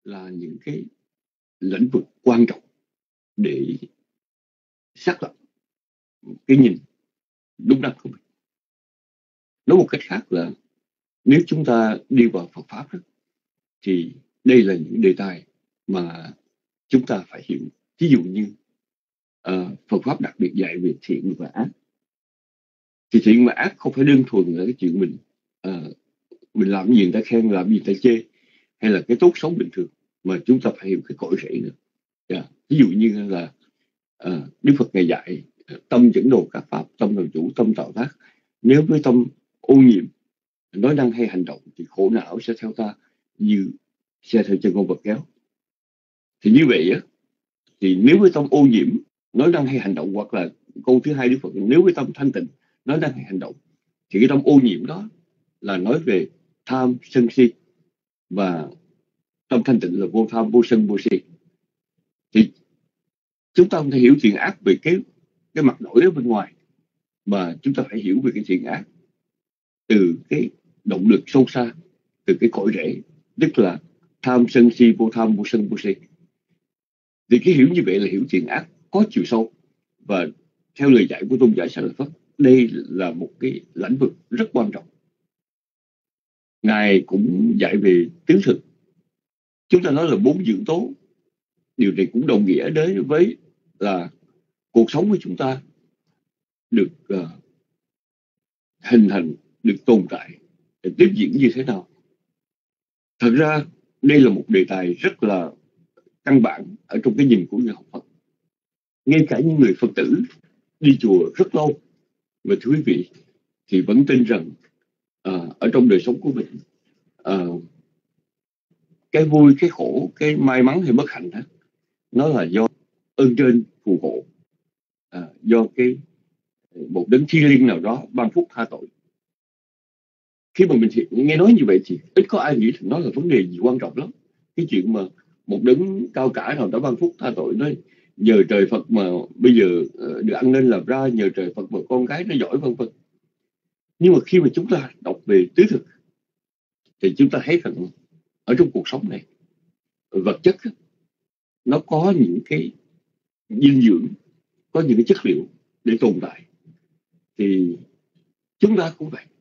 là những cái lĩnh vực quan trọng để xác lập cái nhìn đúng đắn của mình. Nói một cách khác là nếu chúng ta đi vào Phật pháp đó, thì đây là những đề tài mà chúng ta phải hiểu. Ví dụ như uh, Phật pháp đặc biệt dạy về thiện và ác. Thì thiện và ác không phải đơn thuần là cái chuyện mình uh, mình làm gì người ta khen, làm gì người ta chê, hay là cái tốt xấu bình thường, mà chúng ta phải hiểu cái cội rễ nữa. Yeah. Ví dụ như là uh, Đức Phật ngày dạy tâm dẫn đồ các pháp, tâm làm chủ, tâm tạo tác. Nếu với tâm ô nhiễm, nói năng hay hành động thì khổ não sẽ theo ta như xe theo chân con vật kéo. Thì như vậy á, thì nếu với tâm ô nhiễm, nói năng hay hành động, hoặc là câu thứ hai Đức Phật, nếu với tâm thanh tịnh, nói năng hay hành động, thì cái tâm ô nhiễm đó là nói về tham, sân, si, và tâm thanh tịnh là vô tham, vô sân, vô si. Thì chúng ta không thể hiểu thiện ác về cái cái mặt nổi ở bên ngoài, mà chúng ta phải hiểu về cái thiện ác từ cái động lực sâu xa, từ cái cội rễ, tức là tham, sân, si, vô tham, vô sân, vô si. Thì cái hiểu như vậy là hiểu thiện ác có chiều sâu. Và theo lời dạy của tôn giả Sa Lợi Phất, đây là một cái lĩnh vực rất quan trọng. Ngài cũng dạy về tứ thực. Chúng ta nói là bốn dưỡng tố. Điều này cũng đồng nghĩa đến với là cuộc sống của chúng ta được uh, hình thành, được tồn tại, để tiếp diễn như thế nào. Thật ra đây là một đề tài rất là căn bản ở trong cái nhìn của người học Phật. Ngay cả những người Phật tử đi chùa rất lâu, mà thưa quý vị, thì vẫn tin rằng uh, ở trong đời sống của mình, uh, cái vui, cái khổ, cái may mắn hay bất hạnh đó, nó là do ơn trên phù hộ, à, do cái một đấng thiên liêng nào đó ban phúc tha tội. Khi mà mình nghe nói như vậy thì ít có ai nghĩ rằng nó là vấn đề gì quan trọng lắm. Cái chuyện mà một đấng cao cả nào đó ban phúc tha tội, nói nhờ trời Phật mà bây giờ được ăn nên làm ra, nhờ trời Phật mà con cái nó giỏi, vân vân. Nhưng mà khi mà chúng ta đọc về tứ thực thì chúng ta thấy rằng ở trong cuộc sống này, vật chất nó có những cái dinh dưỡng, có những cái chất liệu để tồn tại. Thì chúng ta cũng vậy.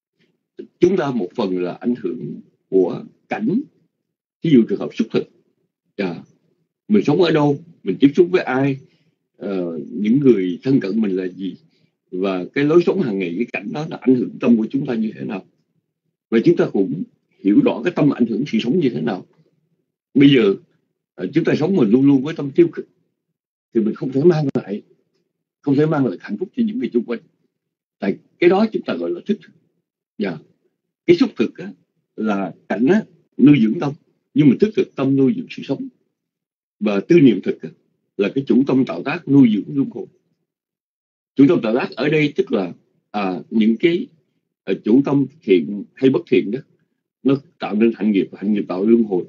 Chúng ta một phần là ảnh hưởng của cảnh. Ví dụ trường hợp xuất thực, à, mình sống ở đâu, mình tiếp xúc với ai, uh, những người thân cận mình là gì, và cái lối sống hàng ngày, cái cảnh đó nó ảnh hưởng tâm của chúng ta như thế nào. Và chúng ta cũng hiểu rõ cái tâm ảnh hưởng sự sống như thế nào. Bây giờ uh, chúng ta sống mình luôn luôn với tâm tiêu cực thì mình không thể mang lại không thể mang lại hạnh phúc cho những người xung quanh. Tại cái đó chúng ta gọi là thức thực. Yeah. Cái xúc thực á, là cảnh á, nuôi dưỡng tâm, nhưng mà thức thực tâm nuôi dưỡng sự sống. Và tư niệm thực á, là cái chủ tâm tạo tác nuôi dưỡng luân hồi. Chủ tâm tạo tác ở đây tức là à, những cái à, chủ tâm thiện hay bất thiện đó, nó tạo nên hạnh nghiệp, và hạnh nghiệp tạo luân hồi.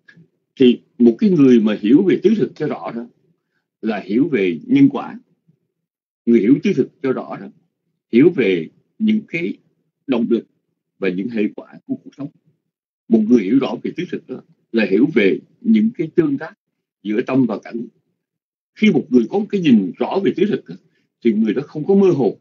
Thì một cái người mà hiểu về tứ thực cho rõ đó là hiểu về nhân quả. Người hiểu tứ thực cho rõ đó hiểu về những cái động lực và những hệ quả của cuộc sống. Một người hiểu rõ về tứ thực đó là hiểu về những cái tương tác giữa tâm và cảnh. Khi một người có một cái nhìn rõ về tứ thực đó, thì người đó không có mơ hồ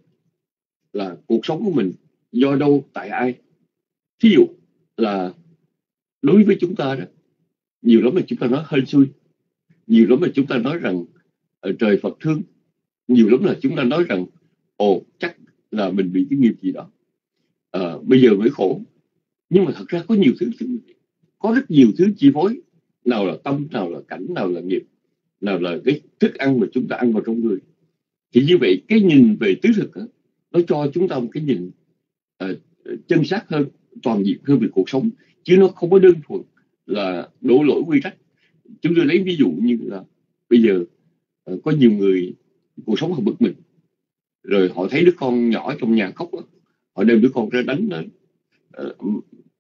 là cuộc sống của mình do đâu, tại ai. Ví dụ là đối với chúng ta đó, nhiều lắm là chúng ta nói hên xui, nhiều lắm là chúng ta nói rằng trời Phật thương, nhiều lắm là chúng ta nói rằng ồ chắc là mình bị cái nghiệp gì đó, à, bây giờ mới khổ. Nhưng mà thật ra có nhiều thứ, có rất nhiều thứ chi phối. Nào là tâm, nào là cảnh, nào là nghiệp, nào là cái thức ăn mà chúng ta ăn vào trong người. Thì như vậy cái nhìn về tứ thực đó, nó cho chúng ta một cái nhìn uh, chân xác hơn, toàn diện hơn về cuộc sống, chứ nó không có đơn thuần là đổ lỗi quy trách. Chúng tôi lấy ví dụ như là bây giờ uh, có nhiều người cuộc sống họ bực mình, rồi họ thấy đứa con nhỏ trong nhà khóc đó, họ đem đứa con ra đánh nó. Uh,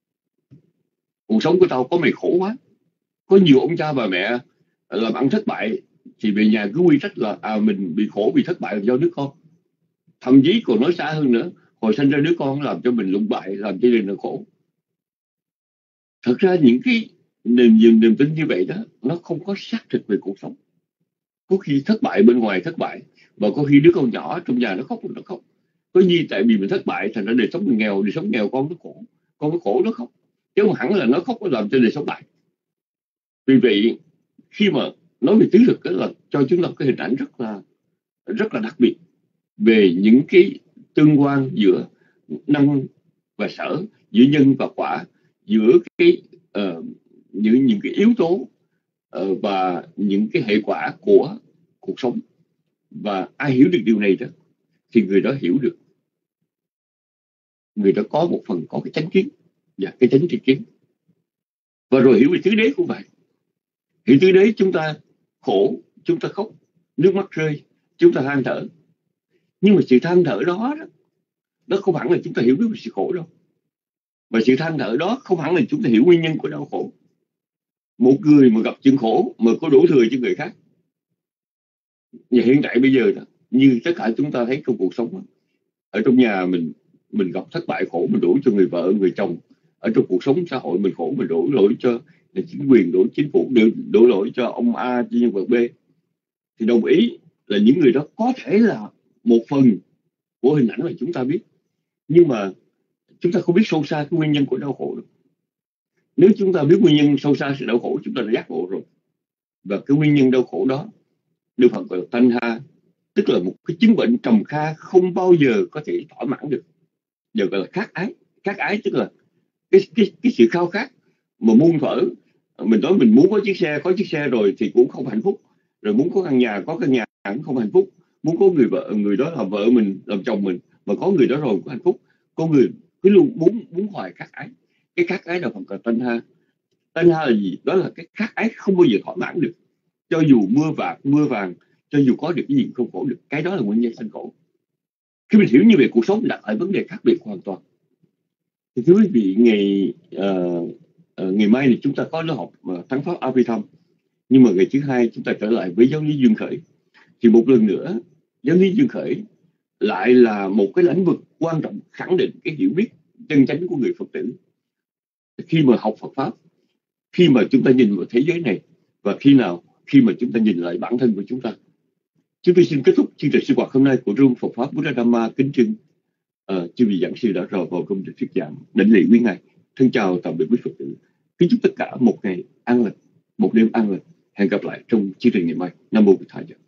cuộc sống của tao có mày khổ quá. Có nhiều ông cha bà mẹ làm ăn thất bại thì về nhà cứ quy trách là à mình bị khổ vì thất bại là do đứa con. Thậm chí còn nói xa hơn nữa, hồi sinh ra đứa con làm cho mình lụng bại, làm cho mình là khổ. Thật ra những cái niềm niềm niềm tin như vậy đó nó không có xác thực về cuộc sống. Có khi thất bại bên ngoài thất bại, và có khi đứa con nhỏ trong nhà nó khóc nó khóc. Có gì tại vì mình thất bại thành ra đời sống mình nghèo, đời sống nghèo con nó khổ, con nó khổ nó khóc, chứ không hẳn là nó khóc nó làm cho đời sống bại. Vì vậy khi mà nói về tứ thực đó là cho chúng ta cái hình ảnh rất là rất là đặc biệt về những cái tương quan giữa năng và sở, giữa nhân và quả, giữa cái uh, những những cái yếu tố uh, và những cái hệ quả của cuộc sống. Và ai hiểu được điều này đó thì người đó hiểu được, người đó có một phần có cái chánh kiến và cái chánh tri kiến. Và rồi hiểu về tứ đế cũng vậy. Hiểu tứ đế, chúng ta khổ, chúng ta khóc, nước mắt rơi, chúng ta than thở. Nhưng mà sự than thở đó, đó nó không hẳn là chúng ta hiểu biết về sự khổ đâu. Và sự than thở đó không hẳn là chúng ta hiểu nguyên nhân của đau khổ. Một người mà gặp chuyện khổ mà có đổ thừa cho người khác. Và hiện tại bây giờ đó, như tất cả chúng ta thấy trong cuộc sống đó, ở trong nhà mình mình gặp thất bại khổ, mình đổ cho người vợ, người chồng. Ở trong cuộc sống xã hội mình khổ, mình đổ lỗi cho chính quyền, đổ chính phủ, đổ, đổ lỗi cho ông A, cho nhân vật B. Thì đồng ý là những người đó có thể là một phần của hình ảnh mà chúng ta biết. Nhưng mà chúng ta không biết sâu xa cái nguyên nhân của đau khổ được. Nếu chúng ta biết nguyên nhân sâu xa sự đau khổ, chúng ta đã giác ngộ rồi. Và cái nguyên nhân đau khổ đó Đức Phật gọi là tanha, tức là một cái chứng bệnh trầm kha không bao giờ có thể thỏa mãn được. Giờ gọi là khát ái. Khát ái tức là cái, cái, cái sự khao khát mà muôn thuở. Mình nói mình muốn có chiếc xe, có chiếc xe rồi thì cũng không hạnh phúc. Rồi muốn có căn nhà, có căn nhà cũng không hạnh phúc. Muốn có người vợ, người đó làm vợ mình, làm chồng mình, mà có người đó rồi cũng hạnh phúc. Có người cứ luôn muốn muốn hoài khát ái. Cái khát ái là phần cờ tanha. Tanha là gì? Đó là cái khát ái không bao giờ thỏa mãn được. Cho dù mưa vàng, mưa vàng, cho dù có được cái gì không khổ được. Cái đó là nguyên nhân sanh khổ. Khi mình hiểu như vậy, cuộc sống đặt lại vấn đề khác biệt hoàn toàn. Thì thưa quý vị, ngày uh, uh, ngày mai thì chúng ta có lớp học uh, Thắng Pháp Abhidhamma. Nhưng mà ngày thứ hai chúng ta trở lại với giáo lý duyên khởi. Thì một lần nữa, giáo lý duyên khởi lại là một cái lĩnh vực quan trọng khẳng định cái hiểu biết chân chánh của người Phật tử. Khi mà học Phật Pháp, khi mà chúng ta nhìn vào thế giới này, và khi nào khi mà chúng ta nhìn lại bản thân của chúng ta. Chúng tôi xin kết thúc chương trình sinh hoạt hôm nay của Room Phật Pháp Buddha Dhamma kính trưng uh, chư vị giảng sư đã rờ vào công trình thuyết giảng đảnh lễ quý ngài. Thân chào tạm biệt quý Phật tử. Kính chúc tất cả một ngày an lành, một đêm an lành. Hẹn gặp lại trong chương trình ngày mai. Nam mô Bổn Thầy.